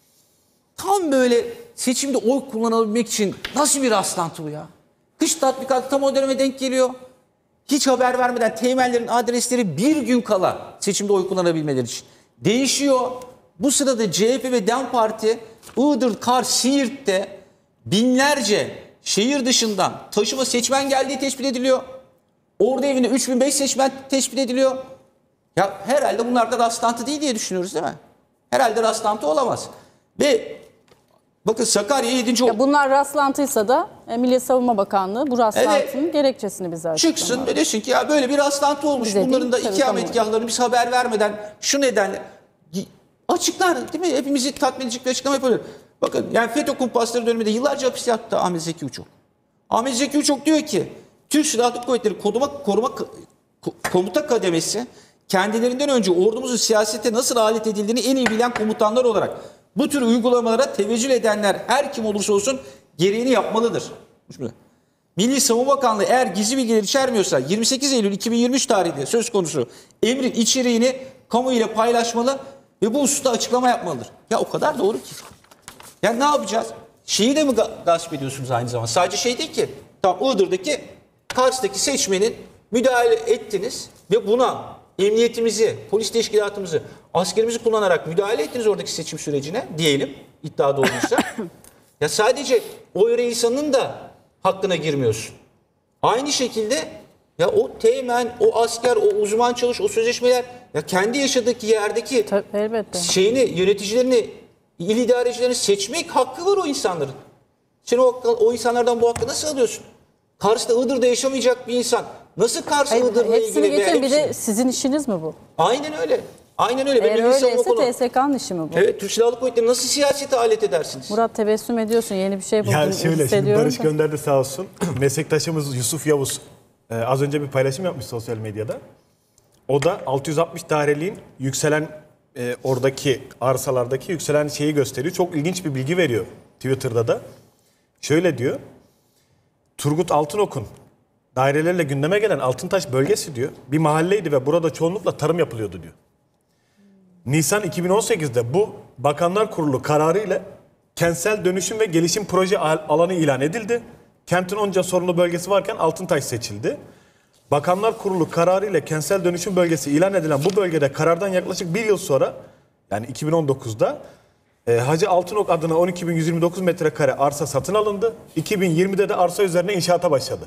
tam böyle seçimde oy kullanabilmek için nasıl bir rastlantı bu ya? Kış tatbikatı tam o döneme denk geliyor. Hiç haber vermeden teğmenlerin adresleri bir gün kala seçimde oy kullanabilmeleri için değişiyor. Bu sırada C H P ve DEM Parti Iğdır, Kars, Siirt'te binlerce şehir dışından taşıma seçmen geldiği tespit ediliyor. Ordu evine üç bin beş yüz seçmen tespit ediliyor. Ya herhalde bunlar da rastlantı değil diye düşünüyoruz değil mi? Herhalde rastlantı olamaz. Ve bakın Sakarya yedinci Ya bunlar rastlantıysa da e, Milli Savunma Bakanlığı bu rastlantının Evet. gerekçesini bize açıklamalı. çıksın ve desin ki ya böyle bir rastlantı olmuş. Bize Bunların değil, da tabii, ikametgahlarını biz haber vermeden şu nedenle açıklar değil mi? Hepimizi tatmin edecek bir açıklama yapabilir. Bakın yani FETÖ kumpasları döneminde yıllarca hapis yattı Ahmet Zeki Uçok. Ahmet Zeki Uçok diyor ki Türk Silahlı Kuvvetleri Koruma, Koruma Komuta Kademesi kendilerinden önce ordumuzun siyasete nasıl alet edildiğini en iyi bilen komutanlar olarak bu tür uygulamalara teveccüh edenler her kim olursa olsun gereğini yapmalıdır. Milli Savunma Bakanlığı eğer gizli bilgiler içermiyorsa yirmi sekiz Eylül iki bin yirmi üç tarihinde söz konusu emrin içeriğini kamu ile paylaşmalı ve bu hususta açıklama yapmalıdır. Ya o kadar doğru ki. Ya ne yapacağız? Şeyi de mi gasp ediyorsunuz aynı zamanda? Sadece şey değil ki. Tam Iğdır'daki, Kars'taki seçmenin müdahale ettiniz ve buna emniyetimizi, polis teşkilatımızı, askerimizi kullanarak müdahale ettiniz oradaki seçim sürecine diyelim iddia doğruysa. Ya sadece o yöre insanın da hakkına girmiyorsun. Aynı şekilde ya o teğmen, o asker, o uzman çavuş, o sözleşmeler ya kendi yaşadığı yerdeki elbette. şeyini, yöneticilerini, il idarecilerini seçmek hakkı var o insanların. Sen o, o insanlardan bu hakkı nasıl alıyorsun? Kars'ta, Iğdır'da yaşamayacak bir insan nasıl Kars, Hayır, Iğdır'la ilgili hepsini veya geçelim. Bir de hepsini- sizin işiniz mi bu? Aynen öyle. Aynen öyle. Eğer Ve Milli Savunma öyleyse Konu- T S K'nın işi mi bu? Evet, Türk Silahlı Kuvvetleri nasıl siyasete alet edersiniz? Murat tebessüm ediyorsun. Yeni bir şey buldun. Ya şöyle şimdi hissediyorum Barış da. gönderdi sağ olsun. Meslektaşımız Yusuf Yavuz e, az önce bir paylaşım yapmış sosyal medyada. O da altı yüz altmış daireliğin yükselen e, oradaki arsalardaki yükselen şeyi gösteriyor. Çok ilginç bir bilgi veriyor Twitter'da da. Şöyle diyor. Turgut Altınok'un dairelerle gündeme gelen Altıntaş bölgesi diyor bir mahalleydi ve burada çoğunlukla tarım yapılıyordu diyor. Nisan iki bin on sekizde bu Bakanlar Kurulu kararı ile kentsel dönüşüm ve gelişim proje al- alanı ilan edildi. Kentin onca sorunlu bölgesi varken Altıntaş seçildi. Bakanlar Kurulu kararı ile kentsel dönüşüm bölgesi ilan edilen bu bölgede karardan yaklaşık bir yıl sonra yani iki bin on dokuzda e, Hacı Altınok adına on iki bin yüz yirmi dokuz metrekare arsa satın alındı. iki bin yirmide de arsa üzerine inşaata başladı.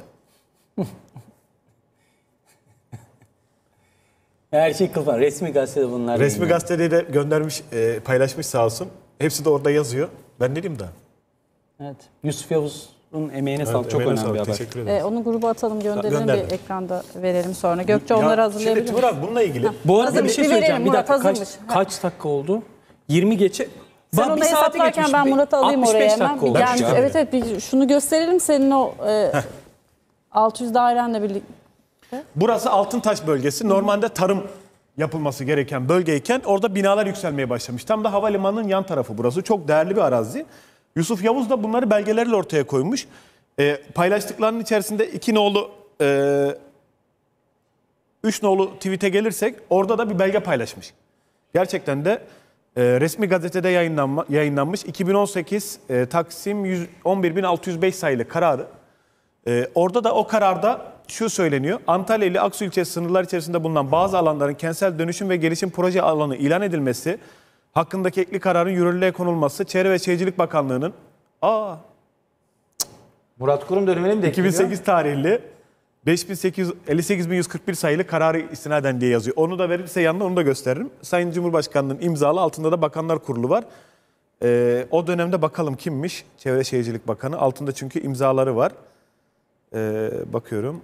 Her şey kılfan. Resmi gazetede bunlar. Resmi gazetede de göndermiş, e, paylaşmış sağ olsun. Hepsi de orada yazıyor. Ben dedim daha. Evet. Yusuf Yavuz'un emeğine Evet, sağlık. Çok emeğine önemli bir sağlık, haber. teşekkür ederiz. Ee, onu gruba atalım, gönderelim, Gönderdim. bir ekranda verelim sonra. Gökçe Ya, onları hazırlayabilir Şimdi mi? Timur abi bununla ilgili. Bu arada Hazır, bir şey bir söyleyeceğim. verelim, Bir Murat dakika kaç, hazırmış. kaç dakika oldu? yirmi geçe. Sen Bak, onu bir saate hesaplarken geçmiş. ben Murat'ı alayım altmış beş oraya hemen. dakika Bir oldu. gelmiş. ya. Evet evet, bir şunu gösterelim senin o e, altı yüz dairenle birlikte. Burası Altıntaş bölgesi. Normalde tarım yapılması gereken bölgeyken orada binalar yükselmeye başlamış. Tam da havalimanının yan tarafı burası. Çok değerli bir arazi. Yusuf Yavuz da bunları belgelerle ortaya koymuş. E, paylaştıklarının içerisinde iki nolu, e, üç nolu tweet'e gelirsek orada da bir belge paylaşmış. Gerçekten de e, resmi gazetede yayınlanma, yayınlanmış iki bin on sekiz e, Taksim yüz on bir bin altı yüz beş sayılı kararı. E, orada da o kararda şu söyleniyor. Antalya ile Aksu ilçesi sınırlar içerisinde bulunan bazı alanların kentsel dönüşüm ve gelişim proje alanı ilan edilmesi, hakkındaki ekli kararın yürürlüğe konulması, Çevre ve Şehircilik Bakanlığı'nın aa Murat Kurum dönemine mi denk iki bin sekiz tarihli beş bin sekiz yüz elli sekiz bin yüz kırk bir sayılı kararı istinaden diye yazıyor. Onu da verirse yanına onu da gösteririm. Sayın Cumhurbaşkanı'nın imzalı, altında da Bakanlar Kurulu var. Ee, o dönemde bakalım kimmiş? Çevre Şehircilik Bakanı. Altında çünkü imzaları var. Ee, bakıyorum.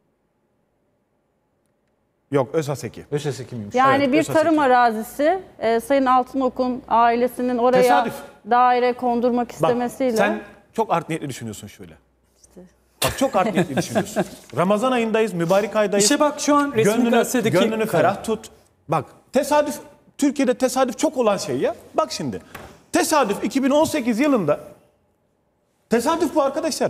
Yok, Özhaseki. Özhaseki miymiş? Yani Evet, bir Özhaseki. tarım arazisi e, Sayın Altınok'un ailesinin oraya Tesadüf. daire kondurmak istemesiyle. Bak, sen çok art niyetli düşünüyorsun şöyle. Bak çok art niyetli düşünüyorsun. Ramazan ayındayız, mübarek aydayız. İşte bak şu an resmi Gönlünü, gazetedeki gönlünü ferah tut. Bak tesadüf, Türkiye'de tesadüf çok olan şey ya. Bak şimdi. Tesadüf iki bin on sekiz yılında, tesadüf bu arkadaşlar.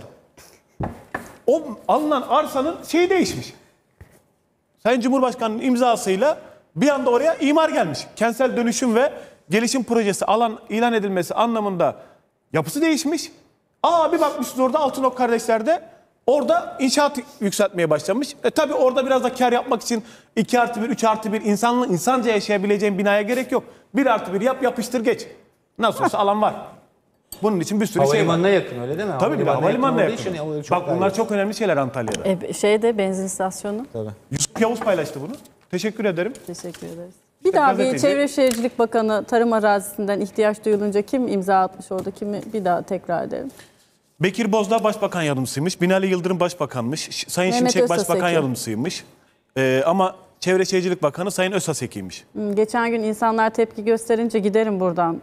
O alınan arsanın şeyi değişmiş. Sayın Cumhurbaşkanı'nın imzasıyla bir anda oraya imar gelmiş. Kentsel dönüşüm ve gelişim projesi alan ilan edilmesi anlamında yapısı değişmiş. Aa bir bakmışsınız orada Altınok kardeşlerde orada inşaat yükseltmeye başlamış. E tabi orada biraz da kar yapmak için iki artı bir, üç artı bir insanlı, insanca yaşayabileceğin binaya gerek yok. bir artı bir yap, yapıştır geç. Nasıl olsa alan var. Bunun için bir sürü şey var. Havalimanına yakın öyle değil mi? Tabii bir de havalimanına yakın. yakın. olduğu için çok Bak daha bunlar iyi. çok önemli şeyler Antalya'da. E, şeyde benzin istasyonu. Tabii. Yusuf Yavuz paylaştı bunu. Teşekkür ederim. Teşekkür ederiz. Bir daha bir gazeteci. Çevre Şehircilik Bakanı tarım arazisinden ihtiyaç duyulunca kim imza atmış orada, kimi bir daha tekrar edelim. Bekir Bozdağ Başbakan Yardımcısıymış. Binali Yıldırım Başbakanmış. Ş- Sayın Mehmet Şimşek Özhaseki. Başbakan Yardımcısıymış. Ee, ama Çevre Şehircilik Bakanı Sayın Özhaseki'ymiş. Hmm, Geçen gün insanlar tepki gösterince giderim buradan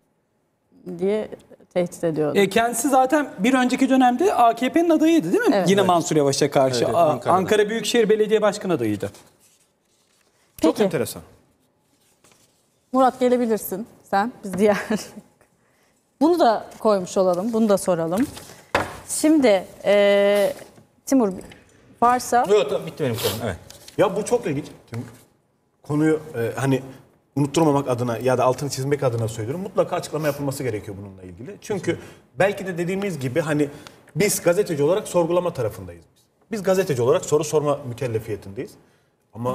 diye tehdit ediyordu. E, kendisi zaten bir önceki dönemde A K P'nin adayıydı değil mi? Evet. Yine Evet. Mansur Yavaş'a karşı. Evet, evet, A- Ankara'da. Ankara Büyükşehir Belediye Başkanı adayıydı. Çok Peki. enteresan. Murat gelebilirsin sen, biz diğer. Bunu da koymuş olalım, bunu da soralım. Şimdi e, Timur varsa... Yok tamam, bitti benim konum. Evet. Ya bu çok ilginç. Timur. Konuyu e, hani unutturmamak adına ya da altını çizmek adına söylüyorum. Mutlaka açıklama yapılması gerekiyor bununla ilgili. Çünkü belki de dediğimiz gibi hani biz gazeteci olarak sorgulama tarafındayız. Biz, biz gazeteci olarak soru sorma mükellefiyetindeyiz. Ama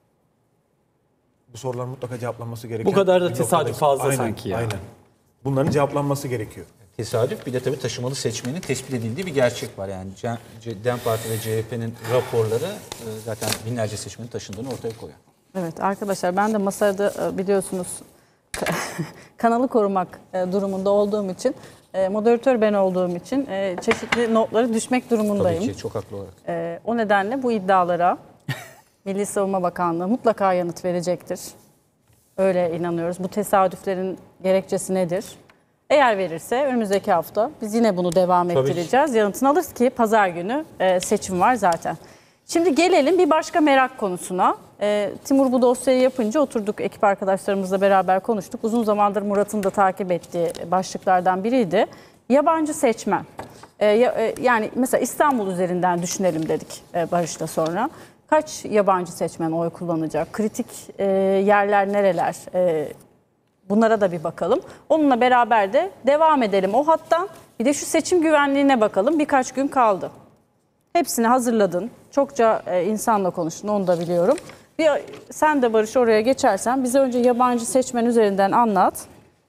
bu sorular mutlaka cevaplanması gerekiyor. Bu kadar da tesadüf fazla sanki ya. Aynen. Bunların cevaplanması gerekiyor. Tesadüf, bir de tabii taşımalı seçmenin tespit edildiği bir gerçek var. Yani C- C- DEM Parti ve C H P'nin raporları e, zaten binlerce seçmenin taşındığını ortaya koyuyor. Evet arkadaşlar, ben de masada e, biliyorsunuz kanalı korumak e, durumunda olduğum için, e, moderatör ben olduğum için e, çeşitli notları düşmek durumundayım. Tabii ki, çok haklı olarak. E, o nedenle bu iddialara Milli Savunma Bakanlığı mutlaka yanıt verecektir. Öyle inanıyoruz. Bu tesadüflerin gerekçesi nedir? Eğer verirse önümüzdeki hafta biz yine bunu devam Tabii ettireceğiz. Yanıtını alırız ki pazar günü e, seçim var zaten. Şimdi gelelim bir başka merak konusuna. E, Timur bu dosyayı yapınca oturduk, ekip arkadaşlarımızla beraber konuştuk. Uzun zamandır Murat'ın da takip ettiği başlıklardan biriydi. Yabancı seçmen. E, ya, e, yani mesela İstanbul üzerinden düşünelim dedik e, Barış'ta sonra. Kaç yabancı seçmen oy kullanacak? Kritik e, yerler nereler? E, bunlara da bir bakalım. Onunla beraber de devam edelim o hattan. Bir de şu seçim güvenliğine bakalım. Birkaç gün kaldı. Hepsini hazırladın. Çokça e, insanla konuştun, onu da biliyorum. Bir, sen de Barış oraya geçersen bize önce yabancı seçmen üzerinden anlat.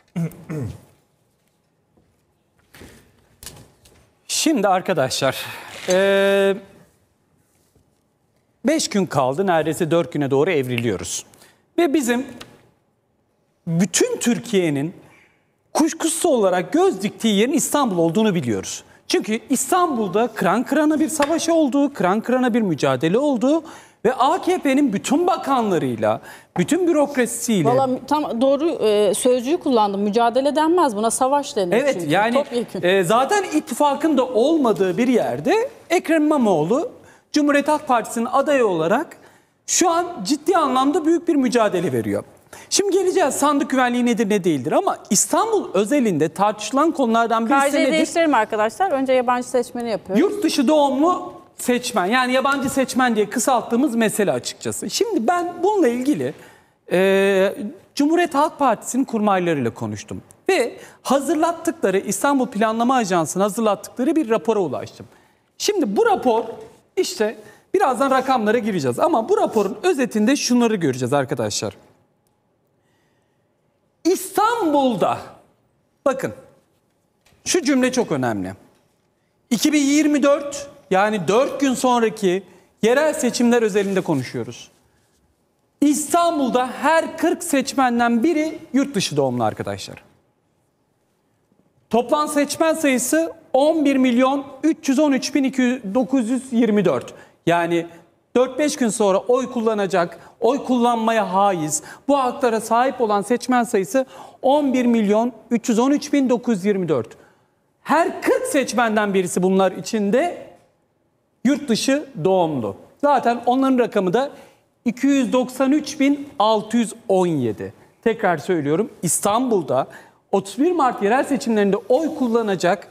Şimdi arkadaşlar, e, beş gün kaldı, neredeyse dört güne doğru evriliyoruz. Ve bizim bütün Türkiye'nin kuşkusuz olarak göz diktiği yerin İstanbul olduğunu biliyoruz. Çünkü İstanbul'da kıran kırana bir savaş oldu, kıran kırana bir mücadele oldu ve A K P'nin bütün bakanlarıyla, bütün bürokrasisiyle... Valla tam doğru e, sözcüğü kullandım. Mücadele denmez, buna savaş denir. Evet, çünkü. yani e, zaten ittifakın da olmadığı bir yerde Ekrem İmamoğlu Cumhuriyet Halk Partisi'nin adayı olarak şu an ciddi anlamda büyük bir mücadele veriyor. Şimdi geleceğiz sandık güvenliği nedir ne değildir ama İstanbul özelinde tartışılan konulardan birisi K C'yi nedir? değiştirelim arkadaşlar. Önce yabancı seçmeni yapıyoruz. Yurt dışı doğumlu seçmen, yani yabancı seçmen diye kısalttığımız mesele açıkçası. Şimdi ben bununla ilgili e, Cumhuriyet Halk Partisi'nin kurmaylarıyla konuştum. Ve hazırlattıkları, İstanbul Planlama Ajansı'nın hazırlattıkları bir rapora ulaştım. Şimdi bu rapor, işte birazdan rakamlara gireceğiz ama bu raporun özetinde şunları göreceğiz arkadaşlar. İstanbul'da, bakın şu cümle çok önemli. iki bin yirmi dört, yani dört gün sonraki yerel seçimler özelinde konuşuyoruz. İstanbul'da her kırk seçmenden biri yurt dışı doğumlu arkadaşlar. Toplam seçmen sayısı on bir milyon üç yüz on üç bin dokuz yüz yirmi dört. Yani dört beş gün sonra oy kullanacak, oy kullanmaya haiz, bu haklara sahip olan seçmen sayısı on bir milyon üç yüz on üç bin dokuz yüz yirmi dört. Her kırk seçmenden birisi bunlar içinde yurt dışı doğumlu. Zaten onların rakamı da iki yüz doksan üç bin altı yüz on yedi. Tekrar söylüyorum, İstanbul'da otuz bir Mart yerel seçimlerinde oy kullanacak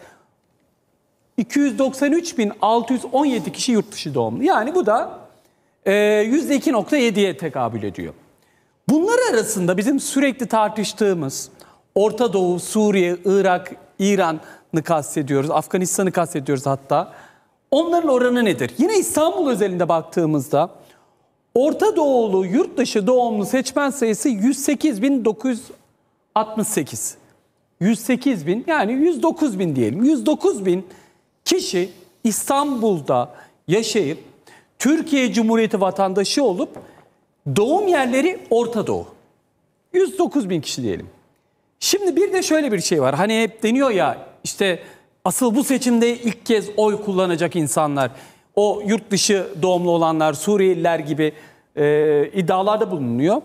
iki yüz doksan üç bin altı yüz on yedi kişi yurt dışı doğumlu. Yani bu da e, yüzde iki nokta yediye tekabül ediyor. Bunlar arasında bizim sürekli tartıştığımız Orta Doğu, Suriye, Irak, İran'ı kastediyoruz, Afganistan'ı kastediyoruz hatta. Onların oranı nedir? Yine İstanbul özelinde baktığımızda Orta Doğulu yurt dışı doğumlu seçmen sayısı yüz sekiz bin dokuz yüz altmış sekiz. yüz sekiz bin, yani yüz dokuz bin diyelim. yüz dokuz bin kişi İstanbul'da yaşayıp Türkiye Cumhuriyeti vatandaşı olup doğum yerleri Orta Doğu. yüz dokuz bin kişi diyelim. Şimdi bir de şöyle bir şey var. Hani hep deniyor ya, işte asıl bu seçimde ilk kez oy kullanacak insanlar, o yurt dışı doğumlu olanlar, Suriyeliler gibi e, iddialarda bulunuyor.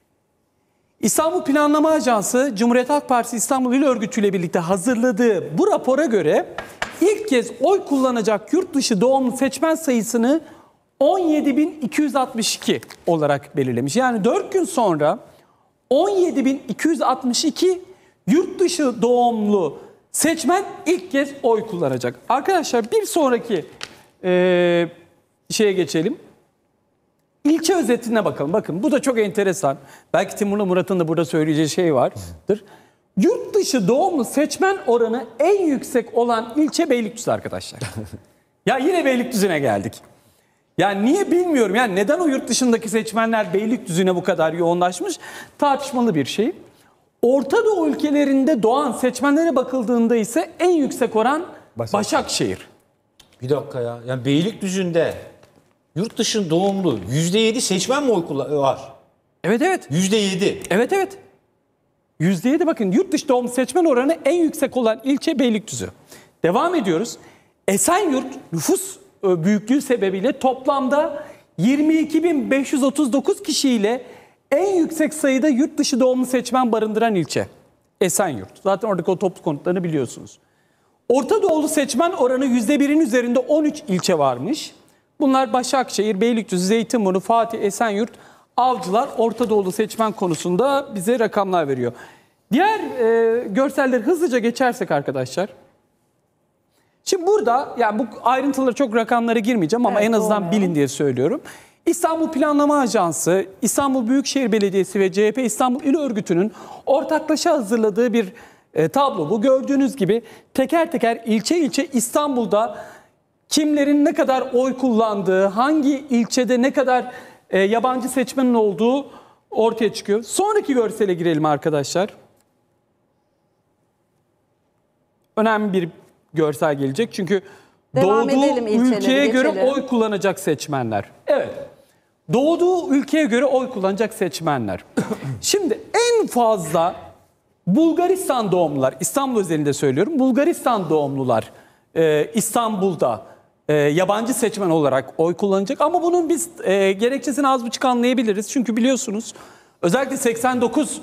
İstanbul Planlama Ajansı, Cumhuriyet Halk Partisi İstanbul İl Örgütü ile birlikte hazırladığı bu rapora göre ilk kez oy kullanacak yurt dışı doğumlu seçmen sayısını on yedi bin iki yüz altmış iki olarak belirlemiş. Yani dört gün sonra on yedi bin iki yüz altmış iki yurt dışı doğumlu seçmen ilk kez oy kullanacak. Arkadaşlar bir sonraki e, şeye geçelim. İlçe özetine bakalım. Bakın bu da çok enteresan. Belki Timur'la Murat'ın da burada söyleyeceği şey vardır. Yurt dışı doğumlu seçmen oranı en yüksek olan ilçe Beylikdüzü arkadaşlar. Ya yine Beylikdüzü'ne geldik. Yani niye bilmiyorum. Yani neden o yurt dışındaki seçmenler Beylikdüzü'ne bu kadar yoğunlaşmış? Tartışmalı bir şey. Orta Doğu ülkelerinde doğan seçmenlere bakıldığında ise en yüksek oran Başak. Başakşehir. Bir dakika ya. Yani Beylikdüzü'nde yurt dışı doğumlu yüzde yedi seçmen mi oy kullan var? Evet evet. yüzde yedi. Evet evet. yüzde yedi bakın, yurt dışı doğumlu seçmen oranı en yüksek olan ilçe Beylikdüzü. Devam ediyoruz. Esenyurt nüfus büyüklüğü sebebiyle toplamda yirmi iki bin beş yüz otuz dokuz kişiyle en yüksek sayıda yurt dışı doğumlu seçmen barındıran ilçe. Esenyurt. Zaten oradaki o toplu konutlarını biliyorsunuz. Orta Doğulu seçmen oranı yüzde birin üzerinde on üç ilçe varmış. Bunlar Başakşehir, Beylikdüzü, Zeytinburnu, Fatih, Esenyurt, Avcılar. Orta Doğulu seçmen konusunda bize rakamlar veriyor. Diğer e, görselleri hızlıca geçersek arkadaşlar. Şimdi burada, yani bu ayrıntılara çok rakamlara girmeyeceğim ama evet, en azından doğru. bilin diye söylüyorum. İstanbul Planlama Ajansı, İstanbul Büyükşehir Belediyesi ve C H P İstanbul İl Örgütü'nün ortaklaşa hazırladığı bir e, tablo. Bu gördüğünüz gibi teker teker ilçe ilçe İstanbul'da kimlerin ne kadar oy kullandığı, hangi ilçede ne kadar e, yabancı seçmenin olduğu ortaya çıkıyor. Sonraki görsele girelim arkadaşlar. Önemli bir görsel gelecek çünkü Devam doğduğu edelim, ülkeye göre geçelim. oy kullanacak seçmenler. Evet. Doğduğu ülkeye göre oy kullanacak seçmenler. Şimdi en fazla Bulgaristan doğumlular, İstanbul özelinde söylüyorum, Bulgaristan doğumlular e, İstanbul'da e, yabancı seçmen olarak oy kullanacak. Ama bunun biz e, gerekçesini az buçuk anlayabiliriz. Çünkü biliyorsunuz özellikle seksen dokuz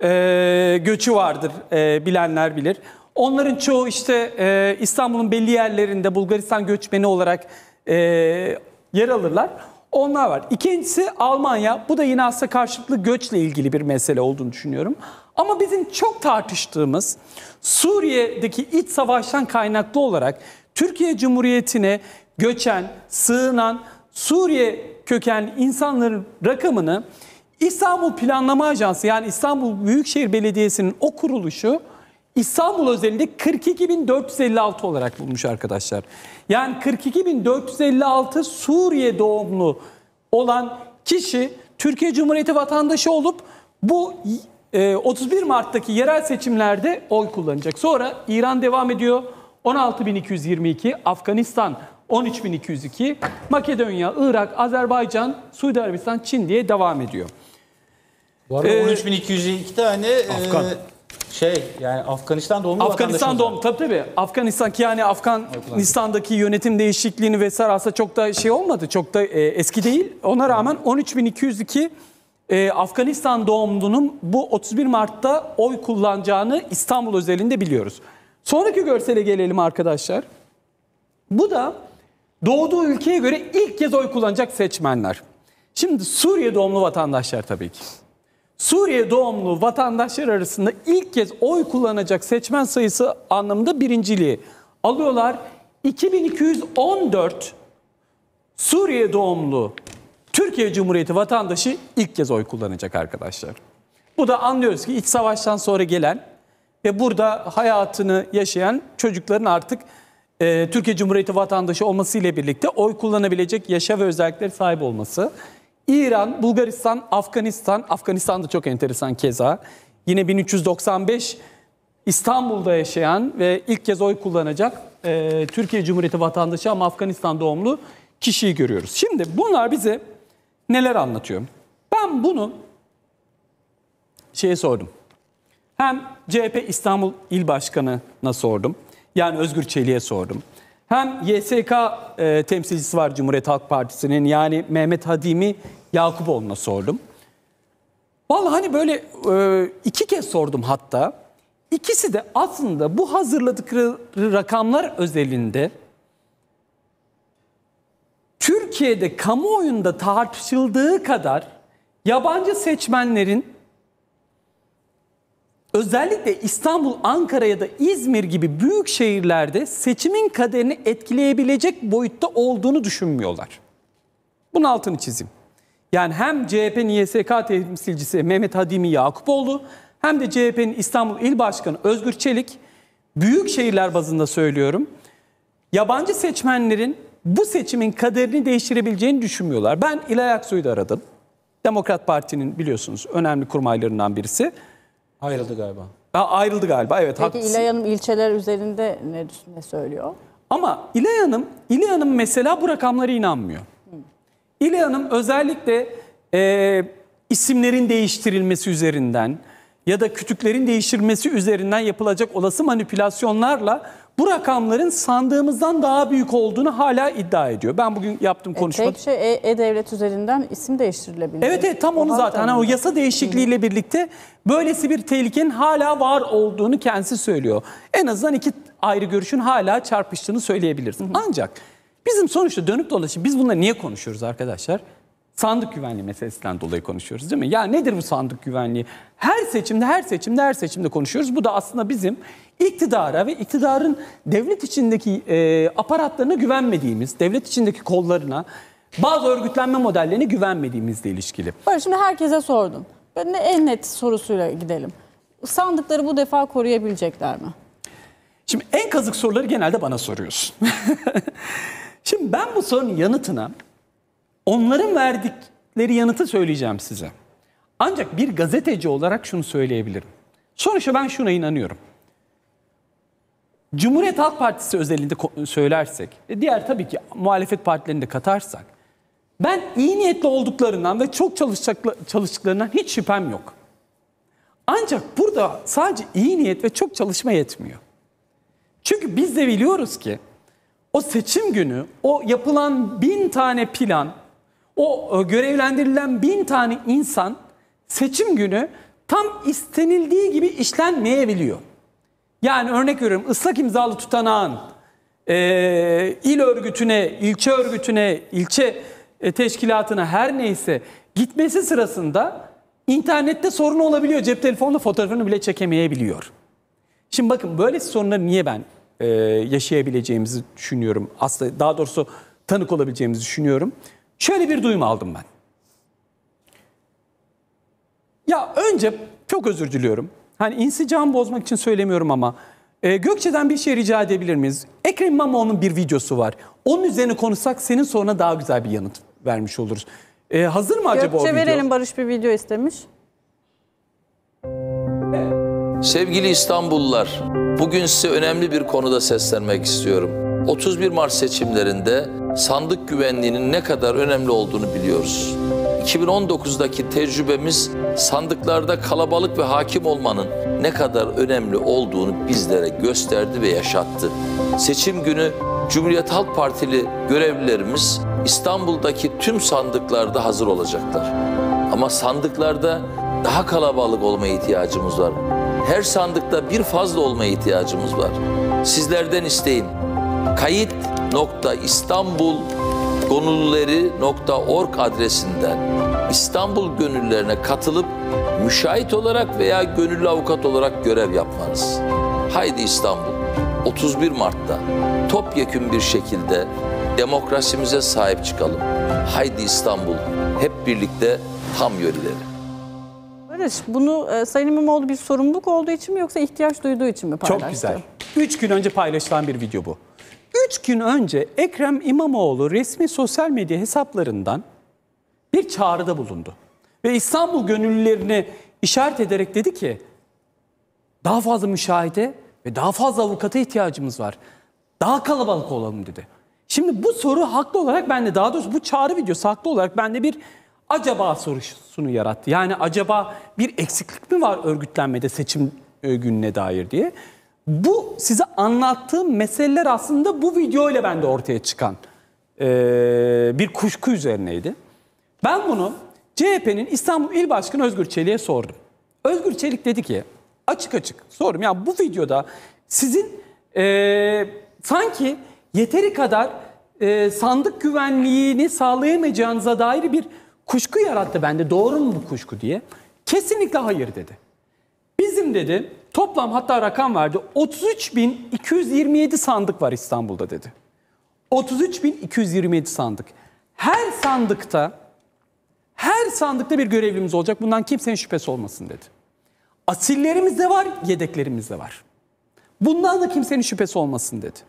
e, göçü vardır, e, bilenler bilir. Onların çoğu işte e, İstanbul'un belli yerlerinde Bulgaristan göçmeni olarak e, yer alırlar. Onlar var. İkincisi Almanya. Bu da yine aslında karşılıklı göçle ilgili bir mesele olduğunu düşünüyorum. Ama bizim çok tartıştığımız Suriye'deki iç savaştan kaynaklı olarak Türkiye Cumhuriyeti'ne göçen, sığınan Suriye kökenli insanların rakamını İstanbul Planlama Ajansı, yani İstanbul Büyükşehir Belediyesi'nin o kuruluşu İstanbul özelinde kırk iki bin dört yüz elli altı olarak bulmuş arkadaşlar. Yani kırk iki bin dört yüz elli altı Suriye doğumlu olan kişi Türkiye Cumhuriyeti vatandaşı olup bu e, otuz bir Mart'taki yerel seçimlerde oy kullanacak. Sonra İran devam ediyor. on altı bin iki yüz yirmi iki, Afganistan on üç bin iki yüz iki, Makedonya, Irak, Azerbaycan, Suudi Arabistan, Çin diye devam ediyor. Bu arada Ee, on üç bin iki yüz iki tane Afgan. E, şey yani Afganistan doğumlu Afganistan doğumlu tabii tabii. Afganistan ki yani Afganistan'daki yönetim değişikliğini vesaire aslında çok da şey olmadı. Çok da e, eski değil. Ona rağmen on üç bin iki yüz iki e, Afganistan doğumlunun bu otuz bir Mart'ta oy kullanacağını İstanbul özelinde biliyoruz. Sonraki görsele gelelim arkadaşlar. Bu da doğduğu ülkeye göre ilk kez oy kullanacak seçmenler. Şimdi Suriye doğumlu vatandaşlar tabii ki. Suriye doğumlu vatandaşlar arasında ilk kez oy kullanacak seçmen sayısı anlamında birinciliği alıyorlar. iki bin iki yüz on dört Suriye doğumlu Türkiye Cumhuriyeti vatandaşı ilk kez oy kullanacak arkadaşlar. Bu da anlıyoruz ki iç savaştan sonra gelen ve burada hayatını yaşayan çocukların artık e, Türkiye Cumhuriyeti vatandaşı olmasıyla birlikte oy kullanabilecek yaşa ve özellikleri sahip olması. İran, Bulgaristan, Afganistan, Afganistan da çok enteresan keza. Yine bin üç yüz doksan beş İstanbul'da yaşayan ve ilk kez oy kullanacak e, Türkiye Cumhuriyeti vatandaşı ama Afganistan doğumlu kişiyi görüyoruz. Şimdi bunlar bize neler anlatıyor? Ben bunu şeye sordum. Hem C H P İstanbul İl Başkanı'na sordum. Yani Özgür Çelik'e sordum. Hem Y S K e, temsilcisi var Cumhuriyet Halk Partisi'nin, yani Mehmet Hadimi Yakuboğlu'na sordum. Vallahi hani böyle e, iki kez sordum hatta. İkisi de aslında bu hazırladıkları rakamlar özelinde Türkiye'de kamuoyunda tartışıldığı kadar yabancı seçmenlerin özellikle İstanbul, Ankara ya da İzmir gibi büyük şehirlerde seçimin kaderini etkileyebilecek boyutta olduğunu düşünmüyorlar. Bunun altını çizeyim. Yani hem C H P'nin Y S K temsilcisi Mehmet Hadimi Yakuboğlu hem de C H P'nin İstanbul İl Başkanı Özgür Çelik, büyük şehirler bazında söylüyorum, yabancı seçmenlerin bu seçimin kaderini değiştirebileceğini düşünmüyorlar. Ben İlay Aksoy'u da aradım. Demokrat Parti'nin biliyorsunuz önemli kurmaylarından birisi. Ayrıldı galiba. Ha, ayrıldı galiba, evet. Peki haklısın. İlay Hanım ilçeler üzerinde ne, ne söylüyor? Ama İlay Hanım, İlay Hanım mesela bu rakamlara inanmıyor. Hmm. İlay Hanım özellikle e, isimlerin değiştirilmesi üzerinden ya da kütüklerin değiştirilmesi üzerinden yapılacak olası manipülasyonlarla bu rakamların sandığımızdan daha büyük olduğunu hala iddia ediyor. Ben bugün yaptığım konuşmada... Tek şey E-Devlet üzerinden isim değiştirilebilir. Evet evet tam onu zaten. Ha, o yasa değişikliğiyle birlikte böylesi bir tehlikenin hala var olduğunu kendisi söylüyor. En azından iki ayrı görüşün hala çarpıştığını söyleyebiliriz. Hı hı. Ancak bizim sonuçta dönüp dolaşıp biz bunları niye konuşuyoruz arkadaşlar? Sandık güvenliği meselesinden dolayı konuşuyoruz değil mi? Ya nedir bu sandık güvenliği? Her seçimde, her seçimde, her seçimde konuşuyoruz. Bu da aslında bizim iktidara ve iktidarın devlet içindeki e, aparatlarına güvenmediğimiz, devlet içindeki kollarına, bazı örgütlenme modellerine güvenmediğimizle ilişkili. Bari şimdi herkese sordum. Ben de en net sorusuyla gidelim. Sandıkları bu defa koruyabilecekler mi? Şimdi en kazık soruları genelde bana soruyorsun. Şimdi ben bu sorunun yanıtına onların verdikleri yanıtı söyleyeceğim size. Ancak bir gazeteci olarak şunu söyleyebilirim. Sonuçta ben şuna inanıyorum. Cumhuriyet Halk Partisi özelinde söylersek, diğer tabii ki muhalefet partilerini de katarsak, ben iyi niyetli olduklarından ve çok çalıştıklarından hiç şüphem yok. Ancak burada sadece iyi niyet ve çok çalışma yetmiyor. Çünkü biz de biliyoruz ki o seçim günü o yapılan bin tane plan, o görevlendirilen bin tane insan seçim günü tam istenildiği gibi işlenmeyebiliyor. Yani örnek veriyorum, ıslak imzalı tutanağın e, il örgütüne, ilçe örgütüne, ilçe e, teşkilatına her neyse gitmesi sırasında internette sorun olabiliyor. Cep telefonla fotoğrafını bile çekemeyebiliyor. Şimdi bakın, böyle sorunları niye ben e, yaşayabileceğimizi düşünüyorum. Aslında daha doğrusu tanık olabileceğimizi düşünüyorum. Şöyle bir duyum aldım ben. Ya önce çok özür diliyorum. Hani insicamı bozmak için söylemiyorum ama e, Gökçe'den bir şey rica edebilir miyiz? Ekrem İmamoğlu'nun bir videosu var. Onun üzerine konuşsak senin sonra daha güzel bir yanıt vermiş oluruz. E, hazır mı acaba Gökçe o video? Gökçe verelim, Barış bir video istemiş. Sevgili İstanbullular, bugün size önemli bir konuda seslenmek istiyorum. otuz bir Mart seçimlerinde sandık güvenliğinin ne kadar önemli olduğunu biliyoruz. iki bin on dokuzdaki tecrübemiz sandıklarda kalabalık ve hakim olmanın ne kadar önemli olduğunu bizlere gösterdi ve yaşattı. Seçim günü Cumhuriyet Halk Partili görevlilerimiz İstanbul'daki tüm sandıklarda hazır olacaklar. Ama sandıklarda daha kalabalık olmaya ihtiyacımız var. Her sandıkta bir fazla olmaya ihtiyacımız var. Sizlerden isteğim, kayıt nokta istanbul gönüllüleri nokta org adresinden İstanbul gönüllülerine katılıp müşahit olarak veya gönüllü avukat olarak görev yapmanız. Haydi İstanbul, otuz bir Mart'ta topyekün bir şekilde demokrasimize sahip çıkalım. Haydi İstanbul, hep birlikte tam yürüyelim. Barış, bunu e, Sayın İmamoğlu bir sorumluluk olduğu için mi yoksa ihtiyaç duyduğu için mi paylaştı? Çok güzel. Üç gün önce paylaşılan bir video bu. Üç gün önce Ekrem İmamoğlu resmi sosyal medya hesaplarından bir çağrıda bulundu. Ve İstanbul gönüllülerini işaret ederek dedi ki, daha fazla müşahide ve daha fazla avukata ihtiyacımız var. Daha kalabalık olalım dedi. Şimdi bu soru haklı olarak bende, daha doğrusu bu çağrı videosu haklı olarak bende bir acaba sorusunu yarattı. Yani acaba bir eksiklik mi var örgütlenmede seçim gününe dair diye. Bu size anlattığım meseleler aslında bu video ile bende ortaya çıkan e, bir kuşku üzerineydi. Ben bunu C H P'nin İstanbul İl Başkanı Özgür Çelik'e sordum. Özgür Çelik dedi ki, açık açık sordum. Ya bu videoda sizin e, sanki yeteri kadar e, sandık güvenliğini sağlayamayacağınıza dair bir kuşku yarattı bende. Doğru mu bu kuşku diye. Kesinlikle hayır dedi. Bizim dedi toplam, hatta rakam verdi, otuz üç bin iki yüz yirmi yedi sandık var İstanbul'da dedi. otuz üç bin iki yüz yirmi yedi sandık. Her sandıkta her sandıkta bir görevlimiz olacak. Bundan kimsenin şüphesi olmasın dedi. Asillerimiz de var, yedeklerimiz de var. Bundan da kimsenin şüphesi olmasın dedi.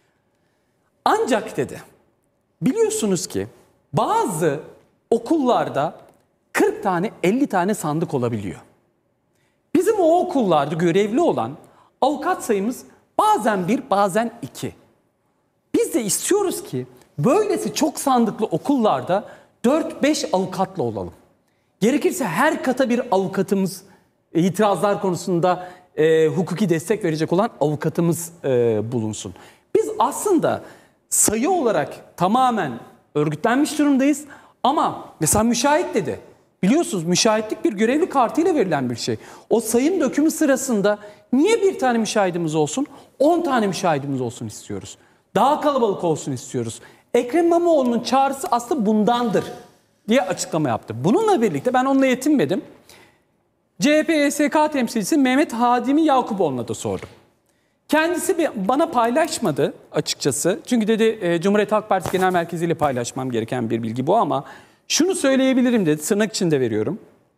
Ancak dedi, biliyorsunuz ki bazı okullarda kırk tane elli tane sandık olabiliyor. Bizim o okullarda görevli olan avukat sayımız bazen bir, bazen iki. Biz de istiyoruz ki böylesi çok sandıklı okullarda dört beş avukatla olalım. Gerekirse her kata bir avukatımız, itirazlar konusunda e, hukuki destek verecek olan avukatımız e, bulunsun. Biz aslında sayı olarak tamamen örgütlenmiş durumdayız ama mesela müşahit dedi. Biliyorsunuz müşahitlik bir görevli kartıyla verilen bir şey. O sayım dökümü sırasında niye bir tane müşahidimiz olsun, on tane müşahidimiz olsun istiyoruz. Daha kalabalık olsun istiyoruz. Ekrem İmamoğlu'nun çağrısı aslında bundandır diye açıklama yaptı. Bununla birlikte ben onunla yetinmedim. C H P Y S K temsilcisi Mehmet Hadimi Yakuboğlu'na da sordum. Kendisi bana paylaşmadı açıkçası. Çünkü dedi e, Cumhuriyet Halk Partisi Genel Merkezi ile paylaşmam gereken bir bilgi bu ama şunu söyleyebilirim dedi, tırnak içinde veriyorum.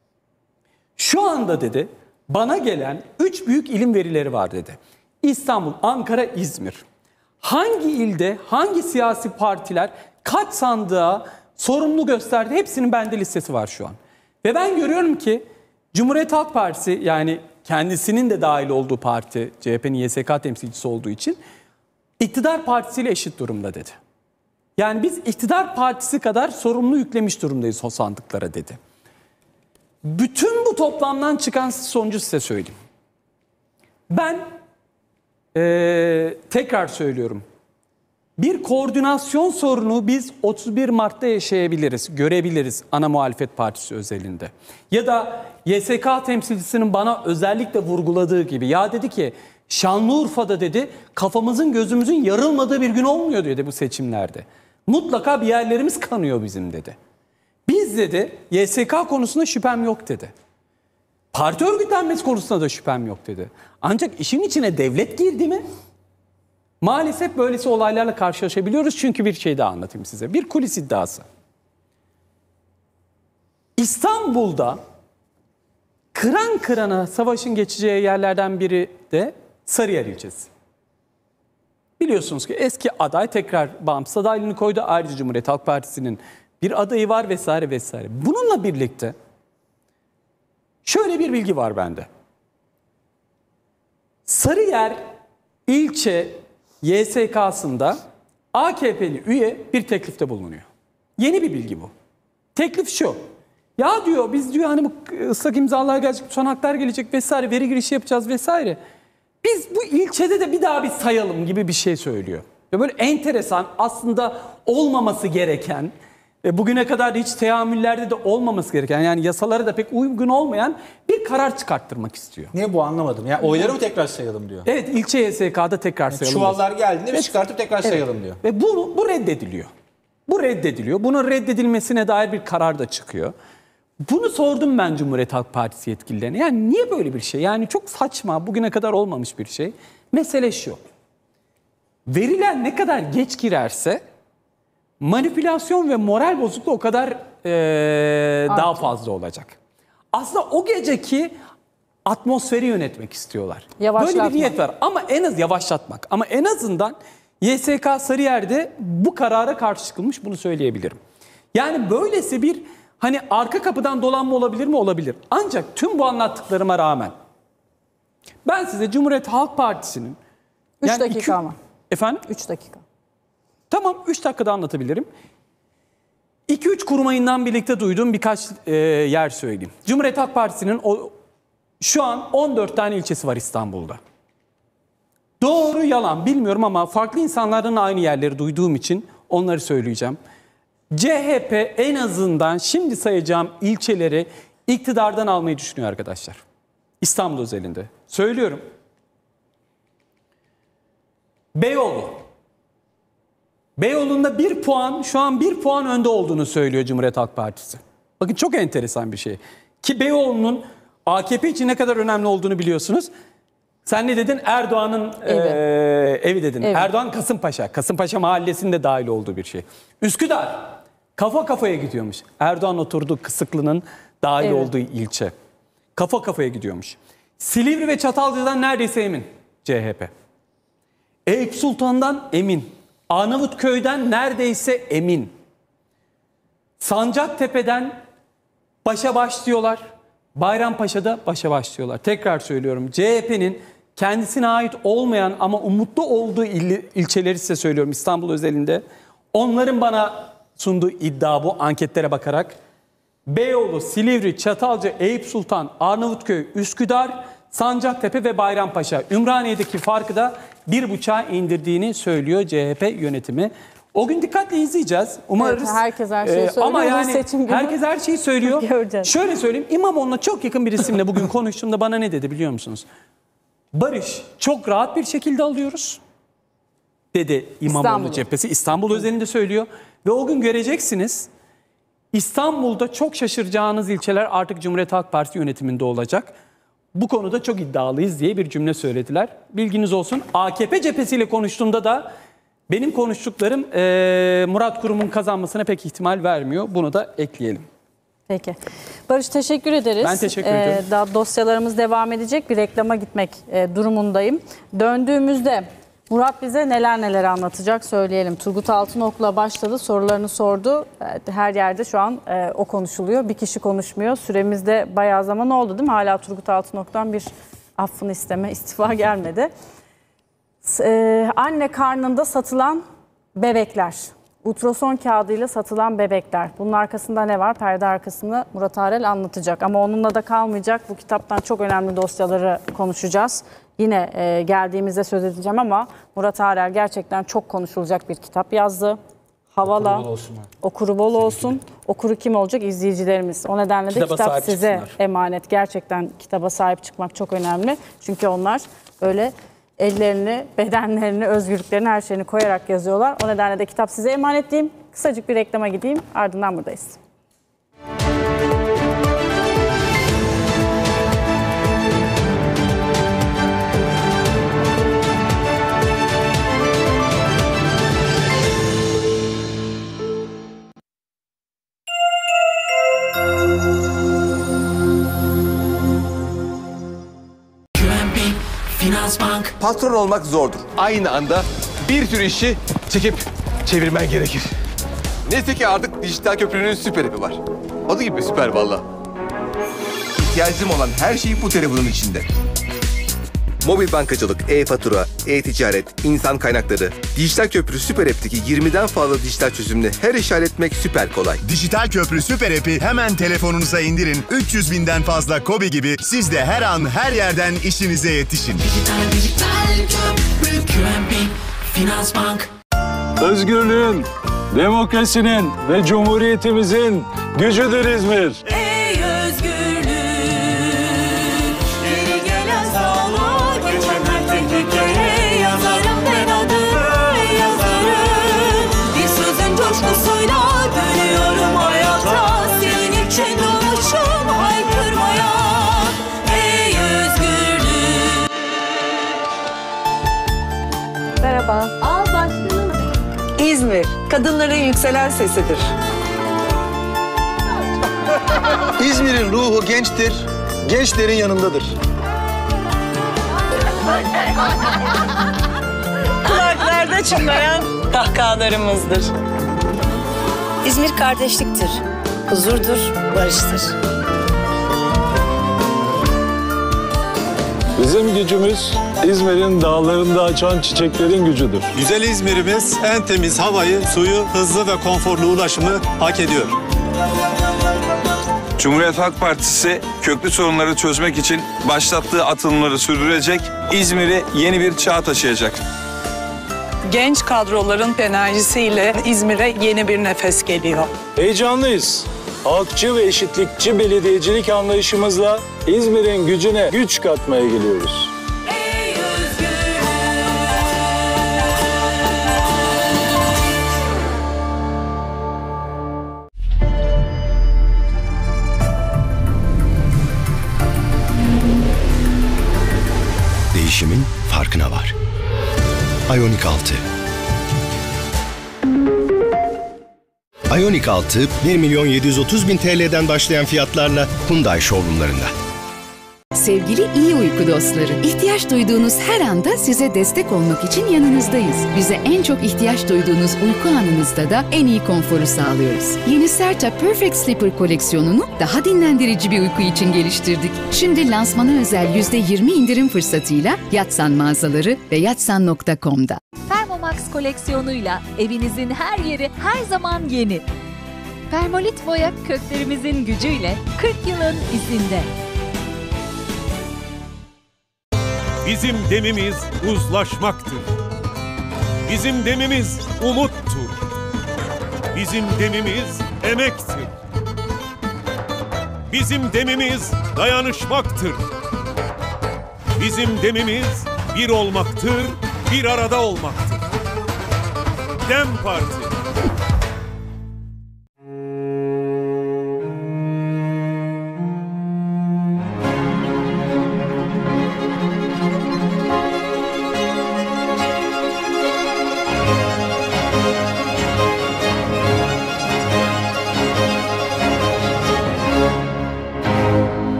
Şu anda dedi bana gelen üç büyük ilim verileri var dedi. İstanbul, Ankara, İzmir. Hangi ilde hangi siyasi partiler kaç sandığa sorumlu gösterdi, hepsinin bende listesi var şu an. Ve ben görüyorum ki Cumhuriyet Halk Partisi, yani kendisinin de dahil olduğu parti, C H P'nin Y S K temsilcisi olduğu için iktidar partisiyle eşit durumda dedi. Yani biz iktidar partisi kadar sorumlu yüklemiş durumdayız o sandıklara dedi. Bütün bu toplamdan çıkan sonucu size söyleyeyim. Ben ee, tekrar söylüyorum. Bir koordinasyon sorunu biz otuz bir Mart'ta yaşayabiliriz, görebiliriz ana muhalefet partisi özelinde. Ya da Y S K temsilcisinin bana özellikle vurguladığı gibi, ya dedi ki Şanlıurfa'da dedi kafamızın gözümüzün yarılmadığı bir gün olmuyor dedi bu seçimlerde. Mutlaka bir yerlerimiz kanıyor bizim dedi. Biz dedi Y S K konusunda şüphem yok dedi. Parti örgütlenmesi konusunda da şüphem yok dedi. Ancak işin içine devlet girdi mi? Maalesef böylesi olaylarla karşılaşabiliyoruz. Çünkü bir şey daha anlatayım size. Bir kulis iddiası. İstanbul'da kıran kırana savaşın geçeceği yerlerden biri de Sarıyer ilçesi. Biliyorsunuz ki eski aday tekrar bağımsız adaylığını koydu. Ayrıca Cumhuriyet Halk Partisi'nin bir adayı var vesaire vesaire. Bununla birlikte şöyle bir bilgi var bende. Sarıyer ilçe Y S K'sında A K P'li üye bir teklifte bulunuyor. Yeni bir bilgi bu. Teklif şu. Ya diyor biz diyor hani bu ıslak imzalar gelecek, son haklar gelecek vesaire, veri girişi yapacağız vesaire. Biz bu ilçede de bir daha bir sayalım gibi bir şey söylüyor. Ve böyle enteresan, aslında olmaması gereken ve bugüne kadar hiç teamüllerde de olmaması gereken, yani yasalara da pek uygun olmayan bir karar çıkarttırmak istiyor. Niye bu anlamadım. Ya oyları mı tekrar sayalım diyor. Evet, ilçe Y S K'da tekrar yani sayalım. Çuvallar geldiğinde evet. bir çıkartıp tekrar evet. sayalım diyor. Ve bu, bu reddediliyor. Bu reddediliyor. Bunun reddedilmesine dair bir karar da çıkıyor. Bunu sordum ben Cumhuriyet Halk Partisi yetkililerine. Yani niye böyle bir şey? Yani çok saçma, bugüne kadar olmamış bir şey. Mesele şu. Veriler ne kadar geç girerse manipülasyon ve moral bozukluğu o kadar ee, daha fazla olacak. Aslında o geceki atmosferi yönetmek istiyorlar. Böyle bir niyet var ama en az yavaşlatmak. Ama en azından Y S K Sarıyer'de bu karara karşı çıkılmış, bunu söyleyebilirim. Yani böylesi bir hani arka kapıdan dolanma olabilir mi? Olabilir. Ancak tüm bu anlattıklarıma rağmen ben size Cumhuriyet Halk Partisi'nin üç yani dakika iki, ama. Efendim? üç dakika. Tamam, üç dakikada anlatabilirim. iki üç kurmayından birlikte duyduğum birkaç e, yer söyleyeyim. Cumhuriyet Halk Partisi'nin o, şu an on dört tane ilçesi var İstanbul'da. Doğru yalan bilmiyorum ama farklı insanlardan aynı yerleri duyduğum için onları söyleyeceğim. C H P en azından şimdi sayacağım ilçeleri iktidardan almayı düşünüyor arkadaşlar. İstanbul özelinde. Söylüyorum. Beyoğlu. Beyoğlu'nda bir puan, şu an bir puan önde olduğunu söylüyor Cumhuriyet Halk Partisi. Bakın çok enteresan bir şey. Ki Beyoğlu'nun A K P için ne kadar önemli olduğunu biliyorsunuz. Sen ne dedin? Erdoğan'ın evi, e, evi dedin. Evi. Erdoğan Kasımpaşa. Kasımpaşa mahallesinde dahil olduğu bir şey. Üsküdar. Kafa kafaya gidiyormuş. Erdoğan oturduğu Kısıklı'nın dahil evet. olduğu ilçe. Kafa kafaya gidiyormuş. Silivri ve Çatalca'dan neredeyse emin C H P. Eyüp Sultan'dan emin. Arnavutköy'den neredeyse emin. Sancaktepe'den başa başlıyorlar. Bayrampaşa'da başa başlıyorlar. Tekrar söylüyorum. C H P'nin kendisine ait olmayan ama umutlu olduğu il, ilçeleri size söylüyorum İstanbul özelinde. Onların bana sunduğu iddia bu anketlere bakarak. Beyoğlu, Silivri, Çatalca, Eyüp Sultan, Arnavutköy, Üsküdar, Sancaktepe ve Bayrampaşa. Ümraniye'deki farkı da bir buçuğa indirdiğini söylüyor C H P yönetimi. O gün dikkatle izleyeceğiz. Umarız. Evet, herkes her şeyi söylüyor. Ama yani seçim günü herkes her şeyi söylüyor. Şöyle söyleyeyim. İmamoğlu'na çok yakın bir isimle bugün konuştuğumda bana ne dedi biliyor musunuz? Barış çok rahat bir şekilde alıyoruz dedi İmamoğlu İstanbul. cephesi. İstanbul özelinde söylüyor. Ve o gün göreceksiniz İstanbul'da çok şaşıracağınız ilçeler artık Cumhuriyet Halk Partisi yönetiminde olacak. Bu konuda çok iddialıyız diye bir cümle söylediler. Bilginiz olsun. A K P cephesiyle konuştuğumda da benim konuştuklarım e, Murat Kurum'un kazanmasına pek ihtimal vermiyor. Bunu da ekleyelim. Peki. Barış teşekkür ederiz. Ben teşekkür ee, ediyorum. Daha dosyalarımız devam edecek. Bir reklama gitmek e, durumundayım. Döndüğümüzde Murat bize neler neler anlatacak söyleyelim. Turgut Altınok'la başladı, sorularını sordu. Her yerde şu an e, o konuşuluyor. Bir kişi konuşmuyor. Süremizde bayağı zaman oldu değil mi? Hala Turgut Altınok'tan bir affını isteme, istifa gelmedi. Ee, anne karnında satılan bebekler. Ultrason kağıdıyla satılan bebekler. Bunun arkasında ne var? Perde arkasında Murat Arel anlatacak. Ama onunla da kalmayacak. Bu kitaptan çok önemli dosyaları konuşacağız. Yine e, geldiğimizde söz edeceğim ama Murat Arel gerçekten çok konuşulacak bir kitap yazdı. Havala, okuru bol olsun. Okuru, bol olsun. okuru kim olacak? İzleyicilerimiz. O nedenle de kitaba kitap size çıksınlar. Emanet. Gerçekten kitaba sahip çıkmak çok önemli. Çünkü onlar öyle ellerini, bedenlerini, özgürlüklerini, her şeyini koyarak yazıyorlar. O nedenle de kitap size emanet diyeyim. Kısacık bir reklama gideyim. Ardından buradayız. Finansbank. Patron olmak zordur. Aynı anda bir tür işi çekip çevirmen gerekir. Neyse ki artık dijital köprünün süper api var. Adı gibi süper valla. İhtiyacım olan her şey bu telefonun içinde. Mobil bankacılık, e-fatura, e-ticaret, insan kaynakları, dijital köprü süper app'teki yirmiden fazla dijital çözümle her iş halletmek süper kolay. Dijital köprü süper app'i hemen telefonunuza indirin. üç yüz binden fazla KOBİ gibi siz de her an her yerden işinize yetişin. Dijital, dijital köprü, Q M B, Finansbank. Özgürlüğün, demokrasinin ve cumhuriyetimizin gücüdür İzmir. Ey özgürlük, geri gelen sağlık, geçen her tehlikeye yazarım ben adını, yazarım. Bir sözün coşkusuyla dönüyorum hayata, senin için doğmuşum haykırmaya. Ey özgürlük. Merhaba. Aa, başkanım. İzmir, kadınların yükselen sesidir. İzmir'in ruhu gençtir, gençlerin yanındadır. Kulaklarda çınlayan kahkahalarımızdır. İzmir kardeşliktir, huzurdur, barıştır. Bizim gücümüz İzmir'in dağlarında açan çiçeklerin gücüdür. Güzel İzmir'imiz en temiz havayı, suyu, hızlı ve konforlu ulaşımı hak ediyor. Cumhuriyet Halk Partisi köklü sorunları çözmek için başlattığı atılımları sürdürecek, İzmir'i yeni bir çağa taşıyacak. Genç kadroların enerjisiyle İzmir'e yeni bir nefes geliyor. Heyecanlıyız. Halkçı ve eşitlikçi belediyecilik anlayışımızla İzmir'in gücüne güç katmaya geliyoruz. Değişimin farkına var. Ioniq altı. Ioniq altı bir milyon yedi yüz otuz bin T L'den başlayan fiyatlarla Hyundai showroomlarında. Sevgili iyi uyku dostları, ihtiyaç duyduğunuz her anda size destek olmak için yanınızdayız. Bize en çok ihtiyaç duyduğunuz uyku anınızda da en iyi konforu sağlıyoruz. Yeni Serta Perfect Sleeper koleksiyonunu daha dinlendirici bir uyku için geliştirdik. Şimdi lansmana özel yüzde yirmi indirim fırsatıyla Yatsan mağazaları ve yatsan nokta com'da. Thermomax koleksiyonuyla evinizin her yeri her zaman yeni. Permolit boya köklerimizin gücüyle kırk yılın izinde. Bizim demimiz uzlaşmaktır. Bizim demimiz umuttur. Bizim demimiz emektir. Bizim demimiz dayanışmaktır. Bizim demimiz bir olmaktır, bir arada olmaktır. Dem Parti.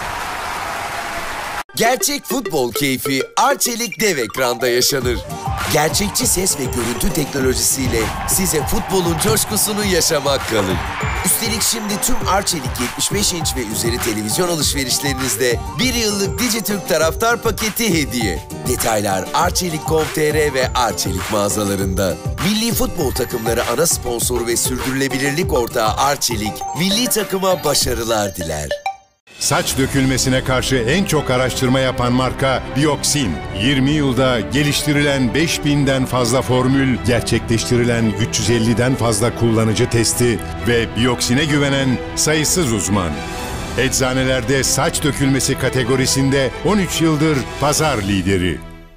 Gerçek futbol keyfi Arçelik dev ekranda yaşanır. Gerçekçi ses ve görüntü teknolojisiyle size futbolun coşkusunu yaşamak kalır. Üstelik şimdi tüm Arçelik yetmiş beş inç ve üzeri televizyon alışverişlerinizde bir yıllık Dijitürk taraftar paketi hediye. Detaylar arçelik nokta com nokta tr ve Arçelik mağazalarında. Milli futbol takımları ana sponsoru ve sürdürülebilirlik ortağı Arçelik, milli takıma başarılar diler. Saç dökülmesine karşı en çok araştırma yapan marka Bioxin. yirmi yılda geliştirilen beş binden fazla formül, gerçekleştirilen üç yüz elliden fazla kullanıcı testi ve Bioxin'e güvenen sayısız uzman. Eczanelerde saç dökülmesi kategorisinde on üç yıldır pazar lideri.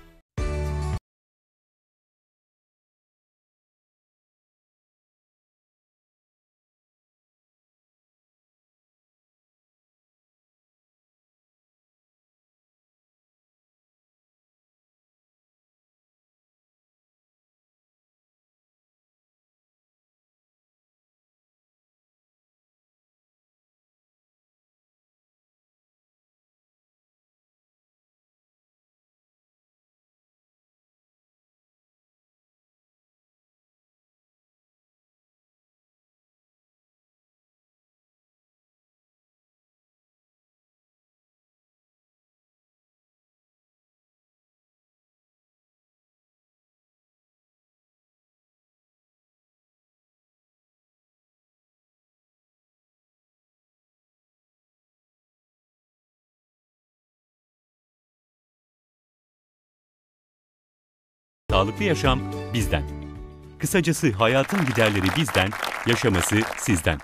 Sağlıklı yaşam bizden. Kısacası hayatın giderleri bizden, yaşaması sizden.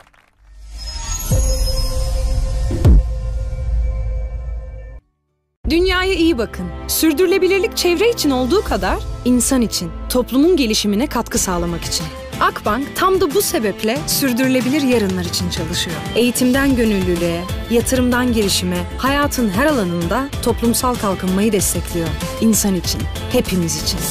Dünyaya iyi bakın. Sürdürülebilirlik çevre için olduğu kadar insan için, toplumun gelişimine katkı sağlamak için. Akbank tam da bu sebeple sürdürülebilir yarınlar için çalışıyor. Eğitimden gönüllülüğe, yatırımdan girişime, hayatın her alanında toplumsal kalkınmayı destekliyor. İnsan için, hepimiz için.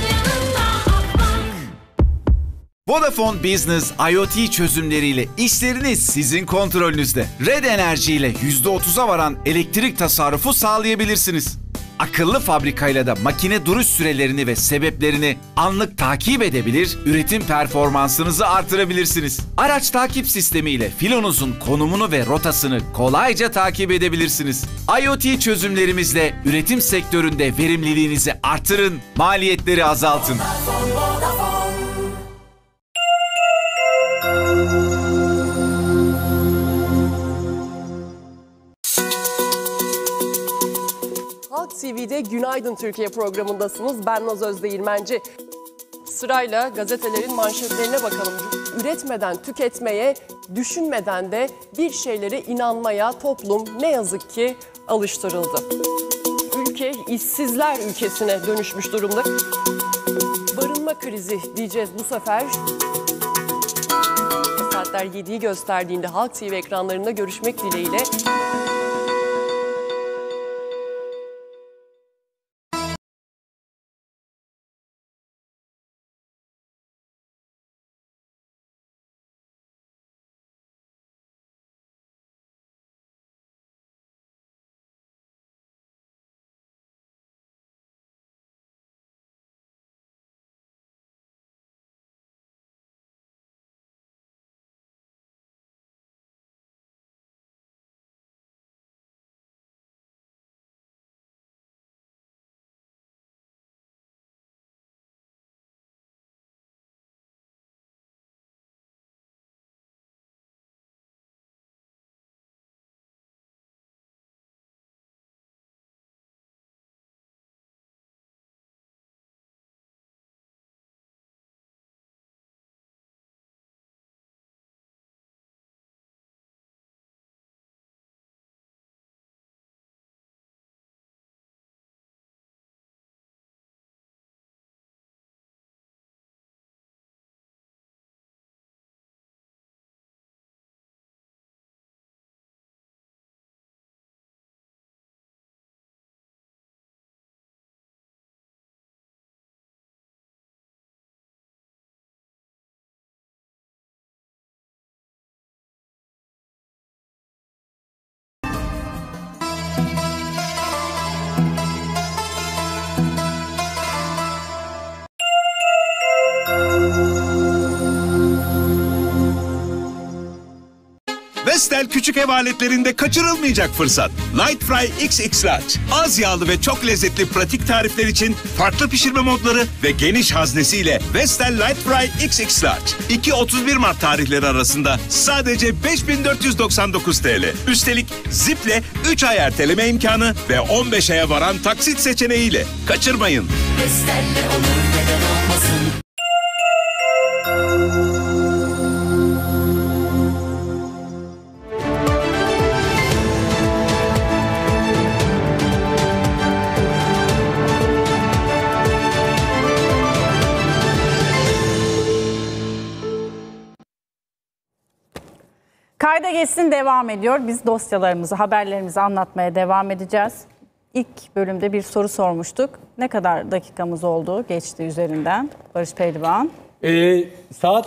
Vodafone Business IoT çözümleriyle işleriniz sizin kontrolünüzde. Red Enerji ile yüzde otuza varan elektrik tasarrufu sağlayabilirsiniz. Akıllı fabrikayla da makine duruş sürelerini ve sebeplerini anlık takip edebilir, üretim performansınızı artırabilirsiniz. Araç takip sistemi ile filonuzun konumunu ve rotasını kolayca takip edebilirsiniz. IoT çözümlerimizle üretim sektöründe verimliliğinizi artırın, maliyetleri azaltın. Halk T V'de Günaydın Türkiye programındasınız. Ben Naz Özdeğirmenci. Sırayla gazetelerin manşetlerine bakalım. Üretmeden tüketmeye, düşünmeden de bir şeylere inanmaya toplum ne yazık ki alıştırıldı. Ülke işsizler ülkesine dönüşmüş durumda. Barınma krizi diyeceğiz bu sefer. Saatler yediyi gösterdiğinde Halk T V ekranlarında görüşmek dileğiyle. Vestel küçük ev aletlerinde kaçırılmayacak fırsat. Light Fry X X Large. Az yağlı ve çok lezzetli pratik tarifler için farklı pişirme modları ve geniş haznesiyle Vestel Light Fry X X Large. iki otuz bir Mart tarihleri arasında sadece beş bin dört yüz doksan dokuz TL. Üstelik Zip'le üç ay erteleme imkanı ve on beş aya varan taksit seçeneğiyle. Kaçırmayın. Vestel'le olur, neden olmasın? Kayda geçsin devam ediyor. Biz dosyalarımızı, haberlerimizi anlatmaya devam edeceğiz. İlk bölümde bir soru sormuştuk. Ne kadar dakikamız oldu geçti üzerinden Barış Pehlivan? Ee, saat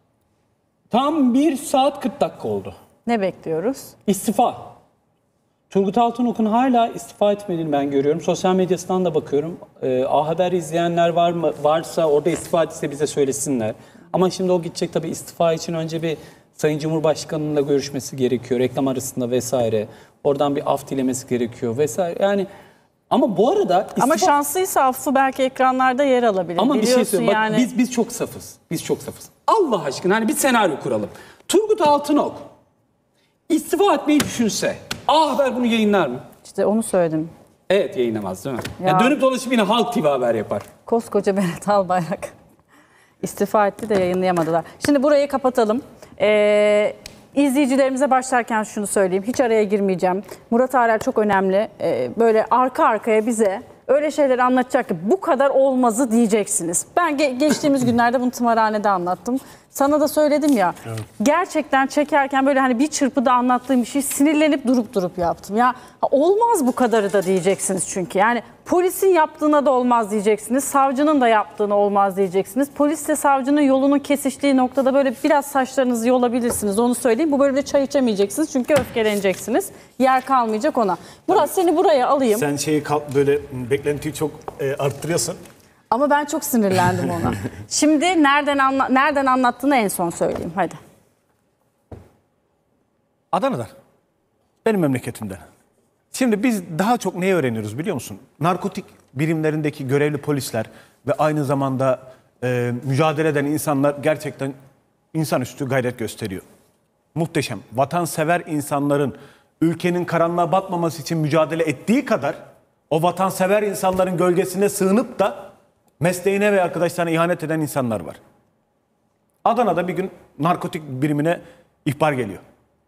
tam bir saat kırk dakika oldu. Ne bekliyoruz? İstifa. Turgut Altınok'un hala istifa etmediğini ben görüyorum. Sosyal medyasından da bakıyorum. Ee, A Haber izleyenler var mı? Varsa orada istifa etse bize söylesinler. Ama şimdi o gidecek tabii, istifa için önce bir Sayın Cumhurbaşkanı'nınla görüşmesi gerekiyor. Reklam arasında vesaire. Oradan bir af dilemesi gerekiyor vesaire. Yani ama bu arada istifa... Ama şanslıysa affı belki ekranlarda yer alabilir. Ama bir şey söyleyeyim. Yani... Bak, biz biz çok safız. Biz çok safız. Allah aşkına hani bir senaryo kuralım. Turgut Altınok istifa etmeyi düşünse A Haber bunu yayınlar mı? İşte onu söyledim. Evet, yayınlamaz değil mi? Ya. Yani dönüp dolaşıp yine Halk T V haber yapar. Koskoca Berat Albayrak istifa etti de yayınlayamadılar. Şimdi burayı kapatalım. Ee, izleyicilerimize başlarken şunu söyleyeyim. Hiç araya girmeyeceğim. Murat Arel çok önemli. Ee, böyle arka arkaya bize öyle şeyler anlatacak ki bu kadar olmazı diyeceksiniz. Ben ge- geçtiğimiz günlerde bunu tımarhanede anlattım. Sana da söyledim ya. Evet. Gerçekten çekerken böyle hani bir çırpıda anlattığım bir şey sinirlenip durup durup yaptım. Ya olmaz bu kadarı da diyeceksiniz çünkü. Yani polisin yaptığına da olmaz diyeceksiniz. Savcının da yaptığına olmaz diyeceksiniz. Polisle savcının yolunun kesiştiği noktada böyle biraz saçlarınızı yolabilirsiniz. Onu söyleyeyim. Bu bölümde çay içemeyeceksiniz çünkü öfkeleneceksiniz. Yer kalmayacak ona. Murat, seni buraya alayım. Sen şeyi böyle beklentiyi çok e, arttırıyorsun. Ama ben çok sinirlendim ona. Şimdi nereden anla nereden anlattığını en son söyleyeyim. Hadi. Adana'dan. Benim memleketimden. Şimdi biz daha çok neyi öğreniyoruz biliyor musun? Narkotik birimlerindeki görevli polisler ve aynı zamanda e, mücadele eden insanlar gerçekten insanüstü gayret gösteriyor. Muhteşem. Vatansever insanların ülkenin karanlığa batmaması için mücadele ettiği kadar o vatansever insanların gölgesine sığınıp da mesleğine ve arkadaşlarına ihanet eden insanlar var. Adana'da bir gün narkotik birimine ihbar geliyor.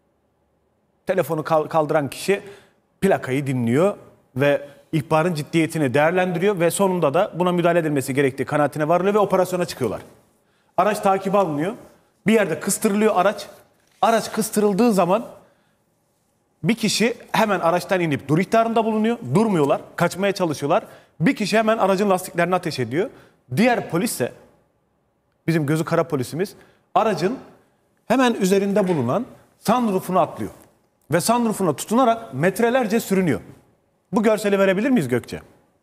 Telefonu kaldıran kişi plakayı dinliyor ve ihbarın ciddiyetini değerlendiriyor ve sonunda da buna müdahale edilmesi gerektiği kanaatine varılıyor ve operasyona çıkıyorlar. Araç takip alınıyor. Bir yerde kıstırılıyor araç. Araç kıstırıldığı zaman bir kişi hemen araçtan inip dur ihtarında bulunuyor. Durmuyorlar. Kaçmaya çalışıyorlar. Bir kişi hemen aracın lastiklerini ateş ediyor. Diğer polis ise, bizim gözü kara polisimiz, aracın hemen üzerinde bulunan sunroofunu atlıyor. Ve sunroofuna tutunarak metrelerce sürünüyor. Bu görseli verebilir miyiz Gökçe?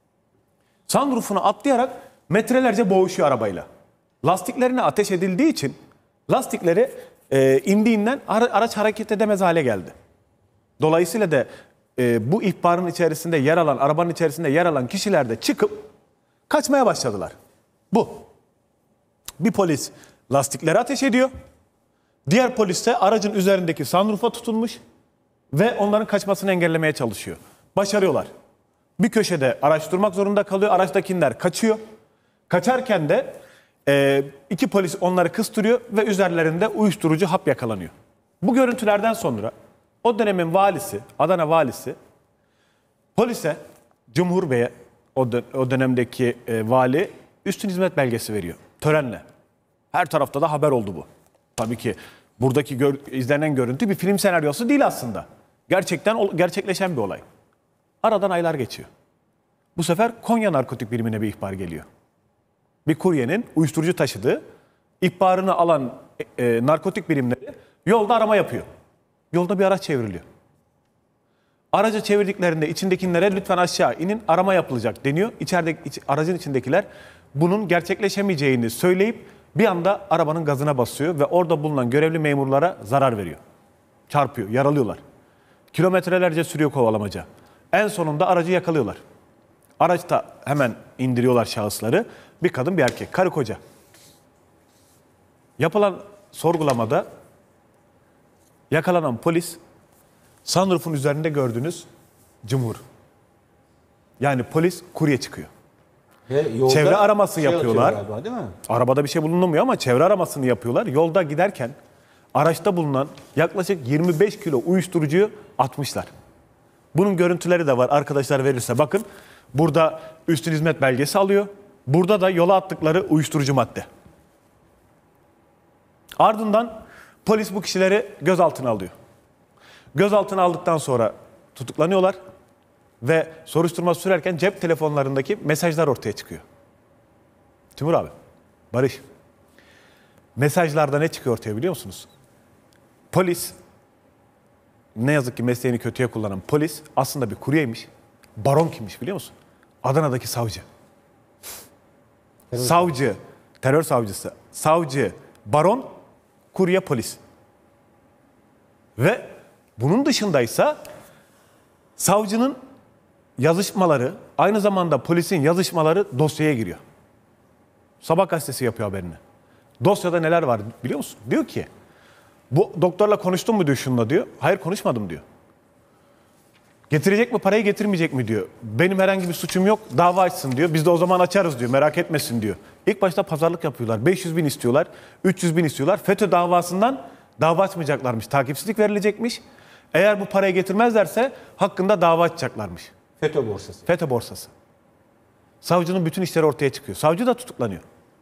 Sunroofunu atlayarak metrelerce boğuşuyor arabayla. Lastiklerine ateş edildiği için lastikleri e, indiğinden ara, araç hareket edemez hale geldi. Dolayısıyla da e, bu ihbarın içerisinde yer alan, arabanın içerisinde yer alan kişiler de çıkıp kaçmaya başladılar. Bu. Bir polis lastikleri ateş ediyor. Diğer polis de aracın üzerindeki sunroofa tutunmuş ve onların kaçmasını engellemeye çalışıyor. Başarıyorlar. Bir köşede araç durmak zorunda kalıyor. Araçtakiler kaçıyor. Kaçarken de e, iki polis onları kıstırıyor ve üzerlerinde uyuşturucu hap yakalanıyor. Bu görüntülerden sonra o dönemin valisi, Adana valisi polise, Cumhur Bey'e, o, dön o dönemdeki e, vali üstün hizmet belgesi veriyor. Törenle. Her tarafta da haber oldu bu. Tabii ki buradaki gör izlenen görüntü bir film senaryosu değil aslında. Gerçekten gerçekleşen bir olay. Aradan aylar geçiyor. Bu sefer Konya Narkotik Birimine bir ihbar geliyor. Bir kuryenin uyuşturucu taşıdığı, ihbarını alan e, narkotik birimleri yolda arama yapıyor. Yolda bir araç çevriliyor. Aracı çevirdiklerinde içindekilere lütfen aşağı inin, arama yapılacak deniyor. İçeride, iç, aracın içindekiler bunun gerçekleşemeyeceğini söyleyip bir anda arabanın gazına basıyor ve orada bulunan görevli memurlara zarar veriyor. Çarpıyor, yaralıyorlar. Kilometrelerce sürüyor kovalamaca. En sonunda aracı yakalıyorlar. Araçta hemen indiriyorlar şahısları. Bir kadın bir erkek, karı koca. Yapılan sorgulamada yakalanan polis sunroof'un üzerinde gördüğünüz Cumhur. Yani polis kurye çıkıyor. Ve yolda Çevre araması şey yapıyorlar. atıyor galiba, değil mi? Arabada bir şey bulunmuyor ama çevre aramasını yapıyorlar. Yolda giderken araçta bulunan yaklaşık yirmi beş kilo uyuşturucuyu atmışlar. Bunun görüntüleri de var arkadaşlar, verirse bakın. Burada üstün hizmet belgesi alıyor. Burada da yola attıkları uyuşturucu madde. Ardından polis bu kişileri gözaltına alıyor. Gözaltına aldıktan sonra tutuklanıyorlar ve soruşturma sürerken cep telefonlarındaki mesajlar ortaya çıkıyor. Timur abi, Barış, mesajlarda ne çıkıyor ortaya biliyor musunuz? Polis, ne yazık ki mesleğini kötüye kullanan polis aslında bir kuryeymiş. Baron kimmiş biliyor musun? Adana'daki savcı. Savcı, terör savcısı, savcı, baron, kurye polis. Ve bunun dışındaysa savcının yazışmaları, aynı zamanda polisin yazışmaları dosyaya giriyor. Sabah gazetesi yapıyor haberini. Dosyada neler var biliyor musun? Diyor ki, bu doktorla konuştun mu diyor şununla diyor. Hayır konuşmadım diyor. Getirecek mi parayı, getirmeyecek mi diyor. Benim herhangi bir suçum yok, dava açsın diyor. Biz de o zaman açarız diyor, merak etmesin diyor. İlk başta pazarlık yapıyorlar. beş yüz bin istiyorlar, üç yüz bin istiyorlar. FETÖ davasından dava açmayacaklarmış, takipsizlik verilecekmiş. Eğer bu parayı getirmezlerse hakkında dava açacaklarmış. FETÖ borsası. FETÖ borsası. Savcının bütün işleri ortaya çıkıyor. Savcı da tutuklanıyor.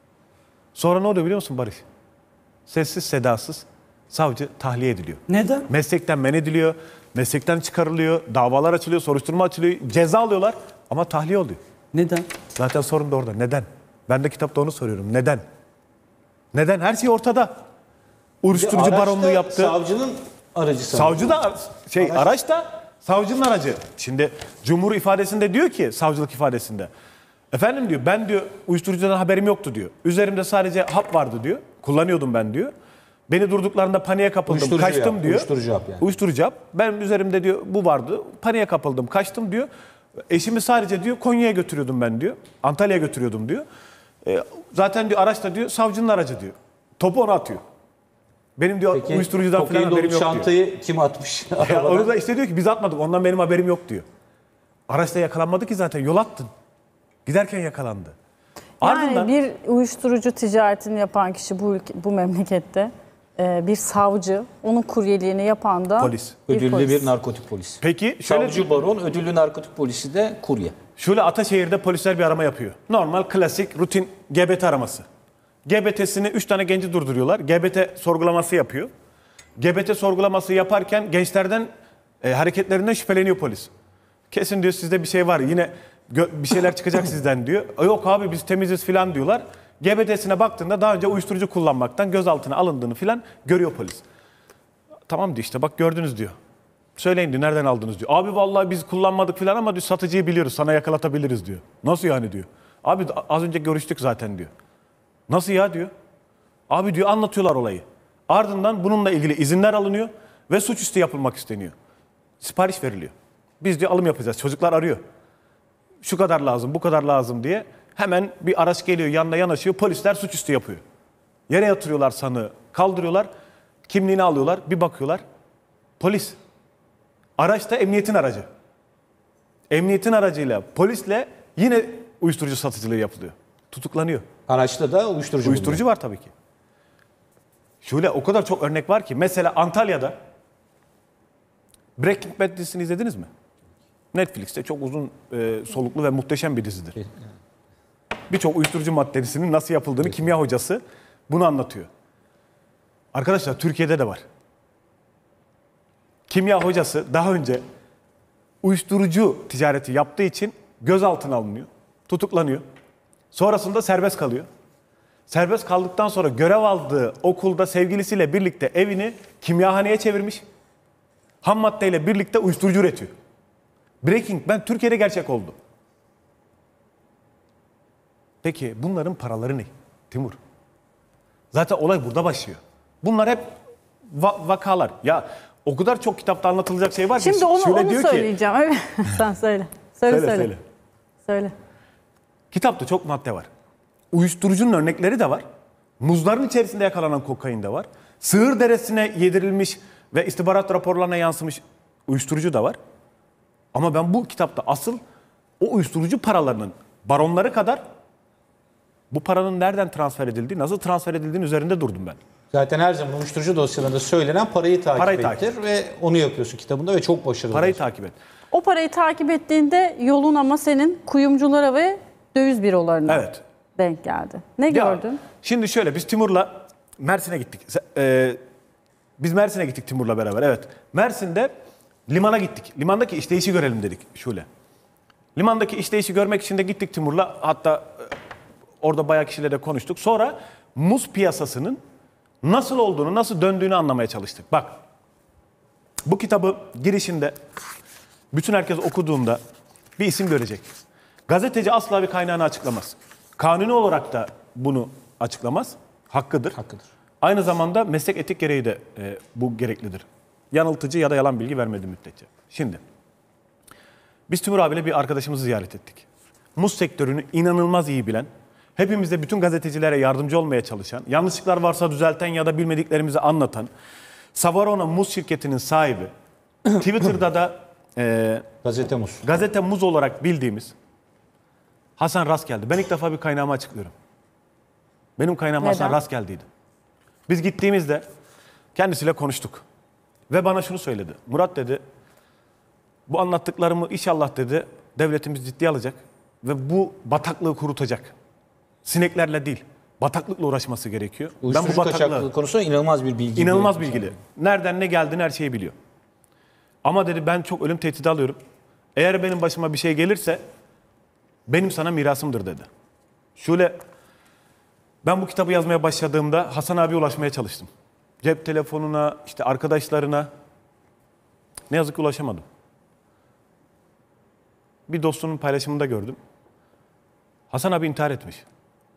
Sonra ne oluyor biliyor musun Barış? Sessiz sedasız savcı tahliye ediliyor. Neden? Meslekten men ediliyor, meslekten çıkarılıyor, davalar açılıyor, soruşturma açılıyor, ceza alıyorlar ama tahliye oluyor. Neden? Zaten sorun da orada. Neden? Ben de kitapta onu soruyorum. Neden? Neden? Her şey ortada. Uyuşturucu baronluğu yaptı. Savcının aracı. Savcı da şey araç, araç da savcının aracı. Şimdi Cumhur ifadesinde diyor ki, savcılık ifadesinde. Efendim diyor, ben diyor uyuşturucudan haberim yoktu diyor. Üzerimde sadece hap vardı diyor. Kullanıyordum ben diyor. Beni durduklarında paniğe kapıldım, uyuşturucu kaçtım yap, diyor. Uyuşturucu yap yani. Uyuşturucu yap. Ben üzerimde diyor bu vardı. Paniğe kapıldım, kaçtım diyor. Eşimi sadece diyor Konya'ya götürüyordum ben diyor. Antalya'ya götürüyordum diyor. E, zaten diyor araçta diyor savcının aracı diyor. Topu ona atıyor. Benim diyor Peki, uyuşturucudan falan haberim yok diyor. çantayı kim atmış? Ya onu da işte diyor ki biz atmadık, ondan benim haberim yok diyor. Araçta yakalanmadı ki zaten, yol attın. Giderken yakalandı. Yani Ardından, bir uyuşturucu ticaretini yapan kişi bu ülke, bu memlekette e, bir savcı, onun kuryeliğini yapan da polis. bir Ödüllü polis. bir narkotik polisi. Peki şöyle, Savcı baron, ödüllü narkotik polisi de kurye. şöyle Ataşehir'de polisler bir arama yapıyor. Normal, klasik, rutin G B T araması. G B T'sini üç tane genci durduruyorlar. G B T sorgulaması yapıyor. G B T sorgulaması yaparken gençlerden e, hareketlerinden şüpheleniyor polis. Kesin diyor sizde bir şey var, yine bir şeyler çıkacak sizden diyor. Yok abi biz temiziz filan diyorlar. G B T'sine baktığında daha önce uyuşturucu kullanmaktan gözaltına alındığını filan görüyor polis. Tamam diyor, işte bak gördünüz diyor. Söyleyin diyor, nereden aldınız diyor. Abi vallahi biz kullanmadık filan ama diyor satıcıyı biliyoruz, sana yakalatabiliriz diyor. Nasıl yani diyor. Abi az önce görüştük zaten diyor. Nasıl ya diyor. Abi diyor anlatıyorlar olayı. Ardından bununla ilgili izinler alınıyor ve suçüstü yapılmak isteniyor. Sipariş veriliyor. Biz diyor alım yapacağız. Çocuklar arıyor. Şu kadar lazım, bu kadar lazım diye. Hemen bir araç geliyor, yanına yanaşıyor. Polisler suçüstü yapıyor. Yere yatırıyorlar sanığı, kaldırıyorlar. Kimliğini alıyorlar, bir bakıyorlar. Polis. Araçta emniyetin aracı. Emniyetin aracıyla, polisle yine uyuşturucu satıcılığı yapılıyor. Tutuklanıyor. Araçta da uyuşturucu Uyuşturucu bulunuyor. var tabii ki. Şöyle o kadar çok örnek var ki. Mesela Antalya'da Breaking Bad dizisini izlediniz mi? Netflix'te çok uzun, e, soluklu ve muhteşem bir dizidir. Birçok uyuşturucu maddesinin nasıl yapıldığını kimya hocası bunu anlatıyor. Arkadaşlar Türkiye'de de var. Kimya hocası daha önce uyuşturucu ticareti yaptığı için gözaltına alınıyor, tutuklanıyor. Sonrasında serbest kalıyor. Serbest kaldıktan sonra görev aldığı okulda sevgilisiyle birlikte evini kimyahaneye çevirmiş. Ham maddeyle birlikte uyuşturucu üretiyor. Breaking Bad Türkiye'de gerçek oldu. Peki bunların paraları ne Timur? Zaten olay burada başlıyor. Bunlar hep va- vakalar. Ya O kadar çok kitapta anlatılacak şey var ki. Şimdi onu, Şule onu diyor ki, söyleyeceğim. Evet. Sen söyle. Söyle Söyle, söyle. söyle. Söyle. Kitapta çok madde var. Uyuşturucunun örnekleri de var. Muzların içerisinde yakalanan kokain de var. Sığır deresine yedirilmiş ve istihbarat raporlarına yansımış uyuşturucu da var. Ama ben bu kitapta asıl o uyuşturucu paralarının baronları kadar bu paranın nereden transfer edildiği, nasıl transfer edildiğinin üzerinde durdum ben. Zaten her zaman uyuşturucu dosyalarında söylenen parayı takip Parayı ettir takip. ve onu yapıyorsun kitabında ve çok başarılı. Parayı takip et. O parayı takip ettiğinde yolun ama senin kuyumculara ve döviz bürolarına Evet. denk geldi. Ne Ya, gördün? Şimdi şöyle biz Timur'la Mersin'e gittik. Ee, biz Mersin'e gittik Timur'la beraber. Evet. Mersin'de limana gittik. Limandaki işleyişi görelim dedik Şule. Limandaki işleyişi görmek için de gittik Timur'la. Hatta e, orada bayağı kişilerle konuştuk. Sonra muz piyasasının nasıl olduğunu, nasıl döndüğünü anlamaya çalıştık. Bak. Bu kitabı girişinde bütün herkes okuduğunda bir isim görecek. Gazeteci asla bir kaynağını açıklamaz. Kanuni olarak da bunu açıklamaz. Hakkıdır. Hakkıdır. Aynı zamanda meslek etik gereği de e, bu gereklidir. Yanıltıcı ya da yalan bilgi vermedi müddetçe. Şimdi biz Timur abiyle bir arkadaşımızı ziyaret ettik. Muz sektörünü inanılmaz iyi bilen, hepimize bütün gazetecilere yardımcı olmaya çalışan, yanlışlıklar varsa düzelten ya da bilmediklerimizi anlatan, Savarona Muz şirketinin sahibi, Twitter'da da e, Gazete Muz. Gazete Muz olarak bildiğimiz Hasan Rastgeldi. Ben ilk defa bir kaynağımı açıklıyorum. Benim kaynağım Neden? Hasan Rastgeldi'ydi. Biz gittiğimizde kendisiyle konuştuk. Ve bana şunu söyledi. Murat dedi, bu anlattıklarımı inşallah dedi devletimiz ciddiye alacak ve bu bataklığı kurutacak. Sineklerle değil, bataklıkla uğraşması gerekiyor. Uyuşturucu kaçaklığı konusunda inanılmaz bir bilgi. İnanılmaz bilgili. Nereden ne geldiğini her şeyi biliyor. Ama dedi ben çok ölüm tehdidi alıyorum. Eğer benim başıma bir şey gelirse benim sana mirasımdır dedi. Şöyle ben bu kitabı yazmaya başladığımda Hasan abiye ulaşmaya çalıştım. Cep telefonuna, işte arkadaşlarına. Ne yazık ki ulaşamadım. Bir dostunun paylaşımında gördüm. Hasan abi intihar etmiş.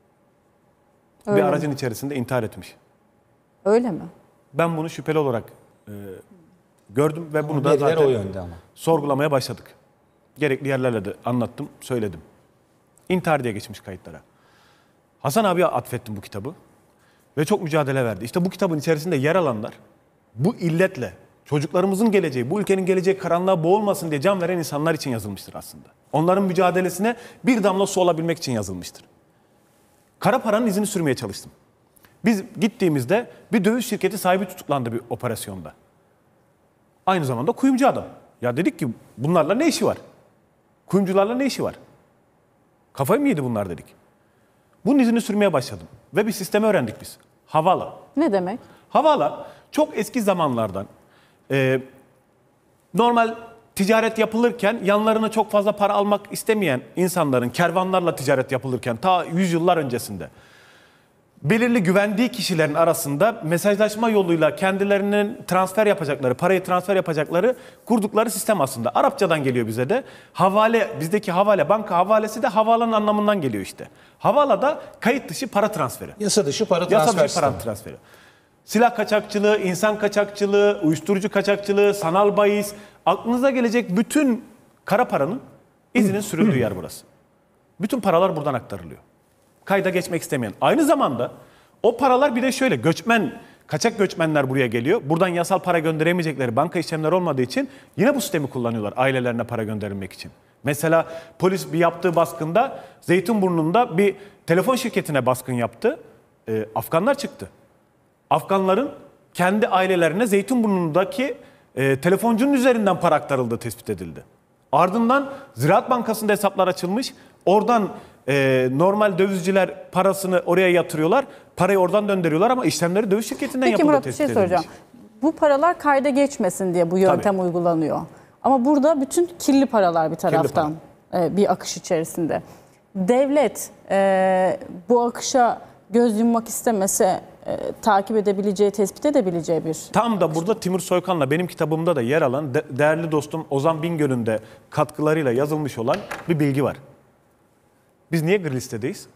Öyle bir mi? aracın içerisinde intihar etmiş. Öyle mi? Ben bunu şüpheli olarak e, gördüm ve bunu da veriler zaten o yönde ama. sorgulamaya başladık. Gerekli yerlerle de anlattım, söyledim. İntihar diye geçmiş kayıtlara. Hasan abiye atfettim bu kitabı ve çok mücadele verdi. İşte bu kitabın içerisinde yer alanlar bu illetle çocuklarımızın geleceği, bu ülkenin geleceği karanlığa boğulmasın diye can veren insanlar için yazılmıştır aslında. Onların mücadelesine bir damla su olabilmek için yazılmıştır. Kara paranın izini sürmeye çalıştım. Biz gittiğimizde bir döviz şirketi sahibi tutuklandı bir operasyonda. Aynı zamanda kuyumcu adam. Ya dedik ki bunlarla ne işi var? Kuyumcularla ne işi var? Kafayı mı yedi bunlar dedik. Bunun izini sürmeye başladım. Ve bir sistemi öğrendik biz. Havala. Ne demek? Havala çok eski zamanlardan e, normal ticaret yapılırken yanlarına çok fazla para almak istemeyen insanların kervanlarla ticaret yapılırken ta yüzyıllar öncesinde belirli güvendiği kişilerin arasında mesajlaşma yoluyla kendilerinin transfer yapacakları, parayı transfer yapacakları kurdukları sistem aslında. Arapçadan geliyor bize de. Havale, bizdeki havale, banka havalesi de havalanın anlamından geliyor işte. Havala da kayıt dışı para transferi. Yasa dışı para transfer Yasa dışı para sistemi. transferi. Silah kaçakçılığı, insan kaçakçılığı, uyuşturucu kaçakçılığı, sanal bahis, aklınıza gelecek bütün kara paranın izinin sürüldüğü yer burası. Bütün paralar buradan aktarılıyor. Kayda geçmek istemeyen. Aynı zamanda o paralar bir de şöyle göçmen, kaçak göçmenler buraya geliyor. Buradan yasal para gönderemeyecekleri banka işlemleri olmadığı için yine bu sistemi kullanıyorlar ailelerine para gönderilmek için. Mesela polis bir yaptığı baskında Zeytinburnu'nda bir telefon şirketine baskın yaptı. Ee, Afganlar çıktı. Afganların kendi ailelerine Zeytinburnu'ndaki e, telefoncunun üzerinden para aktarıldığı tespit edildi. Ardından Ziraat Bankası'nda hesaplar açılmış. Oradan e, normal dövizciler parasını oraya yatırıyorlar. Parayı oradan döndürüyorlar ama işlemleri döviz şirketinden Peki yapıldığı Murat bir tespit şey edilmiş. soracağım. Bu paralar kayda geçmesin diye bu yöntem Tabii. uygulanıyor. Ama burada bütün kirli paralar bir taraftan e, bir akış içerisinde. Devlet e, bu akışa göz yummak istemese e, takip edebileceği, tespit edebileceği bir... Tam da burada Timur Soykan'la benim kitabımda da yer alan de, değerli dostum Ozan Bingöl'ün de katkılarıyla yazılmış olan bir bilgi var. Biz niye gri listedeyiz?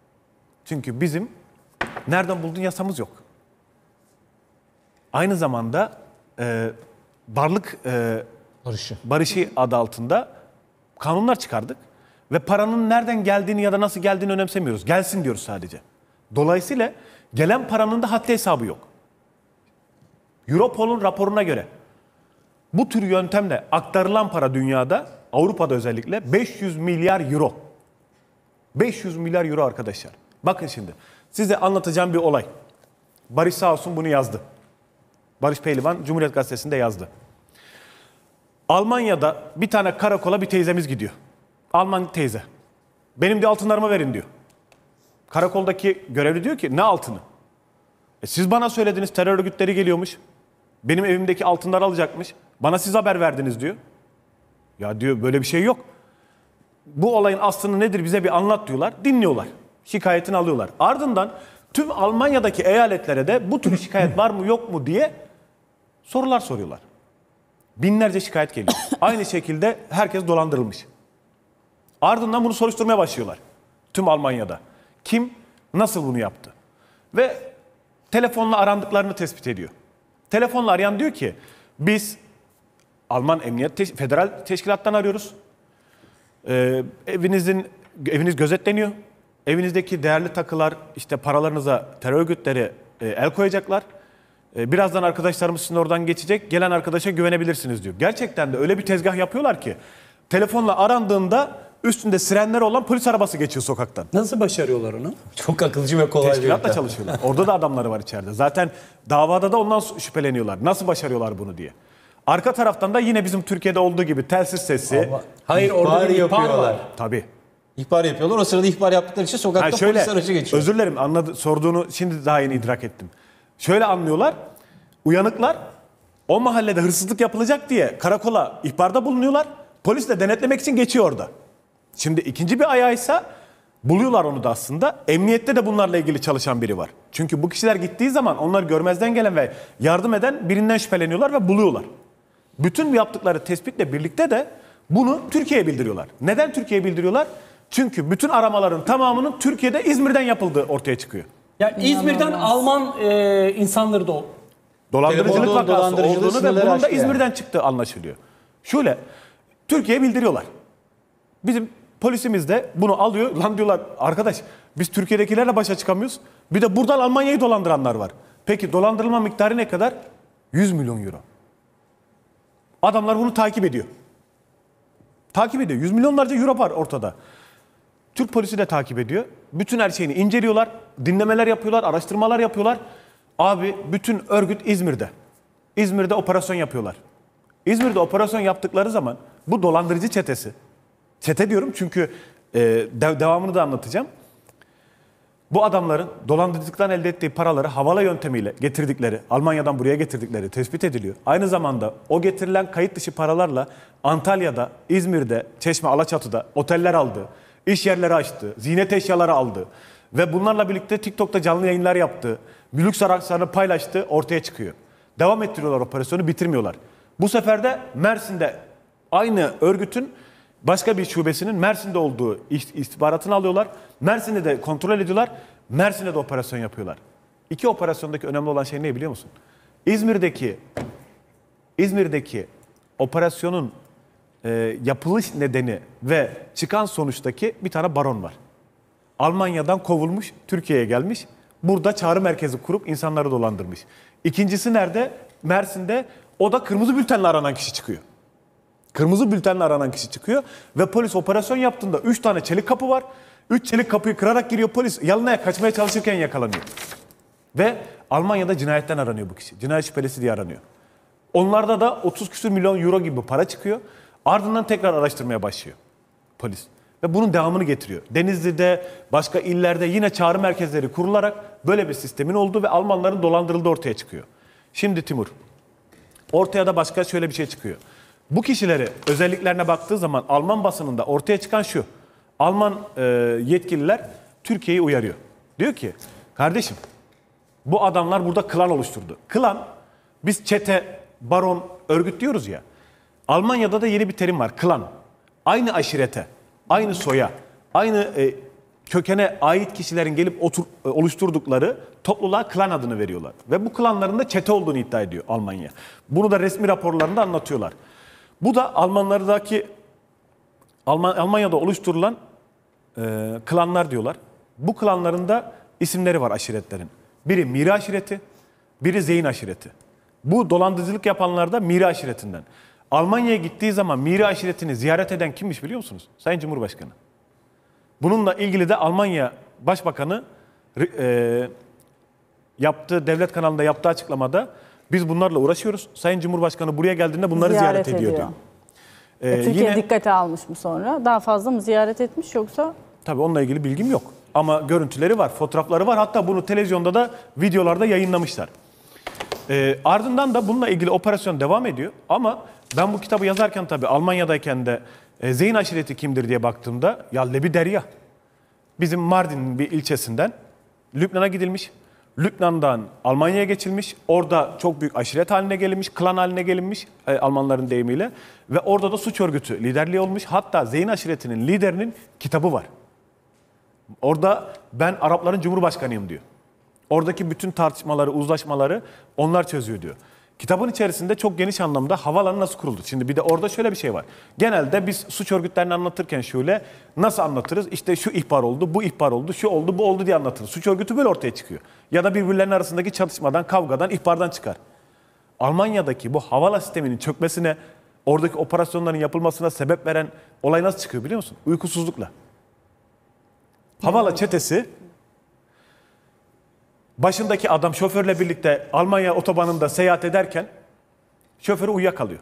Çünkü bizim nereden buldun yasamız yok. Aynı zamanda e, varlık e, barışı. barışı adı altında kanunlar çıkardık. Ve paranın nereden geldiğini ya da nasıl geldiğini önemsemiyoruz. Gelsin diyoruz sadece. Dolayısıyla gelen paranın da haddi hesabı yok. Europol'un raporuna göre bu tür yöntemle aktarılan para dünyada, Avrupa'da özellikle beş yüz milyar euro. beş yüz milyar euro arkadaşlar. Bakın şimdi size anlatacağım bir olay. Barış sağ olsun bunu yazdı. Barış Pehlivan Cumhuriyet Gazetesi'nde yazdı. Almanya'da bir tane karakola bir teyzemiz gidiyor. Alman teyze. Benim de altınlarımı verin diyor. Karakoldaki görevli diyor ki ne altını? E siz bana söylediniz terör örgütleri geliyormuş. Benim evimdeki altınları alacakmış. Bana siz haber verdiniz diyor. Ya diyor böyle bir şey yok. Bu olayın aslını nedir bize bir anlat diyorlar. Dinliyorlar. Şikayetini alıyorlar. Ardından tüm Almanya'daki eyaletlere de bu tür şikayet var mı yok mu diye sorular soruyorlar. Binlerce şikayet geliyor. Aynı şekilde herkes dolandırılmış. Ardından bunu soruşturmaya başlıyorlar. Tüm Almanya'da. Kim nasıl bunu yaptı? Ve telefonla arandıklarını tespit ediyor. Telefonla arayan diyor ki biz Alman Emniyet Teş- Federal Teşkilat'tan arıyoruz. Ee, evinizin eviniz gözetleniyor. Evinizdeki değerli takılar, işte paralarınıza terör örgütleri e, el koyacaklar. E, birazdan arkadaşlarımız sizin oradan geçecek. Gelen arkadaşa güvenebilirsiniz diyor. Gerçekten de öyle bir tezgah yapıyorlar ki telefonla arandığında üstünde sirenler olan polis arabası geçiyor sokaktan. Nasıl başarıyorlar onu? Çok akılcı ve kolay bir Teşkilatla yöntem. çalışıyorlar. Orada da adamları var içeride. Zaten davada da ondan şüpheleniyorlar. Nasıl başarıyorlar bunu diye. Arka taraftan da yine bizim Türkiye'de olduğu gibi telsiz sesi. Ama hayır orada bir ihbar var. Tabii. İhbar yapıyorlar. O sırada ihbar yaptıkları için sokakta Ha şöyle, polis aracı geçiyor. özür dilerim anladı, sorduğunu şimdi daha yeni idrak ettim. Şöyle anlıyorlar. Uyanıklar o mahallede hırsızlık yapılacak diye karakola ihbarda bulunuyorlar. Polis de denetlemek için geçiyor orada. Şimdi ikinci bir ayağıysa buluyorlar onu da aslında. Emniyette de bunlarla ilgili çalışan biri var. Çünkü bu kişiler gittiği zaman onlar görmezden gelen ve yardım eden birinden şüpheleniyorlar ve buluyorlar. Bütün bu yaptıkları tespitle birlikte de bunu Türkiye'ye bildiriyorlar. Neden Türkiye'ye bildiriyorlar? Çünkü bütün aramaların tamamının Türkiye'de İzmir'den yapıldığı ortaya çıkıyor. Yani İzmir'den Alman e, insanları da o. Dolandırıcılık Telefonda vakası dolandırıcılığı olduğunu ve sınırları bunun da aştı İzmir'den yani. çıktığı anlaşılıyor. Şöyle, Türkiye'ye bildiriyorlar. Bizim polisimiz de bunu alıyor. Lan diyorlar arkadaş biz Türkiye'dekilerle başa çıkamıyoruz. Bir de buradan Almanya'yı dolandıranlar var. Peki dolandırılma miktarı ne kadar? yüz milyon euro. Adamlar bunu takip ediyor. Takip ediyor. Yüz milyonlarca euro var ortada. Türk polisi de takip ediyor. Bütün her şeyini inceliyorlar. Dinlemeler yapıyorlar. Araştırmalar yapıyorlar. Abi bütün örgüt İzmir'de. İzmir'de operasyon yapıyorlar. İzmir'de operasyon yaptıkları zaman bu dolandırıcı çetesi. Çete diyorum çünkü e, de, devamını da anlatacağım. Bu adamların dolandırıcılıktan elde ettiği paraları havala yöntemiyle getirdikleri, Almanya'dan buraya getirdikleri tespit ediliyor. Aynı zamanda o getirilen kayıt dışı paralarla Antalya'da, İzmir'de, Çeşme, Alaçatı'da oteller aldı, iş yerleri açtı, ziynet eşyaları aldı ve bunlarla birlikte TikTok'ta canlı yayınlar yaptı, mülk araçlarını paylaştı, ortaya çıkıyor. Devam ettiriyorlar operasyonu, bitirmiyorlar. Bu sefer de Mersin'de aynı örgütün başka bir şubesinin Mersin'de olduğu istihbaratını alıyorlar. Mersin'de de kontrol ediyorlar. Mersin'de de operasyon yapıyorlar. İki operasyondaki önemli olan şey ne biliyor musun? İzmir'deki İzmir'deki operasyonun e, yapılış nedeni ve çıkan sonuçtaki bir tane baron var. Almanya'dan kovulmuş, Türkiye'ye gelmiş. Burada çağrı merkezi kurup insanları dolandırmış. İkincisi nerede? Mersin'de. O da kırmızı bültenle aranan kişi çıkıyor. Kırmızı bültenle aranan kişi çıkıyor ve polis operasyon yaptığında üç tane çelik kapı var. üç çelik kapıyı kırarak giriyor polis. Yalınaya kaçmaya çalışırken yakalanıyor. Ve Almanya'da cinayetten aranıyor bu kişi. Cinayet şüphelisi diye aranıyor. Onlarda da otuz küsur milyon euro gibi para çıkıyor. Ardından tekrar araştırmaya başlıyor polis. Ve bunun devamını getiriyor. Denizli'de, başka illerde yine çağrı merkezleri kurularak böyle bir sistemin olduğu ve Almanların dolandırıldığı ortaya çıkıyor. Şimdi Timur, ortaya da başka şöyle bir şey çıkıyor. Bu kişileri özelliklerine baktığı zaman Alman basınında ortaya çıkan şu. Alman e, yetkililer Türkiye'yi uyarıyor. Diyor ki kardeşim bu adamlar burada klan oluşturdu. Klan biz çete, baron, örgüt diyoruz ya. Almanya'da da yeni bir terim var klan. Aynı aşirete, aynı soya, aynı e, kökene ait kişilerin gelip otur, oluşturdukları topluluğa klan adını veriyorlar. Ve bu klanların da çete olduğunu iddia ediyor Almanya. Bunu da resmi raporlarında anlatıyorlar. Bu da Almanlardaki Alman, Almanya'da oluşturulan e, klanlar diyorlar. Bu klanların da isimleri var aşiretlerin. Biri Miri aşireti, biri Zeyn aşireti. Bu dolandırıcılık yapanlar da Miri aşiretinden. Almanya'ya gittiği zaman Miri aşiretini ziyaret eden kimmiş biliyor musunuz? Sayın Cumhurbaşkanı. Bununla ilgili de Almanya Başbakanı e, yaptığı devlet kanalında yaptığı açıklamada biz bunlarla uğraşıyoruz. Sayın Cumhurbaşkanı buraya geldiğinde bunları ziyaret, ziyaret ediyor diyor. E, Türkiye yine, dikkate almış mı sonra? Daha fazla mı ziyaret etmiş yoksa? Tabii onunla ilgili bilgim yok. Ama görüntüleri var, fotoğrafları var. Hatta bunu televizyonda da videolarda yayınlamışlar. E, ardından da bununla ilgili operasyon devam ediyor. Ama ben bu kitabı yazarken tabii Almanya'dayken de e, Zeyn aşireti kimdir diye baktığımda ya Lebi Derya. Bizim Mardin'in bir ilçesinden Lübnan'a gidilmiş. Lübnan'dan Almanya'ya geçilmiş. Orada çok büyük aşiret haline gelinmiş, klan haline gelinmiş e, Almanların deyimiyle. Ve orada da suç örgütü liderliği olmuş. Hatta Zeyn aşiretinin liderinin kitabı var. Orada ben Arapların Cumhurbaşkanıyım diyor. Oradaki bütün tartışmaları, uzlaşmaları onlar çözüyor diyor. Kitabın içerisinde çok geniş anlamda havalanı nasıl kuruldu? Şimdi bir de orada şöyle bir şey var. Genelde biz suç örgütlerini anlatırken şöyle nasıl anlatırız? İşte şu ihbar oldu, bu ihbar oldu, şu oldu, bu oldu diye anlatırız. Suç örgütü böyle ortaya çıkıyor. Ya da birbirlerinin arasındaki çatışmadan, kavgadan, ihbardan çıkar. Almanya'daki bu havala sisteminin çökmesine, oradaki operasyonların yapılmasına sebep veren olay nasıl çıkıyor biliyor musun? Uykusuzlukla. Havala çetesi başındaki adam şoförle birlikte Almanya otobanında seyahat ederken şoförü uyuyakalıyor.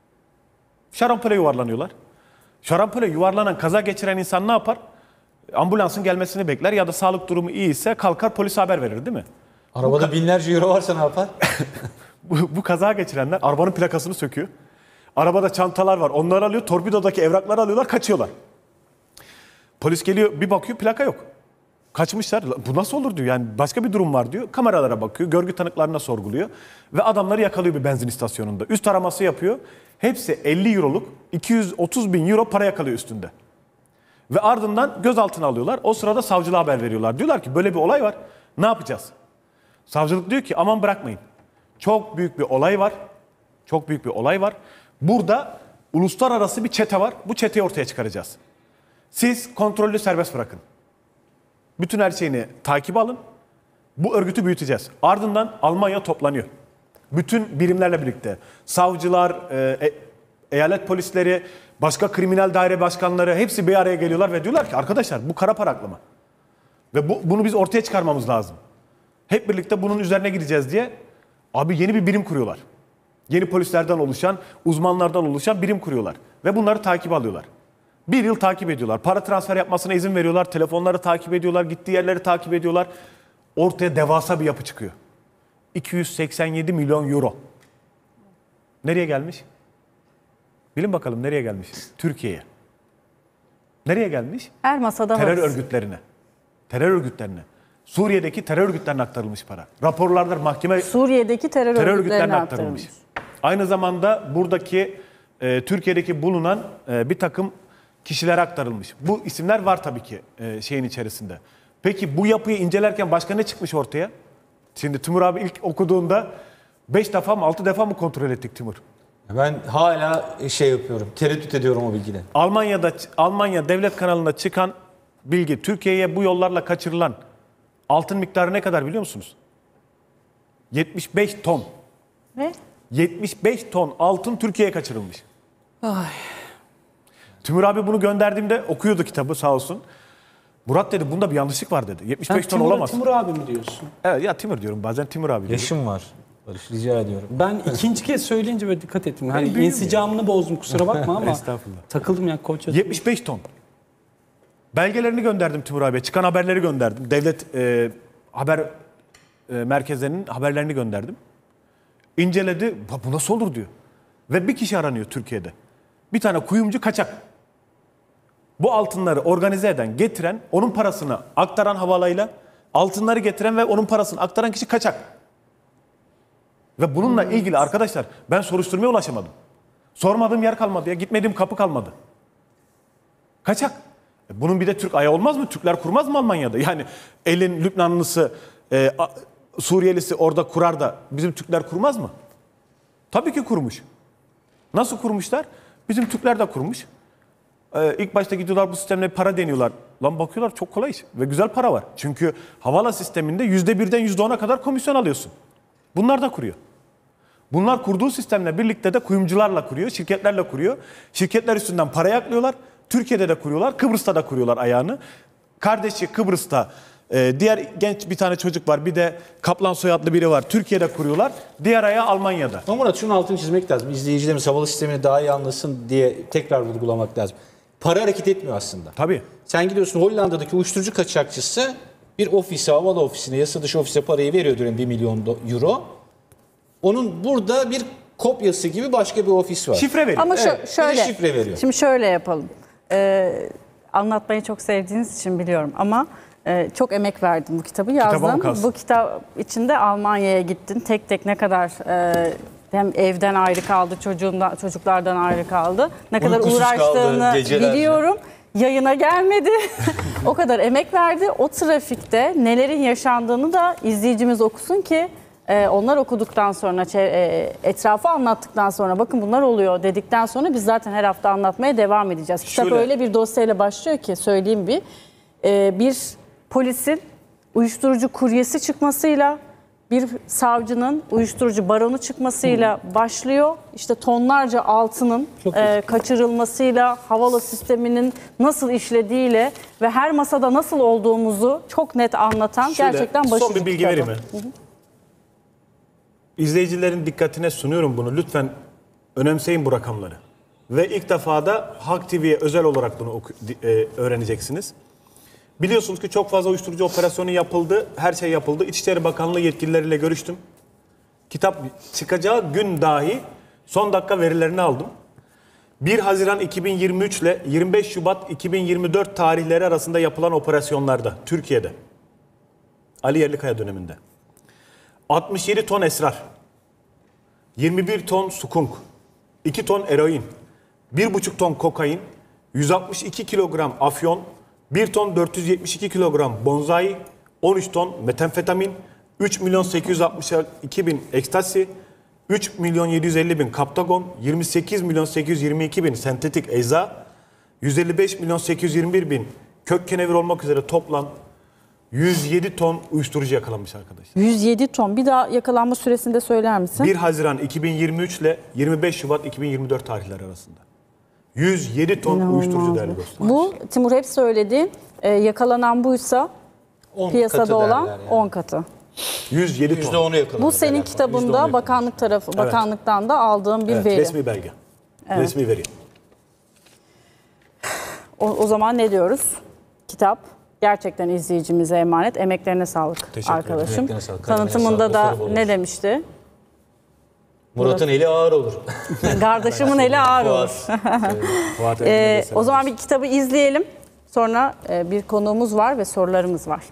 Şarampole yuvarlanıyorlar. Şarampole yuvarlanan, kaza geçiren insan ne yapar? Ambulansın gelmesini bekler ya da sağlık durumu iyi ise kalkar polise haber verir değil mi? Arabada binlerce euro varsa ne yapar? bu, bu kaza geçirenler arabanın plakasını söküyor. Arabada çantalar var, onları alıyor, torpidodaki evrakları alıyorlar, kaçıyorlar. Polis geliyor, bir bakıyor plaka yok. Kaçmışlar. Bu nasıl olur diyor. Yani başka bir durum var diyor. Kameralara bakıyor. Görgü tanıklarına sorguluyor. Ve adamları yakalıyor bir benzin istasyonunda. Üst araması yapıyor. Hepsi elli euroluk iki yüz otuz bin euro para yakalıyor üstünde. Ve ardından gözaltına alıyorlar. O sırada savcılığa haber veriyorlar. Diyorlar ki böyle bir olay var. Ne yapacağız? Savcılık diyor ki aman bırakmayın. Çok büyük bir olay var. Çok büyük bir olay var. Burada uluslararası bir çete var. Bu çeteyi ortaya çıkaracağız. Siz kontrollü serbest bırakın. Bütün her şeyini takip alın. Bu örgütü büyüteceğiz. Ardından Almanya toplanıyor. Bütün birimlerle birlikte. Savcılar, e, eyalet polisleri, başka kriminal daire başkanları hepsi bir araya geliyorlar ve diyorlar ki arkadaşlar bu kara para aklama. Ve bu, bunu biz ortaya çıkarmamız lazım. Hep birlikte bunun üzerine gideceğiz diye abi yeni bir birim kuruyorlar. Yeni polislerden oluşan, uzmanlardan oluşan birim kuruyorlar. Ve bunları takip alıyorlar. Bir yıl takip ediyorlar. Para transfer yapmasına izin veriyorlar. Telefonları takip ediyorlar. Gittiği yerleri takip ediyorlar. Ortaya devasa bir yapı çıkıyor. iki yüz seksen yedi milyon euro. Nereye gelmiş? Bilin bakalım nereye gelmiş? Türkiye'ye. Nereye gelmiş? Her masada terör varız. örgütlerine. Terör örgütlerine. Suriye'deki terör örgütlerine aktarılmış para. Raporlarda mahkeme... Suriye'deki terör, terör örgütlerine, örgütlerine aktarılmış. aktarılmış. Aynı zamanda buradaki e, Türkiye'deki bulunan e, bir takım kişilere aktarılmış. Bu isimler var tabii ki e, şeyin içerisinde. Peki bu yapıyı incelerken başka ne çıkmış ortaya? Şimdi Timur abi ilk okuduğunda beş defa mı altı defa mı kontrol ettik Timur? Ben hala şey yapıyorum, tereddüt ediyorum o bilgide. Almanya'da Almanya devlet kanalında çıkan bilgi, Türkiye'ye bu yollarla kaçırılan altın miktarı ne kadar biliyor musunuz? yetmiş beş ton. Ne? yetmiş beş ton altın Türkiye'ye kaçırılmış. Ay. Timur abi bunu gönderdiğimde okuyordu kitabı sağ olsun. Murat dedi bunda bir yanlışlık var dedi. yetmiş beş ton Timur, olamaz. Timur abi mi diyorsun? Evet ya Timur diyorum bazen Timur abi diyorum. Yaşım var. Barış rica ediyorum. Ben ikinci kez söyleyince böyle dikkat ettim. Hani büyüğüm insicamını bozdum kusura bakma ama. Estağfurullah. Takıldım ya koç. yetmiş beş ton. Belgelerini gönderdim Timur abiye. Çıkan haberleri gönderdim. Devlet e, haber e, merkezlerinin haberlerini gönderdim. İnceledi. Bu nasıl olur diyor. Ve bir kişi aranıyor Türkiye'de. Bir tane kuyumcu kaçak. Bu altınları organize eden, getiren, onun parasını aktaran havalayla, altınları getiren ve onun parasını aktaran kişi kaçak. Ve bununla ilgili arkadaşlar ben soruşturmaya ulaşamadım. Sormadığım yer kalmadı ya, gitmediğim kapı kalmadı. Kaçak. Bunun bir de Türk ayağı olmaz mı? Türkler kurmaz mı Almanya'da? Yani elin Lübnanlısı, e, Suriyelisi orada kurar da bizim Türkler kurmaz mı? Tabii ki kurmuş. Nasıl kurmuşlar? Bizim Türkler de kurmuş. Ee, ilk başta gidiyorlar bu sistemle para deniyorlar. Lan bakıyorlar çok kolay iş ve güzel para var. Çünkü havala sisteminde yüzde birden yüzde ona kadar komisyon alıyorsun. Bunlar da kuruyor. Bunlar kurduğu sistemle birlikte de kuyumcularla kuruyor, şirketlerle kuruyor. Şirketler üstünden para yaklıyorlar. Türkiye'de de kuruyorlar, Kıbrıs'ta da kuruyorlar ayağını. Kardeşi Kıbrıs'ta, e, diğer genç bir tane çocuk var. Bir de Kaplan soyadlı biri var. Türkiye'de kuruyorlar. Diğer ayağı Almanya'da. Ama Murat şunun altını çizmek lazım. İzleyicilerimiz havalı sistemini daha iyi anlasın diye tekrar vurgulamak lazım. Para hareket etmiyor aslında. Tabii. Sen gidiyorsun Hollanda'daki uyuşturucu kaçakçısı bir ofise, havalı ofisine, yasa dışı ofise parayı veriyor diyelim bir milyon euro. Onun burada bir kopyası gibi başka bir ofis var. Şifre veriyor. Ama şö- Evet, şöyle, bir de şifre veriyor. Şimdi şöyle yapalım. Ee, anlatmayı çok sevdiğiniz için biliyorum ama e, çok emek verdim bu kitabı yazdım. Bu kitap içinde Almanya'ya gittin. Tek tek ne kadar e, hem evden ayrı kaldı, çocuğundan, çocuklardan ayrı kaldı. Ne kadar Uykusuz uğraştığını kaldı gecelerce. biliyorum. Yayına gelmedi. O kadar emek verdi. O trafikte nelerin yaşandığını da izleyicimiz okusun ki e, onlar okuduktan sonra e, etrafı anlattıktan sonra bakın bunlar oluyor dedikten sonra biz zaten her hafta anlatmaya devam edeceğiz. Kitap Şöyle. öyle bir dosyayla başlıyor ki söyleyeyim bir. E, bir polisin uyuşturucu kuryesi çıkmasıyla bir savcının uyuşturucu baronu çıkmasıyla başlıyor. İşte tonlarca altının e, kaçırılmasıyla, havalı sisteminin nasıl işlediğiyle ve her masada nasıl olduğumuzu çok net anlatan Şöyle, gerçekten başucu son bir bilgi kitabı. vereyim mi? Hı hı. İzleyicilerin dikkatine sunuyorum bunu. Lütfen önemseyin bu rakamları. Ve ilk defa da Halk T V'ye özel olarak bunu oku- e, öğreneceksiniz. Biliyorsunuz ki çok fazla uyuşturucu operasyonu yapıldı. Her şey yapıldı. İçişleri Bakanlığı yetkilileriyle görüştüm. Kitap çıkacağı gün dahi son dakika verilerini aldım. bir Haziran iki bin yirmi üç ile yirmi beş Şubat iki bin yirmi dört tarihleri arasında yapılan operasyonlarda Türkiye'de Ali Yerlikaya döneminde altmış yedi ton esrar, yirmi bir ton sukunk, iki ton eroin, bir buçuk ton kokain, yüz altmış iki kilogram afyon, bir ton dört yüz yetmiş iki kilogram bonzai, on üç ton metamfetamin, üç milyon sekiz yüz altmış iki bin ekstasi, üç milyon yedi yüz elli bin kaptagon, yirmi sekiz milyon sekiz yüz yirmi iki bin sentetik eza, yüz elli beş milyon sekiz yüz yirmi bir bin kök kenevir olmak üzere toplam yüz yedi ton uyuşturucu yakalanmış arkadaşlar. yüz yedi ton. Bir daha yakalanma süresini de söyler misin? bir Haziran iki bin yirmi üç ile yirmi beş Şubat iki bin yirmi dört tarihleri arasında. yüz yedi ton İnanılmaz uyuşturucu bir- değerli dostlar. Bu Timur hep söyledi. Ee, yakalanan buysa on piyasada katı olan derler yani. on katı. yüz yedi Yüzde ton. onu yakaladı. Bu senin derler. kitabında bakanlık tarafı, Evet. bakanlıktan da aldığım bir Evet, veri. resmi belge. Evet. Resmi veri. O, o zaman ne diyoruz? Kitap gerçekten izleyicimize emanet. Emeklerine sağlık Teşekkür ederim. arkadaşım. Emeklerine sağlık, kalemine Tanıtımında sağlık, da başarılı olsun. ne demişti? Murat'ın eli ağır olur. Kardeşimin eli ağır olur. Fuat Ee, Engin'e de o zaman bir kitabı izleyelim. Sonra e, bir konuğumuz var ve sorularımız var.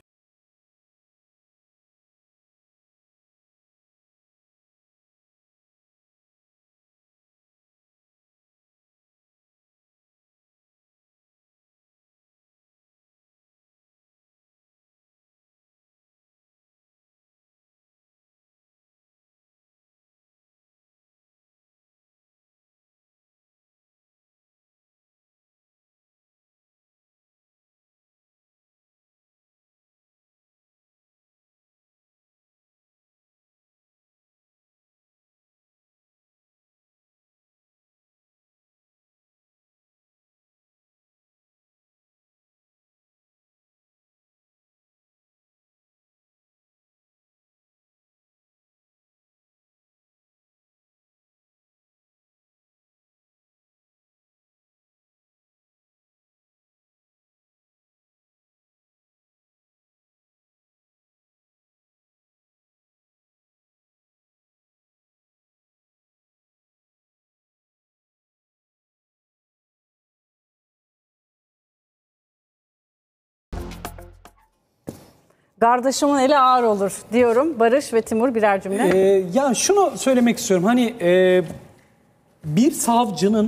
Kardeşimin eli ağır olur diyorum. Barış ve Timur birer cümle. Ee, ya şunu söylemek istiyorum. Hani e, bir savcının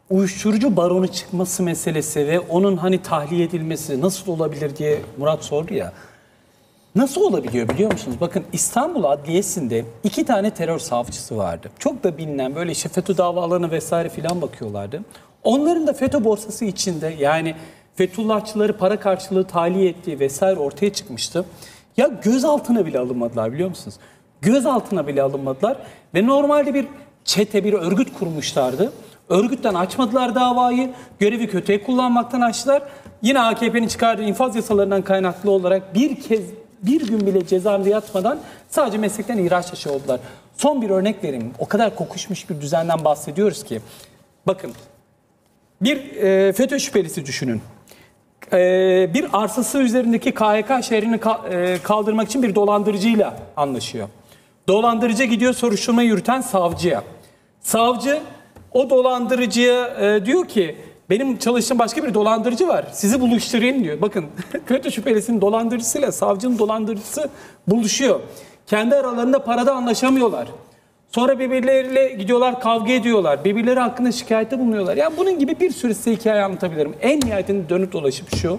uyuşturucu baronu çıkması meselesi ve onun hani tahliye edilmesi nasıl olabilir diye Murat sordu ya. Nasıl olabiliyor biliyor musunuz? Bakın İstanbul Adliyesi'nde iki tane terör savcısı vardı. Çok da bilinen böyle işte FETÖ davalarına vesaire filan bakıyorlardı. Onların da FETÖ borsası içinde yani Fethullahçıları para karşılığı tahliye ettiği vesaire ortaya çıkmıştı. Ya gözaltına bile alınmadılar biliyor musunuz? Gözaltına bile alınmadılar ve normalde bir çete, bir örgüt kurmuşlardı. Örgütten açmadılar davayı, görevi kötüye kullanmaktan açtılar. Yine A K P'nin çıkardığı infaz yasalarından kaynaklı olarak bir kez, bir gün bile cezaevinde yatmadan sadece meslekten ihraç dışı oldular. Son bir örnek vereyim. O kadar kokuşmuş bir düzenden bahsediyoruz ki. Bakın, bir e, FETÖ şüphelisi düşünün. E, bir arsası üzerindeki K H K şehrini ka, e, kaldırmak için bir dolandırıcıyla anlaşıyor. Dolandırıcı gidiyor soruşturma yürüten savcıya. Savcı o dolandırıcıya e, diyor ki benim çalıştığım başka bir dolandırıcı var. Sizi buluşturayım diyor. Bakın FETÖ şüphelisinin dolandırıcısıyla savcının dolandırıcısı buluşuyor. Kendi aralarında parada anlaşamıyorlar. Sonra birbirleriyle gidiyorlar kavga ediyorlar. Birbirleri hakkında şikayette bulunuyorlar. Yani bunun gibi bir sürü size hikaye anlatabilirim. En nihayetinde dönüp dolaşıp şu.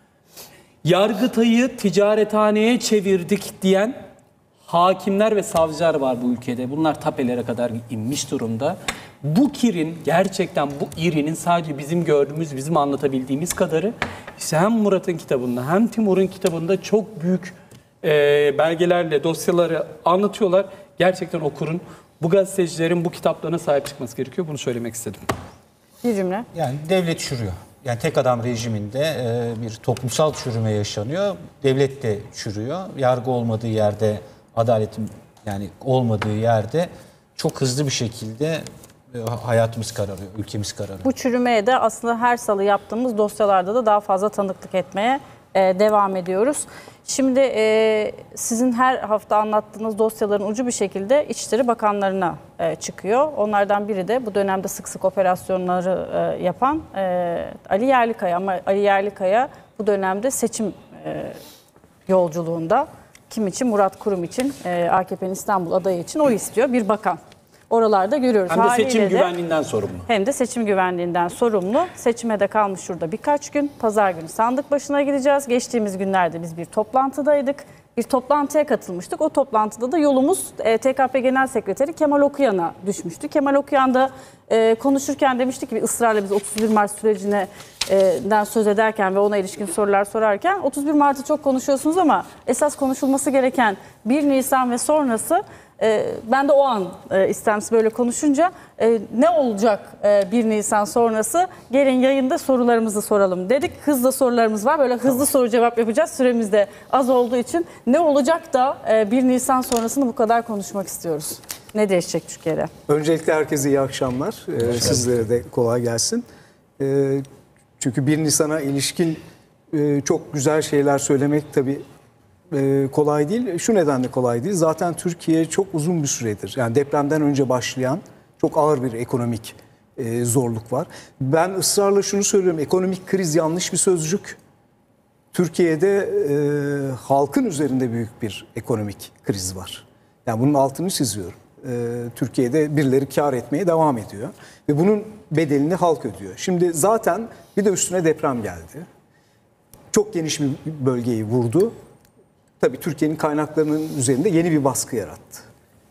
Yargıtay'ı ticarethaneye çevirdik diyen hakimler ve savcılar var bu ülkede. Bunlar tapelere kadar inmiş durumda. Bu kirin gerçekten bu irinin sadece bizim gördüğümüz, bizim anlatabildiğimiz kadarı işte hem Murat'ın kitabında hem Timur'un kitabında çok büyük e, belgelerle dosyaları anlatıyorlar. Gerçekten okurun, bu gazetecilerin bu kitaplarına sahip çıkması gerekiyor. Bunu söylemek istedim. Bir cümle. Yani devlet çürüyor. Yani tek adam rejiminde e, bir toplumsal çürüme yaşanıyor. Devlet de çürüyor. Yargı olmadığı yerde, adaletin yani olmadığı yerde çok hızlı bir şekilde e, hayatımız kararıyor, ülkemiz kararıyor. Bu çürümeye de aslında her salı yaptığımız dosyalarda da daha fazla tanıklık etmeye e, devam ediyoruz. Şimdi e, sizin her hafta anlattığınız dosyaların ucu bir şekilde İçişleri Bakanlarına e, çıkıyor. Onlardan biri de bu dönemde sık sık operasyonları e, yapan e, Ali Yerlikaya. Ama Ali Yerlikaya bu dönemde seçim e, yolculuğunda. Kim için? Murat Kurum için, e, A K P'nin İstanbul adayı için o istiyor. Bir bakan. Oralarda görüyoruz. Hem de Haliyle seçim de, güvenliğinden sorumlu. Hem de seçim güvenliğinden sorumlu. Seçime de kalmış şurada birkaç gün. Pazar günü sandık başına gideceğiz. Geçtiğimiz günlerde biz bir toplantıdaydık. Bir toplantıya katılmıştık. O toplantıda da yolumuz e, T K P Genel Sekreteri Kemal Okuyan'a düşmüştü. Kemal Okuyan da e, konuşurken demişti ki ısrarla biz otuz bir Mart sürecinden söz ederken ve ona ilişkin sorular sorarken otuz bir Mart'ı çok konuşuyorsunuz ama esas konuşulması gereken bir Nisan ve sonrası. E, ben de o an e, istemsiz böyle konuşunca e, ne olacak e, bir Nisan sonrası gelin yayında sorularımızı soralım dedik. Hızlı sorularımız var. Böyle hızlı soru cevap yapacağız. Süremiz de az olduğu için ne olacak da e, bir Nisan sonrasını bu kadar konuşmak istiyoruz. Ne değişecek Türkiye'de? Öncelikle herkese iyi akşamlar. Ee, sizlere de kolay gelsin. Ee, çünkü bir Nisan'a ilişkin e, çok güzel şeyler söylemek tabii e, kolay değil. Şu nedenle kolay değil. Zaten Türkiye çok uzun bir süredir, yani depremden önce başlayan çok ağır bir ekonomik e, zorluk var. Ben ısrarla şunu söylüyorum. Ekonomik kriz yanlış bir sözcük. Türkiye'de e, halkın üzerinde büyük bir ekonomik kriz var. Yani bunun altını çiziyorum. Türkiye'de birileri kar etmeye devam ediyor. Ve bunun bedelini halk ödüyor. Şimdi zaten bir de üstüne deprem geldi. Çok geniş bir bölgeyi vurdu. Tabii Türkiye'nin kaynaklarının üzerinde yeni bir baskı yarattı.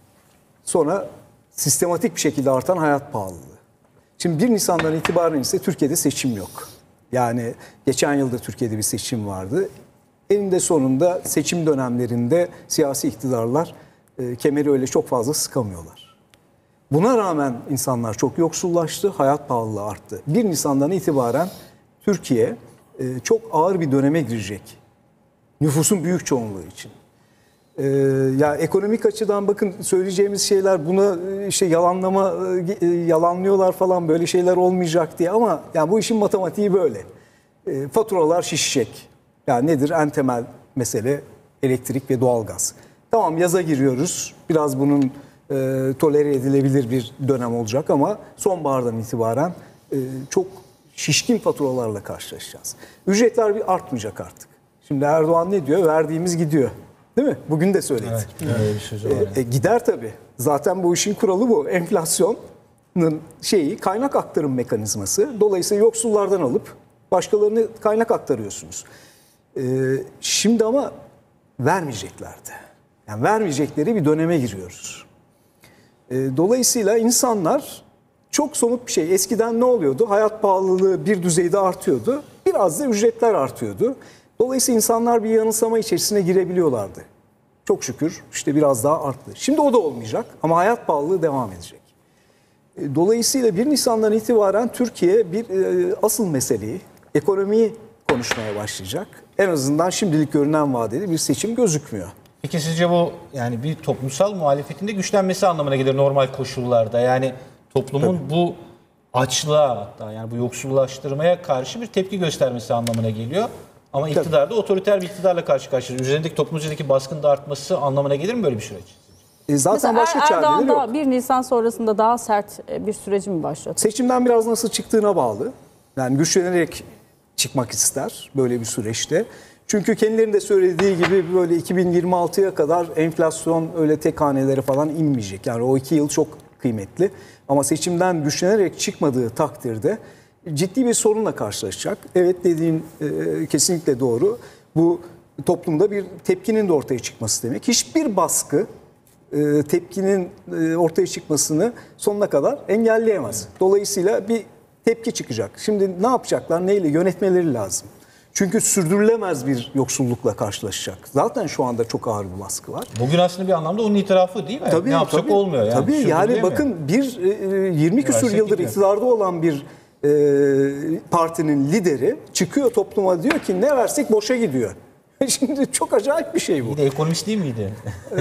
Sonra sistematik bir şekilde artan hayat pahalılığı. Şimdi bir Nisan'dan itibaren ise Türkiye'de seçim yok. Yani geçen yılda Türkiye'de bir seçim vardı. Eninde sonunda seçim dönemlerinde siyasi iktidarlar kemeri öyle çok fazla sıkamıyorlar. Buna rağmen insanlar çok yoksullaştı, hayat pahalılığı arttı. bir Nisan'dan itibaren Türkiye çok ağır bir döneme girecek. Nüfusun büyük çoğunluğu için. Ee, ya ekonomik açıdan bakın söyleyeceğimiz şeyler buna işte yalanlama yalanlıyorlar falan böyle şeyler olmayacak diye ama yani bu işin matematiği böyle. E, faturalar şişecek. Yani nedir en temel mesele elektrik ve doğalgaz. Tamam yaza giriyoruz. Biraz bunun e, tolere edilebilir bir dönem olacak ama sonbahardan itibaren e, çok şişkin faturalarla karşılaşacağız. Ücretler bir artmayacak artık. Şimdi Erdoğan ne diyor? Verdiğimiz gidiyor. Değil mi? Bugün de söyledi. Evet, öyle bir sözü var. E, e, gider tabii. Zaten bu işin kuralı bu. Enflasyon şeyi kaynak aktarım mekanizması. Dolayısıyla yoksullardan alıp başkalarını kaynak aktarıyorsunuz. Ee, şimdi ama vermeyeceklerdi. Yani vermeyecekleri bir döneme giriyoruz. Ee, dolayısıyla insanlar çok somut bir şey. Eskiden ne oluyordu? Hayat pahalılığı bir düzeyde artıyordu. Biraz da ücretler artıyordu. Dolayısıyla insanlar bir yanılsama içerisine girebiliyorlardı. Çok şükür işte biraz daha arttı. Şimdi o da olmayacak ama hayat pahalılığı devam edecek. Dolayısıyla bir Nisan'dan itibaren Türkiye bir e, asıl meseleyi, ekonomiyi konuşmaya başlayacak. En azından şimdilik görünen vadede bir seçim gözükmüyor. Peki sizce bu yani bir toplumsal muhalefetin de güçlenmesi anlamına gelir normal koşullarda? Yani toplumun Tabii. bu açlığa hatta yani bu yoksullaştırmaya karşı bir tepki göstermesi anlamına geliyor. Ama iktidarda otoriter bir iktidarla karşı karşıya. Üzerindeki toplum üzerindeki baskının da artması anlamına gelir mi böyle bir süreç? E zaten Mesela başka çareleri Erdoğan yok. da bir Nisan sonrasında daha sert bir süreci mi başladı? Seçimden biraz nasıl çıktığına bağlı. Yani güçlenerek çıkmak ister böyle bir süreçte. Çünkü kendilerinin de söylediği gibi böyle iki bin yirmi altıya kadar enflasyon öyle tek hanelere falan inmeyecek. Yani o iki yıl çok kıymetli. Ama seçimden güçlenerek çıkmadığı takdirde ciddi bir sorunla karşılaşacak. Evet, dediğin e, kesinlikle doğru. Bu toplumda bir tepkinin de ortaya çıkması demek. Hiçbir baskı e, tepkinin e, ortaya çıkmasını sonuna kadar engelleyemez. Dolayısıyla bir tepki çıkacak. Şimdi ne yapacaklar? Neyle? Yönetmeleri lazım. Çünkü sürdürülemez bir yoksullukla karşılaşacak. Zaten şu anda çok ağır bir baskı var. Bugün aslında bir anlamda onun itirafı değil mi? Tabii, ne yapsak tabii, olmuyor. Yani, tabii yani bakın bir e, yirmi küsur yıldır iktidarda olan bir e, partinin lideri çıkıyor topluma, diyor ki ne versek boşa gidiyor. Şimdi çok acayip bir şey bu. Bir de ekonomist değil miydi?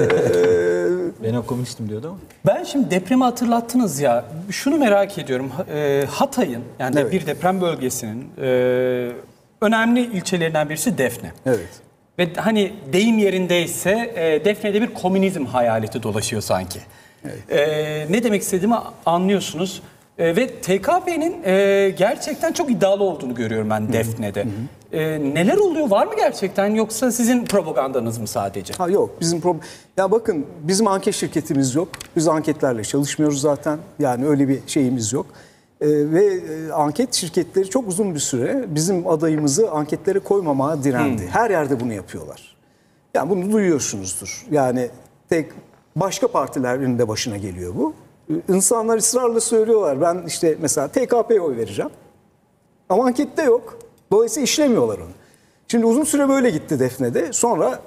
Ben ekonomistim diyordu ama. Ben şimdi depremi hatırlattınız ya. Şunu merak ediyorum. E, Hatay'ın yani Evet. bir deprem bölgesinin e, önemli ilçelerinden birisi Defne. Evet. Ve hani deyim yerindeyse e, Defne'de bir komünizm hayaleti dolaşıyor sanki. Evet. E, ne demek istediğimi anlıyorsunuz. E, ve T K P'nin e, gerçekten çok iddialı olduğunu görüyorum ben Defne'de. Hı hı. E, neler oluyor? Var mı gerçekten, yoksa sizin propagandanız mı sadece? Ha yok, bizim problem. Ya bakın, bizim anket şirketimiz yok. Biz anketlerle çalışmıyoruz zaten. Yani öyle bir şeyimiz yok. Ee, ve e, anket şirketleri çok uzun bir süre bizim adayımızı anketlere koymamaya direndi. Hmm. Her yerde bunu yapıyorlar. Yani bunu duyuyorsunuzdur. Yani tek başka partilerin de başına geliyor bu. İnsanlar ısrarla söylüyorlar. Ben işte mesela T K P'ye oy vereceğim. Ama ankette yok. Dolayısıyla işlemiyorlar onu. Şimdi uzun süre böyle gitti Defne'de. Sonra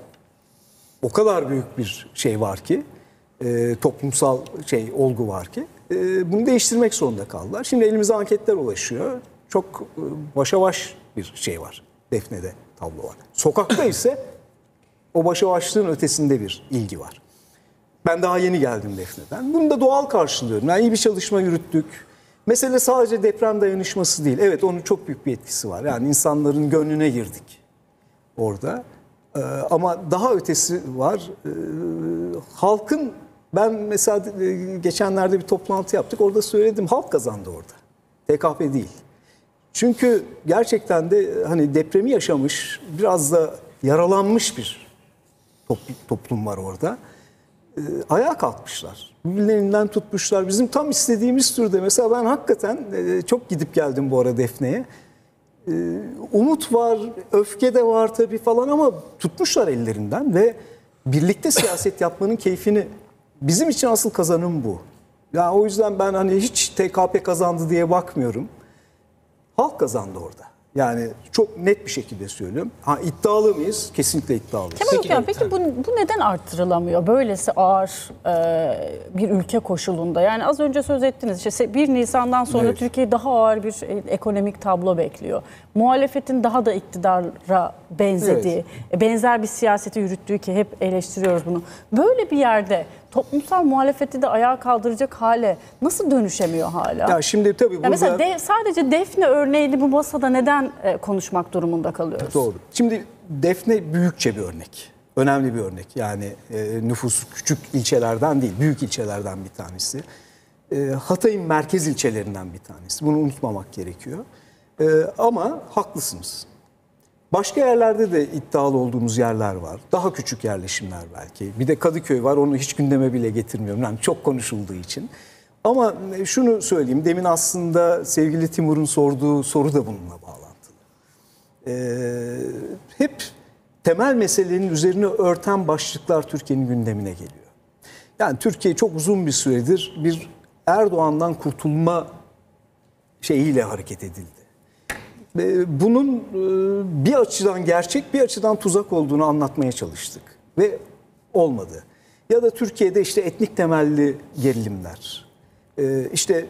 o kadar büyük bir şey var ki, e, toplumsal şey olgu var ki, e, bunu değiştirmek zorunda kaldılar. Şimdi elimize anketler ulaşıyor. Çok e, başa baş bir şey var. Defne'de tablo var. Sokakta ise o başa başlığın ötesinde bir ilgi var. Ben daha yeni geldim Defne'den. Bunu da doğal karşılıyorum. Yani iyi bir çalışma yürüttük. Mesele sadece deprem dayanışması değil. Evet, onun çok büyük bir etkisi var. Yani insanların gönlüne girdik orada. Ee, ama daha ötesi var. Ee, halkın, ben mesela geçenlerde bir toplantı yaptık. Orada söyledim, halk kazandı orada. T K P değil. Çünkü gerçekten de hani depremi yaşamış, biraz da yaralanmış bir toplum var orada. E, ayağa kalkmışlar. Birbirlerinden tutmuşlar. Bizim tam istediğimiz türde. Mesela ben hakikaten e, çok gidip geldim bu ara Defne'ye. E, umut var, öfke de var tabii falan, ama tutmuşlar ellerinden ve birlikte siyaset yapmanın keyfini, bizim için asıl kazanım bu. Yani o yüzden ben hani hiç T K P kazandı diye bakmıyorum. Halk kazandı orada. Yani çok net bir şekilde söylüyorum. Ha, iddialı mıyız? Kesinlikle iddialıyız. Kemal peki, Okuyan, peki bu, bu neden arttırılamıyor? Böylesi ağır e, bir ülke koşulunda. Yani az önce söz ettiniz. İşte bir Nisan'dan sonra evet, Türkiye daha ağır bir ekonomik tablo bekliyor. Muhalefetin daha da iktidara benzediği, evet, benzer bir siyaseti yürüttüğü, ki hep eleştiriyoruz bunu. Böyle bir yerde toplumsal muhalefeti de ayağa kaldıracak hale nasıl dönüşemiyor hala? Ya şimdi tabii burada... Ya mesela de, sadece Defne örneğini bu masada neden e, konuşmak durumunda kalıyoruz? Doğru. Şimdi Defne büyükçe bir örnek. Önemli bir örnek. Yani e, nüfusu küçük ilçelerden değil, büyük ilçelerden bir tanesi. E, Hatay'ın merkez ilçelerinden bir tanesi. Bunu unutmamak gerekiyor. E, ama haklısınız. Başka yerlerde de iddialı olduğumuz yerler var. Daha küçük yerleşimler belki. Bir de Kadıköy var, onu hiç gündeme bile getirmiyorum. Yani çok konuşulduğu için. Ama şunu söyleyeyim, demin aslında sevgili Timur'un sorduğu soru da bununla bağlantılı. Ee, hep temel meselenin üzerine örten başlıklar Türkiye'nin gündemine geliyor. Yani Türkiye çok uzun bir süredir bir Erdoğan'dan kurtulma şeyiyle hareket edildi. Bunun bir açıdan gerçek, bir açıdan tuzak olduğunu anlatmaya çalıştık ve olmadı. Ya da Türkiye'de işte etnik temelli gerilimler, işte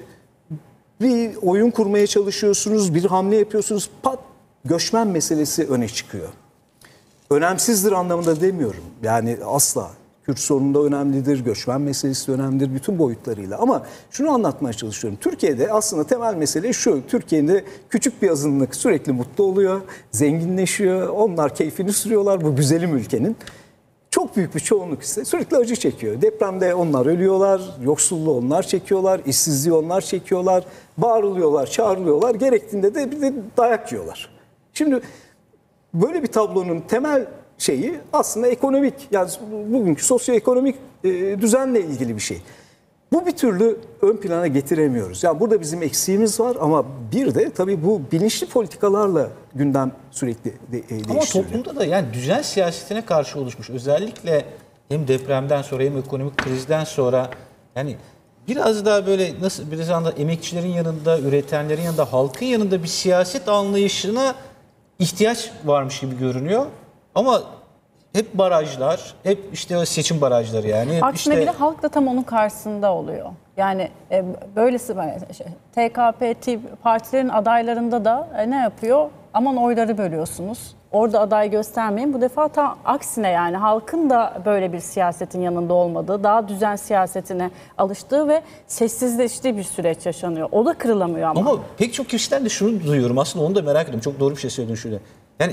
bir oyun kurmaya çalışıyorsunuz, bir hamle yapıyorsunuz, pat göçmen meselesi öne çıkıyor. Önemsizdir anlamında demiyorum, yani asla. Kürt sorunu da önemlidir, göçmen meselesi de önemlidir bütün boyutlarıyla. Ama şunu anlatmaya çalışıyorum. Türkiye'de aslında temel mesele şu. Türkiye'de küçük bir azınlık sürekli mutlu oluyor, zenginleşiyor. Onlar keyfini sürüyorlar bu güzelim ülkenin. Çok büyük bir çoğunluk ise sürekli acı çekiyor. Depremde onlar ölüyorlar, yoksulluğu onlar çekiyorlar, işsizliği onlar çekiyorlar. Bağırılıyorlar, çağrılıyorlar. Gerektiğinde de bir de dayak yiyorlar. Şimdi böyle bir tablonun temel şeyi aslında ekonomik, yani bugünkü sosyoekonomik e, düzenle ilgili bir şey. Bu bir türlü ön plana getiremiyoruz. Yani burada bizim eksiğimiz var ama bir de tabii bu bilinçli politikalarla gündem sürekli de, e, değiştiriliyor. Ama toplumda da yani düzen siyasetine karşı oluşmuş, özellikle hem depremden sonra hem ekonomik krizden sonra yani biraz daha böyle nasıl biraz anda emekçilerin yanında, üretenlerin yanında, halkın yanında bir siyaset anlayışına ihtiyaç varmış gibi görünüyor. Ama hep barajlar, hep işte seçim barajları yani. Aksine işte... bile halk da tam onun karşısında oluyor. Yani e, böylesi şey, T K P tip partilerin adaylarında da e, ne yapıyor? Aman oyları bölüyorsunuz. Orada aday göstermeyin. Bu defa tam aksine yani halkın da böyle bir siyasetin yanında olmadığı, daha düzen siyasetine alıştığı ve sessizleştiği bir süreç yaşanıyor. O da kırılamıyor ama. Ama pek çok kişiden de şunu duyuyorum. Aslında onu da merak ediyorum. Çok doğru bir şey söyledin şöyle. Yani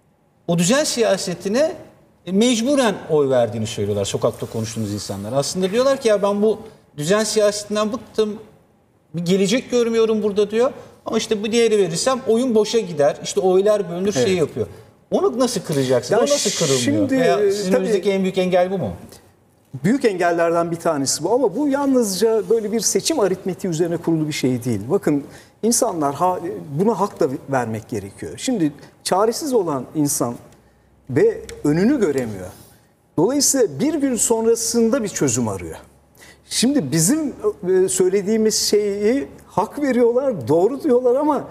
o düzen siyasetine mecburen oy verdiğini söylüyorlar sokakta konuştuğumuz insanlar. Aslında diyorlar ki ya ben bu düzen siyasetinden bıktım, bir gelecek görmüyorum burada diyor. Ama işte bu diğeri verirsem oyun boşa gider, işte oylar bölünür evet. şey yapıyor. Onu nasıl kıracaksın? O nasıl kırılmıyor? Şimdi, Veya sizin önünüzdeki en büyük engel bu mu? Büyük engellerden bir tanesi bu ama bu yalnızca böyle bir seçim aritmetiği üzerine kurulu bir şey değil. Bakın insanlar buna hak da vermek gerekiyor. Şimdi çaresiz olan insan ve önünü göremiyor. Dolayısıyla bir gün sonrasında bir çözüm arıyor. Şimdi bizim söylediğimiz şeyi hak veriyorlar, doğru diyorlar ama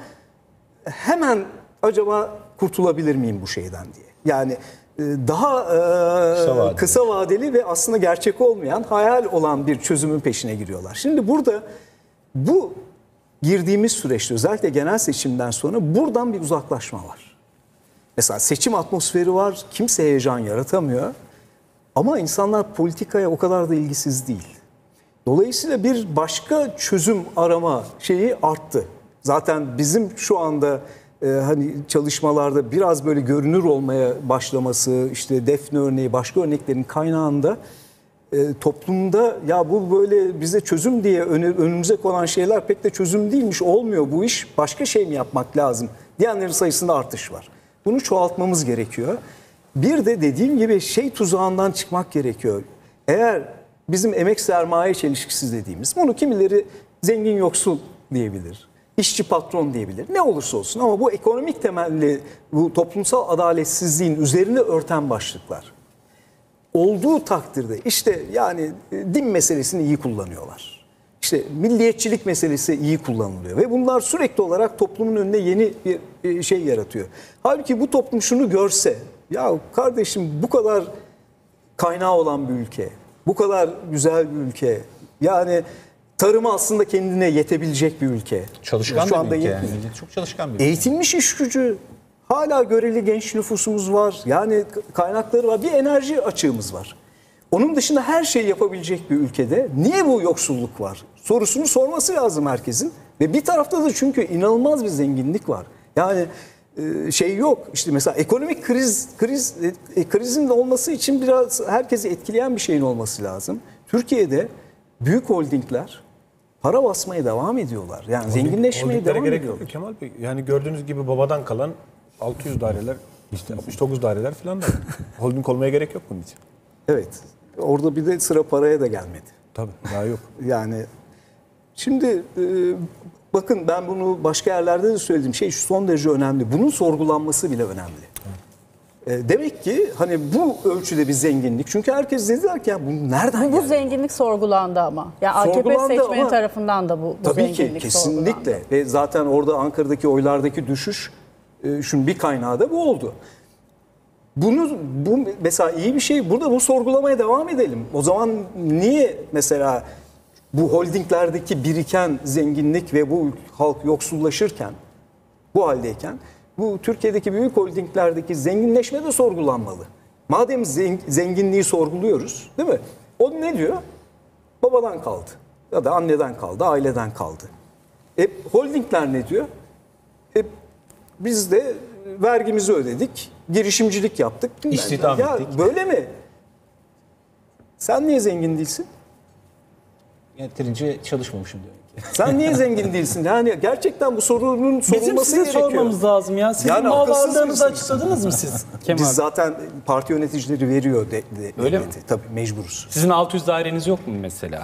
hemen acaba kurtulabilir miyim bu şeyden diye. Yani daha kısa vadeli. kısa vadeli ve aslında gerçek olmayan, hayal olan bir çözümün peşine giriyorlar. Şimdi burada bu girdiğimiz süreçte özellikle genel seçimden sonra buradan bir uzaklaşma var. Mesela seçim atmosferi var, kimse heyecan yaratamıyor ama insanlar politikaya o kadar da ilgisiz değil. Dolayısıyla bir başka çözüm arama şeyi arttı. Zaten bizim şu anda e, hani çalışmalarda biraz böyle görünür olmaya başlaması, işte Defne örneği, başka örneklerin kaynağında e, toplumda ya bu böyle bize çözüm diye önümüze konan şeyler pek de çözüm değilmiş, olmuyor bu iş, başka şey mi yapmak lazım diyenlerin sayısında artış var. Bunu çoğaltmamız gerekiyor. Bir de dediğim gibi şey tuzağından çıkmak gerekiyor. Eğer bizim emek sermaye çelişkisi dediğimiz, bunu kimileri zengin yoksul diyebilir, işçi patron diyebilir, ne olursa olsun ama bu ekonomik temelli, bu toplumsal adaletsizliğin üzerine örten başlıklar olduğu takdirde işte yani din meselesini iyi kullanıyorlar. İşte milliyetçilik meselesi iyi kullanılıyor ve bunlar sürekli olarak toplumun önüne yeni bir şey yaratıyor. Halbuki bu toplum şunu görse, ya kardeşim bu kadar kaynağı olan bir ülke, bu kadar güzel bir ülke, yani tarımı aslında kendine yetebilecek bir ülke. Çalışkan Şu bir anda ülke yetmiyor. yani. Çok çalışkan bir ülke. Eğitilmiş iş gücü, hala göreli genç nüfusumuz var. Yani kaynakları var, bir enerji açığımız var. Onun dışında her şeyi yapabilecek bir ülkede niye bu yoksulluk var sorusunu sorması lazım herkesin. Ve bir tarafta da çünkü inanılmaz bir zenginlik var. Yani şey yok işte mesela ekonomik kriz kriz e, krizin de olması için biraz herkesi etkileyen bir şeyin olması lazım. Türkiye'de büyük holdingler para basmaya devam ediyorlar. Yani Holding, zenginleşmeye devam gerek ediyorlar. Yok, Kemal Bey. Yani gördüğünüz gibi babadan kalan altı yüz daireler, işte altmış dokuz daireler falan da. Holding olmaya gerek yok bunun için. Evet. Orada bir de sıra paraya da gelmedi. Tabii daha yok. Yani Şimdi e, bakın ben bunu başka yerlerde de söyledim. Şey şu son derece önemli. Bunun sorgulanması bile önemli. E, demek ki hani bu ölçüde bir zenginlik. Çünkü herkes dediler ki ya bu nereden Bu geldi? zenginlik sorgulandı ama. Yani A K P Sorgulandı seçmeni ama- tarafından da bu, bu Tabii ki zenginlik sorgulandı. kesinlikle. Ve zaten orada Ankara'daki oylardaki düşüş e, şunun bir kaynağı da bu oldu. Bunu bu mesela iyi bir şey. Burada bu sorgulamaya devam edelim. O zaman niye mesela bu holdinglerdeki biriken zenginlik ve bu halk yoksullaşırken bu haldeyken bu Türkiye'deki büyük holdinglerdeki zenginleşme de sorgulanmalı. Madem zenginliği sorguluyoruz, değil mi? O ne diyor? Babadan kaldı ya da anneden kaldı, aileden kaldı. E, holdingler ne diyor? E, biz de vergimizi ödedik, girişimcilik yaptık. İstihdam ya, ettik. Böyle mi? Sen niye zengin değilsin? Yeterince çalışmamışım diyor. Sen niye zengin değilsin? Yani gerçekten bu sorunun sorulması Bizim size gerekiyor. sormamız lazım ya. Sizin Yani mal akılsız varlığınızı mısınız? açıkladınız mı siz Kemal? Biz zaten parti yöneticileri veriyor de, de, Öyle devleti. mi? Tabii mecburuz. Sizin altı yüz daireniz yok mu mesela?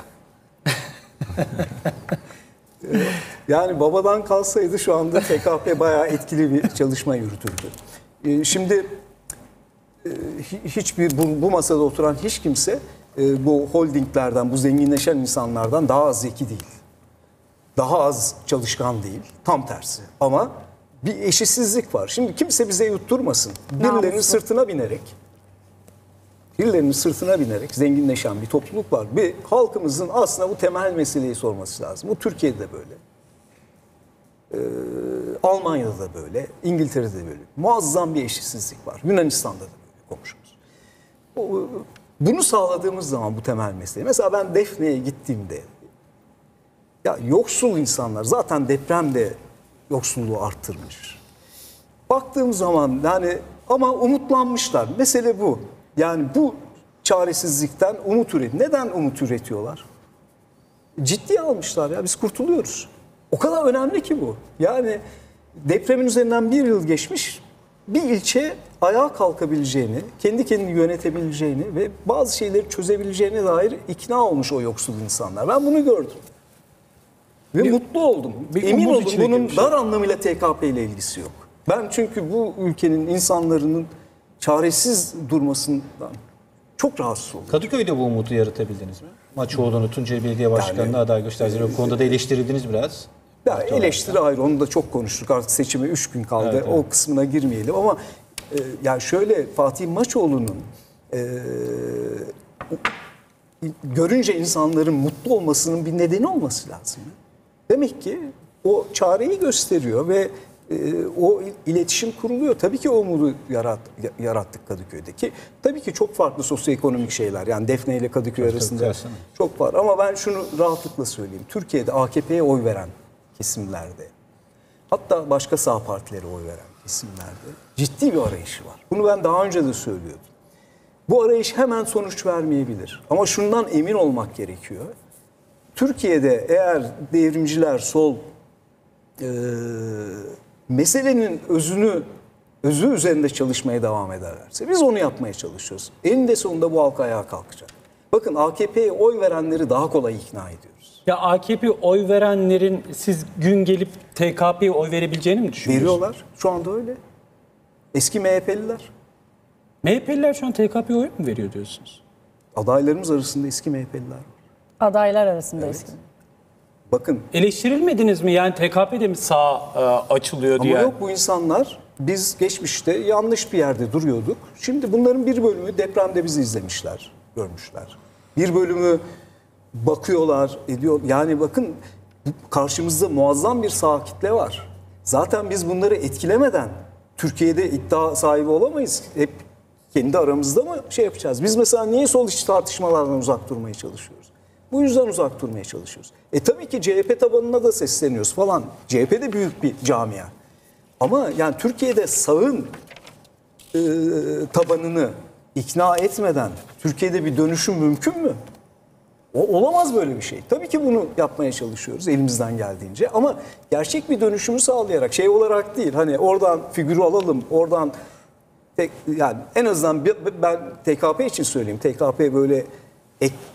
Yani babadan kalsaydı şu anda T K P bayağı etkili bir çalışma yürütürdü. Ee, Şimdi e, hi- hiçbir bu, bu masada oturan hiç kimse e, bu holdinglerden, bu zenginleşen insanlardan daha az zeki değil. Daha az çalışkan değil. Tam tersi. Ama bir eşitsizlik var. Şimdi kimse bize yutturmasın. Birilerinin Namuslu. sırtına binerek birilerinin sırtına binerek zenginleşen bir topluluk var. Bir halkımızın aslında bu temel meseleyi sorması lazım. Bu Türkiye'de böyle. Ee, Almanya'da da böyle. İngiltere'de de böyle. Muazzam bir eşitsizlik var. Yunanistan'da da böyle komşumuz. O, Bunu sağladığımız zaman bu temel mesele. Mesela ben Defne'ye gittiğimde ya yoksul insanlar zaten deprem de yoksulluğu arttırmış. Baktığım zaman yani ama umutlanmışlar. Mesele bu. Yani bu çaresizlikten umut üret. Neden umut üretiyorlar? Ciddiye almışlar ya biz kurtuluyoruz. O kadar önemli ki bu. Yani depremin üzerinden bir yıl geçmiş bir ilçe ayağa kalkabileceğini, kendi kendini yönetebileceğini ve bazı şeyleri çözebileceğine dair ikna olmuş o yoksul insanlar. Ben bunu gördüm. Ve Bir- mutlu oldum. bir Emin umut oldum içine bunun girmişler. dar anlamıyla T K P ile ilgisi yok. Ben çünkü bu ülkenin insanların çaresiz durmasından çok rahatsız oldum. Kadıköy'de bu umudu yaratabildiniz mi? Maçoğlu'nu Tunceli Belediye Başkanı'na aday gösterdiniz. O konuda da eleştirildiniz biraz. Ya eleştiri ayrı, onu da çok konuştuk. Artık seçime üç gün kaldı. Evet, evet. O kısmına girmeyelim ama e, yani şöyle Fatih Maçoğlu'nun e, görünce insanların mutlu olmasının bir nedeni olması lazım. Demek ki o çareyi gösteriyor ve e, o iletişim kuruluyor. Tabii ki o umudu yarat, yarattık Kadıköy'deki. Tabii ki çok farklı sosyoekonomik şeyler. Yani Defne ile Kadıköy Çok, çok arasında tersine. çok var. Ama ben şunu rahatlıkla söyleyeyim. Türkiye'de A K P'ye oy veren kesimlerde, hatta başka sağ partilere oy veren kesimlerde ciddi bir arayışı var. Bunu ben daha önce de söylüyordum. Bu arayış hemen sonuç vermeyebilir. Ama şundan emin olmak gerekiyor. Türkiye'de eğer devrimciler, sol e, meselenin özünü, özü üzerinde çalışmaya devam ederlerse, biz onu yapmaya çalışıyoruz. Eninde sonunda bu halk ayağa kalkacak. Bakın A K P'ye oy verenleri daha kolay ikna ediyoruz. Ya A K P oy verenlerin siz gün gelip T K P'ye oy verebileceğini mi düşünüyorsunuz? Veriyorlar. Şu anda öyle. Eski M H P'liler. M H P'liler şu an T K P'ye oy mu veriyor diyorsunuz? Adaylarımız arasında eski M H P'liler var. Adaylar arasında eski. Bakın. Eleştirilmediniz mi? Yani T K P'de mi sağ e, açılıyor diye? Ama yok, bu insanlar, biz geçmişte yanlış bir yerde duruyorduk. Şimdi bunların bir bölümü depremde bizi izlemişler, görmüşler. Bir bölümü bakıyorlar, ediyor. Yani bakın karşımızda muazzam bir sağ kitle var. Zaten biz bunları etkilemeden Türkiye'de iddia sahibi olamayız. Hep kendi aramızda mı şey yapacağız? Biz mesela niye sol içi tartışmalardan uzak durmaya çalışıyoruz? Bu yüzden uzak durmaya çalışıyoruz. E tabii ki C H P tabanına da sesleniyoruz falan. C H P de büyük bir camia. Ama yani Türkiye'de sağın e, tabanını ikna etmeden Türkiye'de bir dönüşüm mümkün mü? O, olamaz böyle bir şey. Tabii ki bunu yapmaya çalışıyoruz elimizden geldiğince. Ama gerçek bir dönüşümü sağlayarak, şey olarak değil. Hani oradan figürü alalım, oradan tek, yani en azından ben T K P için söyleyeyim. T K P böyle ek,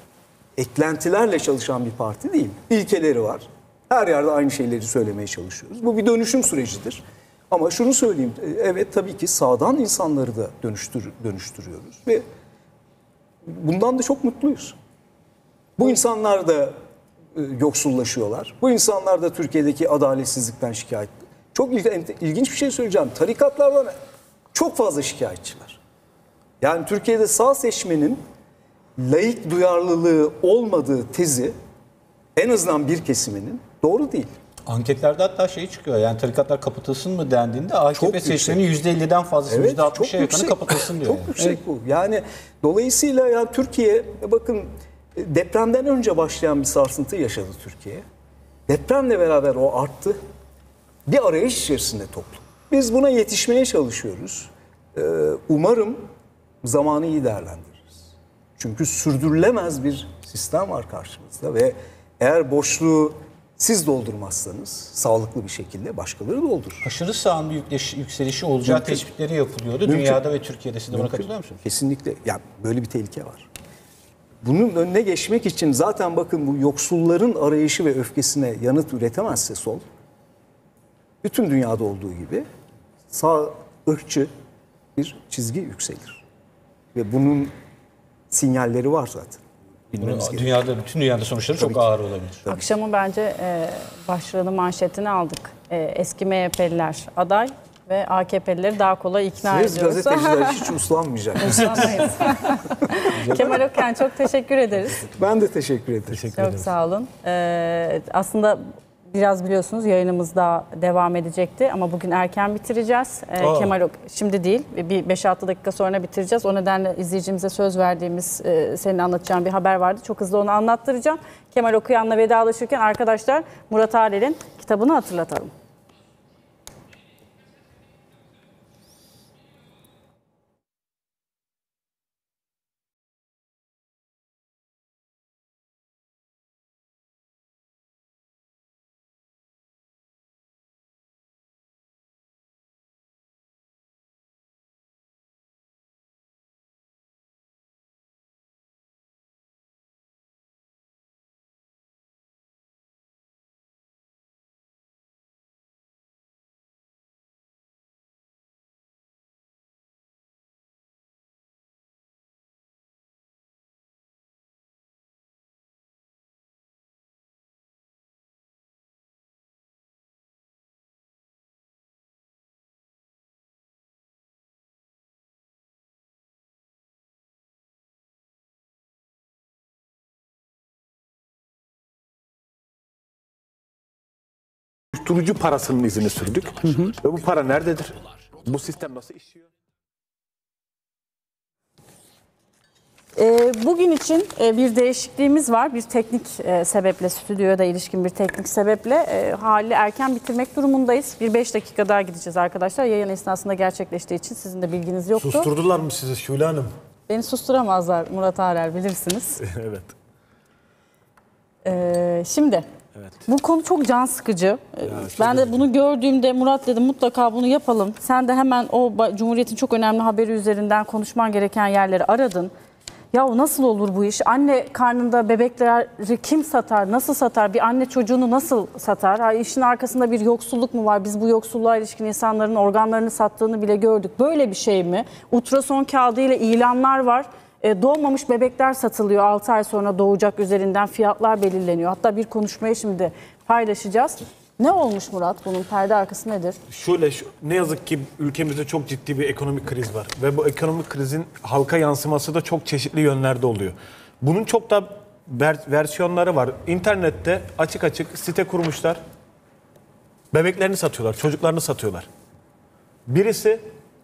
eklentilerle çalışan bir parti değil. İlkeleri var. Her yerde aynı şeyleri söylemeye çalışıyoruz. Bu bir dönüşüm sürecidir. Ama şunu söyleyeyim, evet tabii ki sağdan insanları da dönüştür, dönüştürüyoruz ve bundan da çok mutluyuz. Bu insanlar da e, yoksullaşıyorlar. Bu insanlar da Türkiye'deki adaletsizlikten şikayet. Çok ilginç bir şey söyleyeceğim. Tarikatlardan çok fazla şikayetçiler. Yani Türkiye'de sağ seçmenin laik duyarlılığı olmadığı tezi en azından bir kesiminin doğru değil. Anketlerde hatta şey çıkıyor, yani tarikatlar kapatılsın mı dendiğinde A K P Çok seçmeninin yüzde elliden fazlası, Evet, yüzde altmışa çok yakını yüksek. kapatılsın diyor. Çok yani. yüksek Evet. bu. Yani dolayısıyla yani Türkiye, bakın depremden önce başlayan bir sarsıntı yaşadı Türkiye. Depremle beraber o arttı. Bir arayış içerisinde toplum. Biz buna yetişmeye çalışıyoruz. Ee, umarım zamanı iyi değerlendiririz. Çünkü sürdürülemez bir sistem var karşımızda ve eğer boşluğu siz doldurmazsanız sağlıklı bir şekilde başkaları doldurur. Aşırı sağın bir yükleş- yükselişi olacağı Mümkün. tespitleri yapılıyordu Mümkün. dünyada ve Türkiye'de. Siz de buna Mümkün. katılıyor musunuz? Kesinlikle. Yani böyle bir tehlike var. Bunun önüne geçmek için zaten bakın bu yoksulların arayışı ve öfkesine yanıt üretemezse sol, bütün dünyada olduğu gibi sağ ırkçı bir çizgi yükselir. Ve bunun sinyalleri var zaten. Bilmemiz Bunu, gerekiyor. dünyada, bütün dünyada sonuçları Tabii çok ki. ağır olabilir. Akşamın bence e, başlığını, manşetini aldık. E, eski M H P'liler aday ve A K P'lileri daha kolay ikna Siz ediyoruz. gazeteciler hiç uslanmayacaksınız. Uslamayız. Kemal Okan çok teşekkür ederiz. Ben de teşekkür ederim. Çok sağ olun. Ee, aslında biraz biliyorsunuz yayınımız daha devam edecekti ama bugün erken bitireceğiz. Ee, Aa. Kemal Ok şimdi değil, bir beş altı dakika sonra bitireceğiz. O nedenle izleyicimize söz verdiğimiz, e, senin anlatacağın bir haber vardı. Çok hızlı onu anlattıracağım. Kemal Okuyan'la vedalaşırken arkadaşlar Murat Arel'in kitabını hatırlatalım. Uyuşturucu parasının izini sürdük. Ve bu para nerededir? Bu sistem nasıl işliyor? E, bugün için e, bir değişikliğimiz var. Bir teknik e, sebeple, stüdyoya da ilişkin bir teknik sebeple e, hali erken bitirmek durumundayız. Bir beş dakika daha gideceğiz arkadaşlar. Yayın esnasında gerçekleştiği için sizin de bilginiz yoktu. Susturdular mı sizi Şule Hanım? Beni susturamazlar Murat Arel, bilirsiniz. Evet. E, şimdi Evet. bu konu çok can sıkıcı. Ben de bunu gördüğümde Murat dedim mutlaka bunu yapalım. Sen de hemen o ba- Cumhuriyet'in çok önemli haberi üzerinden konuşman gereken yerleri aradın. Ya nasıl olur bu iş? Anne karnında bebekleri kim satar? Nasıl satar? Bir anne çocuğunu nasıl satar? Ha, işin arkasında bir yoksulluk mu var? Biz bu yoksulluğa ilişkin insanların organlarını sattığını bile gördük. Böyle bir şey mi? Ultrason kağıdı ile ilanlar var. E, doğmamış bebekler satılıyor. altı ay sonra doğacak üzerinden fiyatlar belirleniyor. Hatta bir konuşmayı şimdi paylaşacağız. Ne olmuş Murat? Bunun perde arkası nedir? Şöyle, şu, ne yazık ki ülkemizde çok ciddi bir ekonomik kriz var. Ve bu ekonomik krizin halka yansıması da çok çeşitli yönlerde oluyor. Bunun çok da ver- versiyonları var. İnternette açık açık site kurmuşlar. Bebeklerini satıyorlar, çocuklarını satıyorlar. Birisi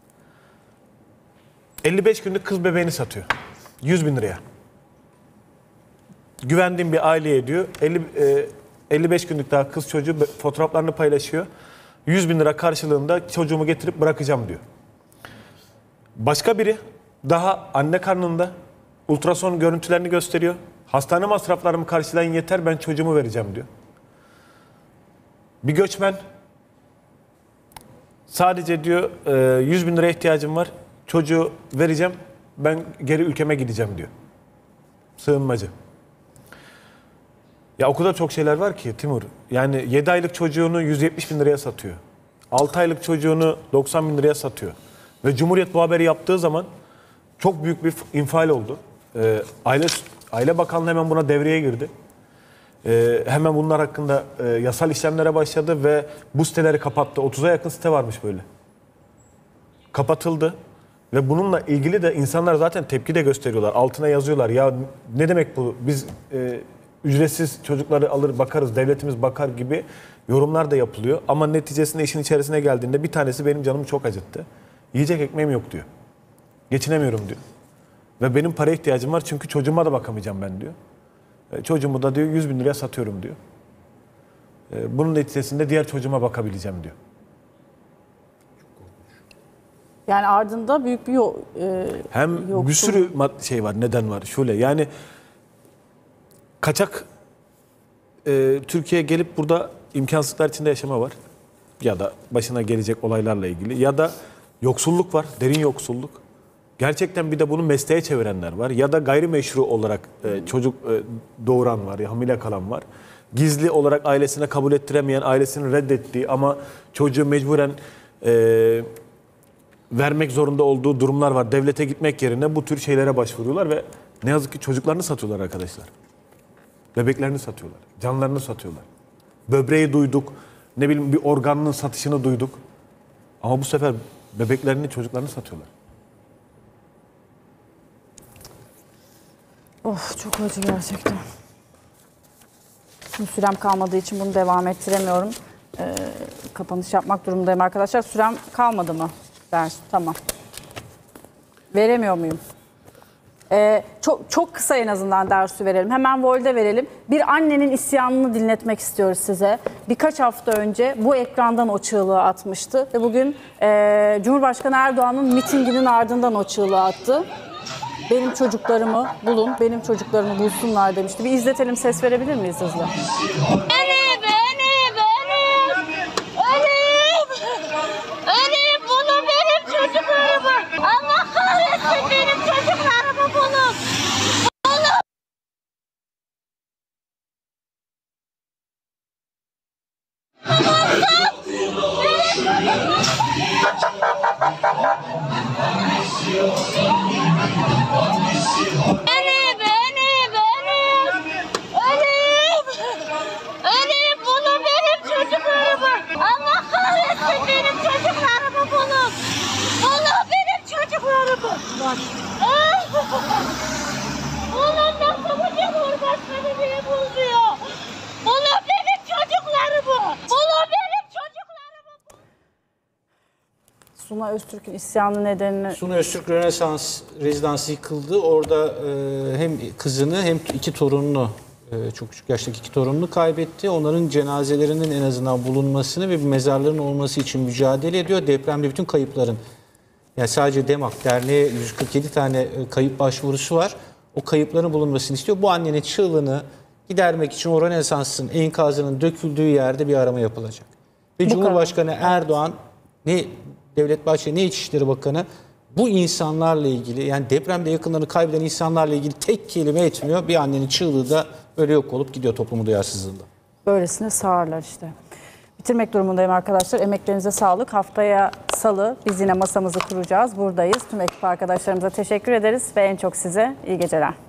elli beş günlük kız bebeğini satıyor. yüz bin liraya. Güvendiğim bir aileye diyor. elli, e, elli beş günlük daha kız çocuğu fotoğraflarını paylaşıyor. yüz bin lira karşılığında çocuğumu getirip bırakacağım diyor. Başka biri daha anne karnında ultrason görüntülerini gösteriyor. Hastane masraflarımı karşılayın yeter, ben çocuğumu vereceğim diyor. Bir göçmen sadece diyor e, yüz bin liraya ihtiyacım var. Çocuğu vereceğim, ben geri ülkeme gideceğim diyor. Sığınmacı. Ya o kadar çok şeyler var ki Timur. Yani yedi aylık çocuğunu yüz yetmiş bin liraya satıyor. altı aylık çocuğunu doksan bin liraya satıyor. Ve Cumhuriyet bu haberi yaptığı zaman çok büyük bir infial oldu. Ee, Aile Aile Bakanlığı hemen buna devreye girdi. Ee, hemen bunlar hakkında e, yasal işlemlere başladı ve bu siteleri kapattı. otuza yakın site varmış böyle. Kapatıldı. Ve bununla ilgili de insanlar zaten tepki de gösteriyorlar. Altına yazıyorlar. Ya ne demek bu? Biz e, ücretsiz çocukları alır bakarız, devletimiz bakar gibi yorumlar da yapılıyor. Ama neticesinde işin içerisine geldiğinde bir tanesi benim canımı çok acıttı. Yiyecek ekmeğim yok diyor. Geçinemiyorum diyor. Ve benim para ihtiyacım var çünkü çocuğuma da bakamayacağım ben diyor. E, çocuğumu da diyor yüz bin liraya satıyorum diyor. E, bunun neticesinde diğer çocuğuma bakabileceğim diyor. Yani ardında büyük bir yol, e, Hem yoksul. bir sürü şey var, neden var. Şöyle yani kaçak e, Türkiye'ye gelip burada imkansızlıklar içinde yaşama var. Ya da başına gelecek olaylarla ilgili. Ya da yoksulluk var, derin yoksulluk. Gerçekten bir de bunu mesleğe çevirenler var. Ya da gayrimeşru olarak e, çocuk e, doğuran var, ya hamile kalan var. Gizli olarak ailesine kabul ettiremeyen, ailesini reddettiği ama çocuğu mecburen e, vermek zorunda olduğu durumlar var. Devlete gitmek yerine bu tür şeylere başvuruyorlar ve ne yazık ki çocuklarını satıyorlar arkadaşlar. Bebeklerini satıyorlar, canlarını satıyorlar. Böbreği duyduk, ne bileyim bir organının satışını duyduk. Ama bu sefer bebeklerini, çocuklarını satıyorlar. Of çok acı gerçekten. Şimdi sürem kalmadığı için bunu devam ettiremiyorum. Ee, kapanış yapmak durumundayım arkadaşlar. Sürem kalmadı mı? Ders. Tamam. Veremiyor muyum? Ee, çok çok kısa en azından dersi verelim. Hemen Vol'de verelim. Bir annenin isyanını dinletmek istiyoruz size. Birkaç hafta önce bu ekrandan o çığlığı atmıştı. Ve bugün e, Cumhurbaşkanı Erdoğan'ın mitinginin ardından o çığlığı attı. Benim çocuklarımı bulun, benim çocuklarımı bulsunlar demişti. Bir izletelim, ses verebilir miyiz hızlı? Öleyim, öleyim, öleyim. Öleyim. Öleyim, bulun benim çocuklarımı. Allah kahretsin, benim çocuklarımı bulun. Bulun. Öleyim, öleyim, öleyim. Öleyim. Öleyim, bulun benim çocuklarımı. Allah kahretsin, benim çocuklarımı bulun. Bulun benim çocuklarımı. Bulun, nasıl bu Cumhurbaşkanı beni bulmuyor? Bulun benim çocuklarımı. Bulun benim çocuklarımı. Suna Öztürk'ün isyanı nedenini... Suna Öztürk Rönesans rezidansı yıkıldı. Orada e, hem kızını hem iki torununu, e, çok küçük yaştaki iki torununu kaybetti. Onların cenazelerinin en azından bulunmasını ve bir mezarların olması için mücadele ediyor. Depremde bütün kayıpların, yani sadece DEMAK Derneği yüz kırk yedi tane kayıp başvurusu var. O kayıpların bulunmasını istiyor. Bu annenin çığlığını gidermek için o Rönesans'ın enkazının döküldüğü yerde bir arama yapılacak. Ve Bu Cumhurbaşkanı kadar. Erdoğan, ne Devlet Bahçeli, ne İçişleri Bakanı bu insanlarla ilgili, yani depremde yakınlarını kaybeden insanlarla ilgili tek kelime etmiyor. Bir annenin çığlığı da öyle yok olup gidiyor toplumun duyarsızlığında. Böylesine sağırlar işte. Bitirmek durumundayım arkadaşlar. Emeklerinize sağlık. Haftaya Salı biz yine masamızı kuracağız. Buradayız. Tüm ekip arkadaşlarımıza teşekkür ederiz ve en çok size iyi geceler.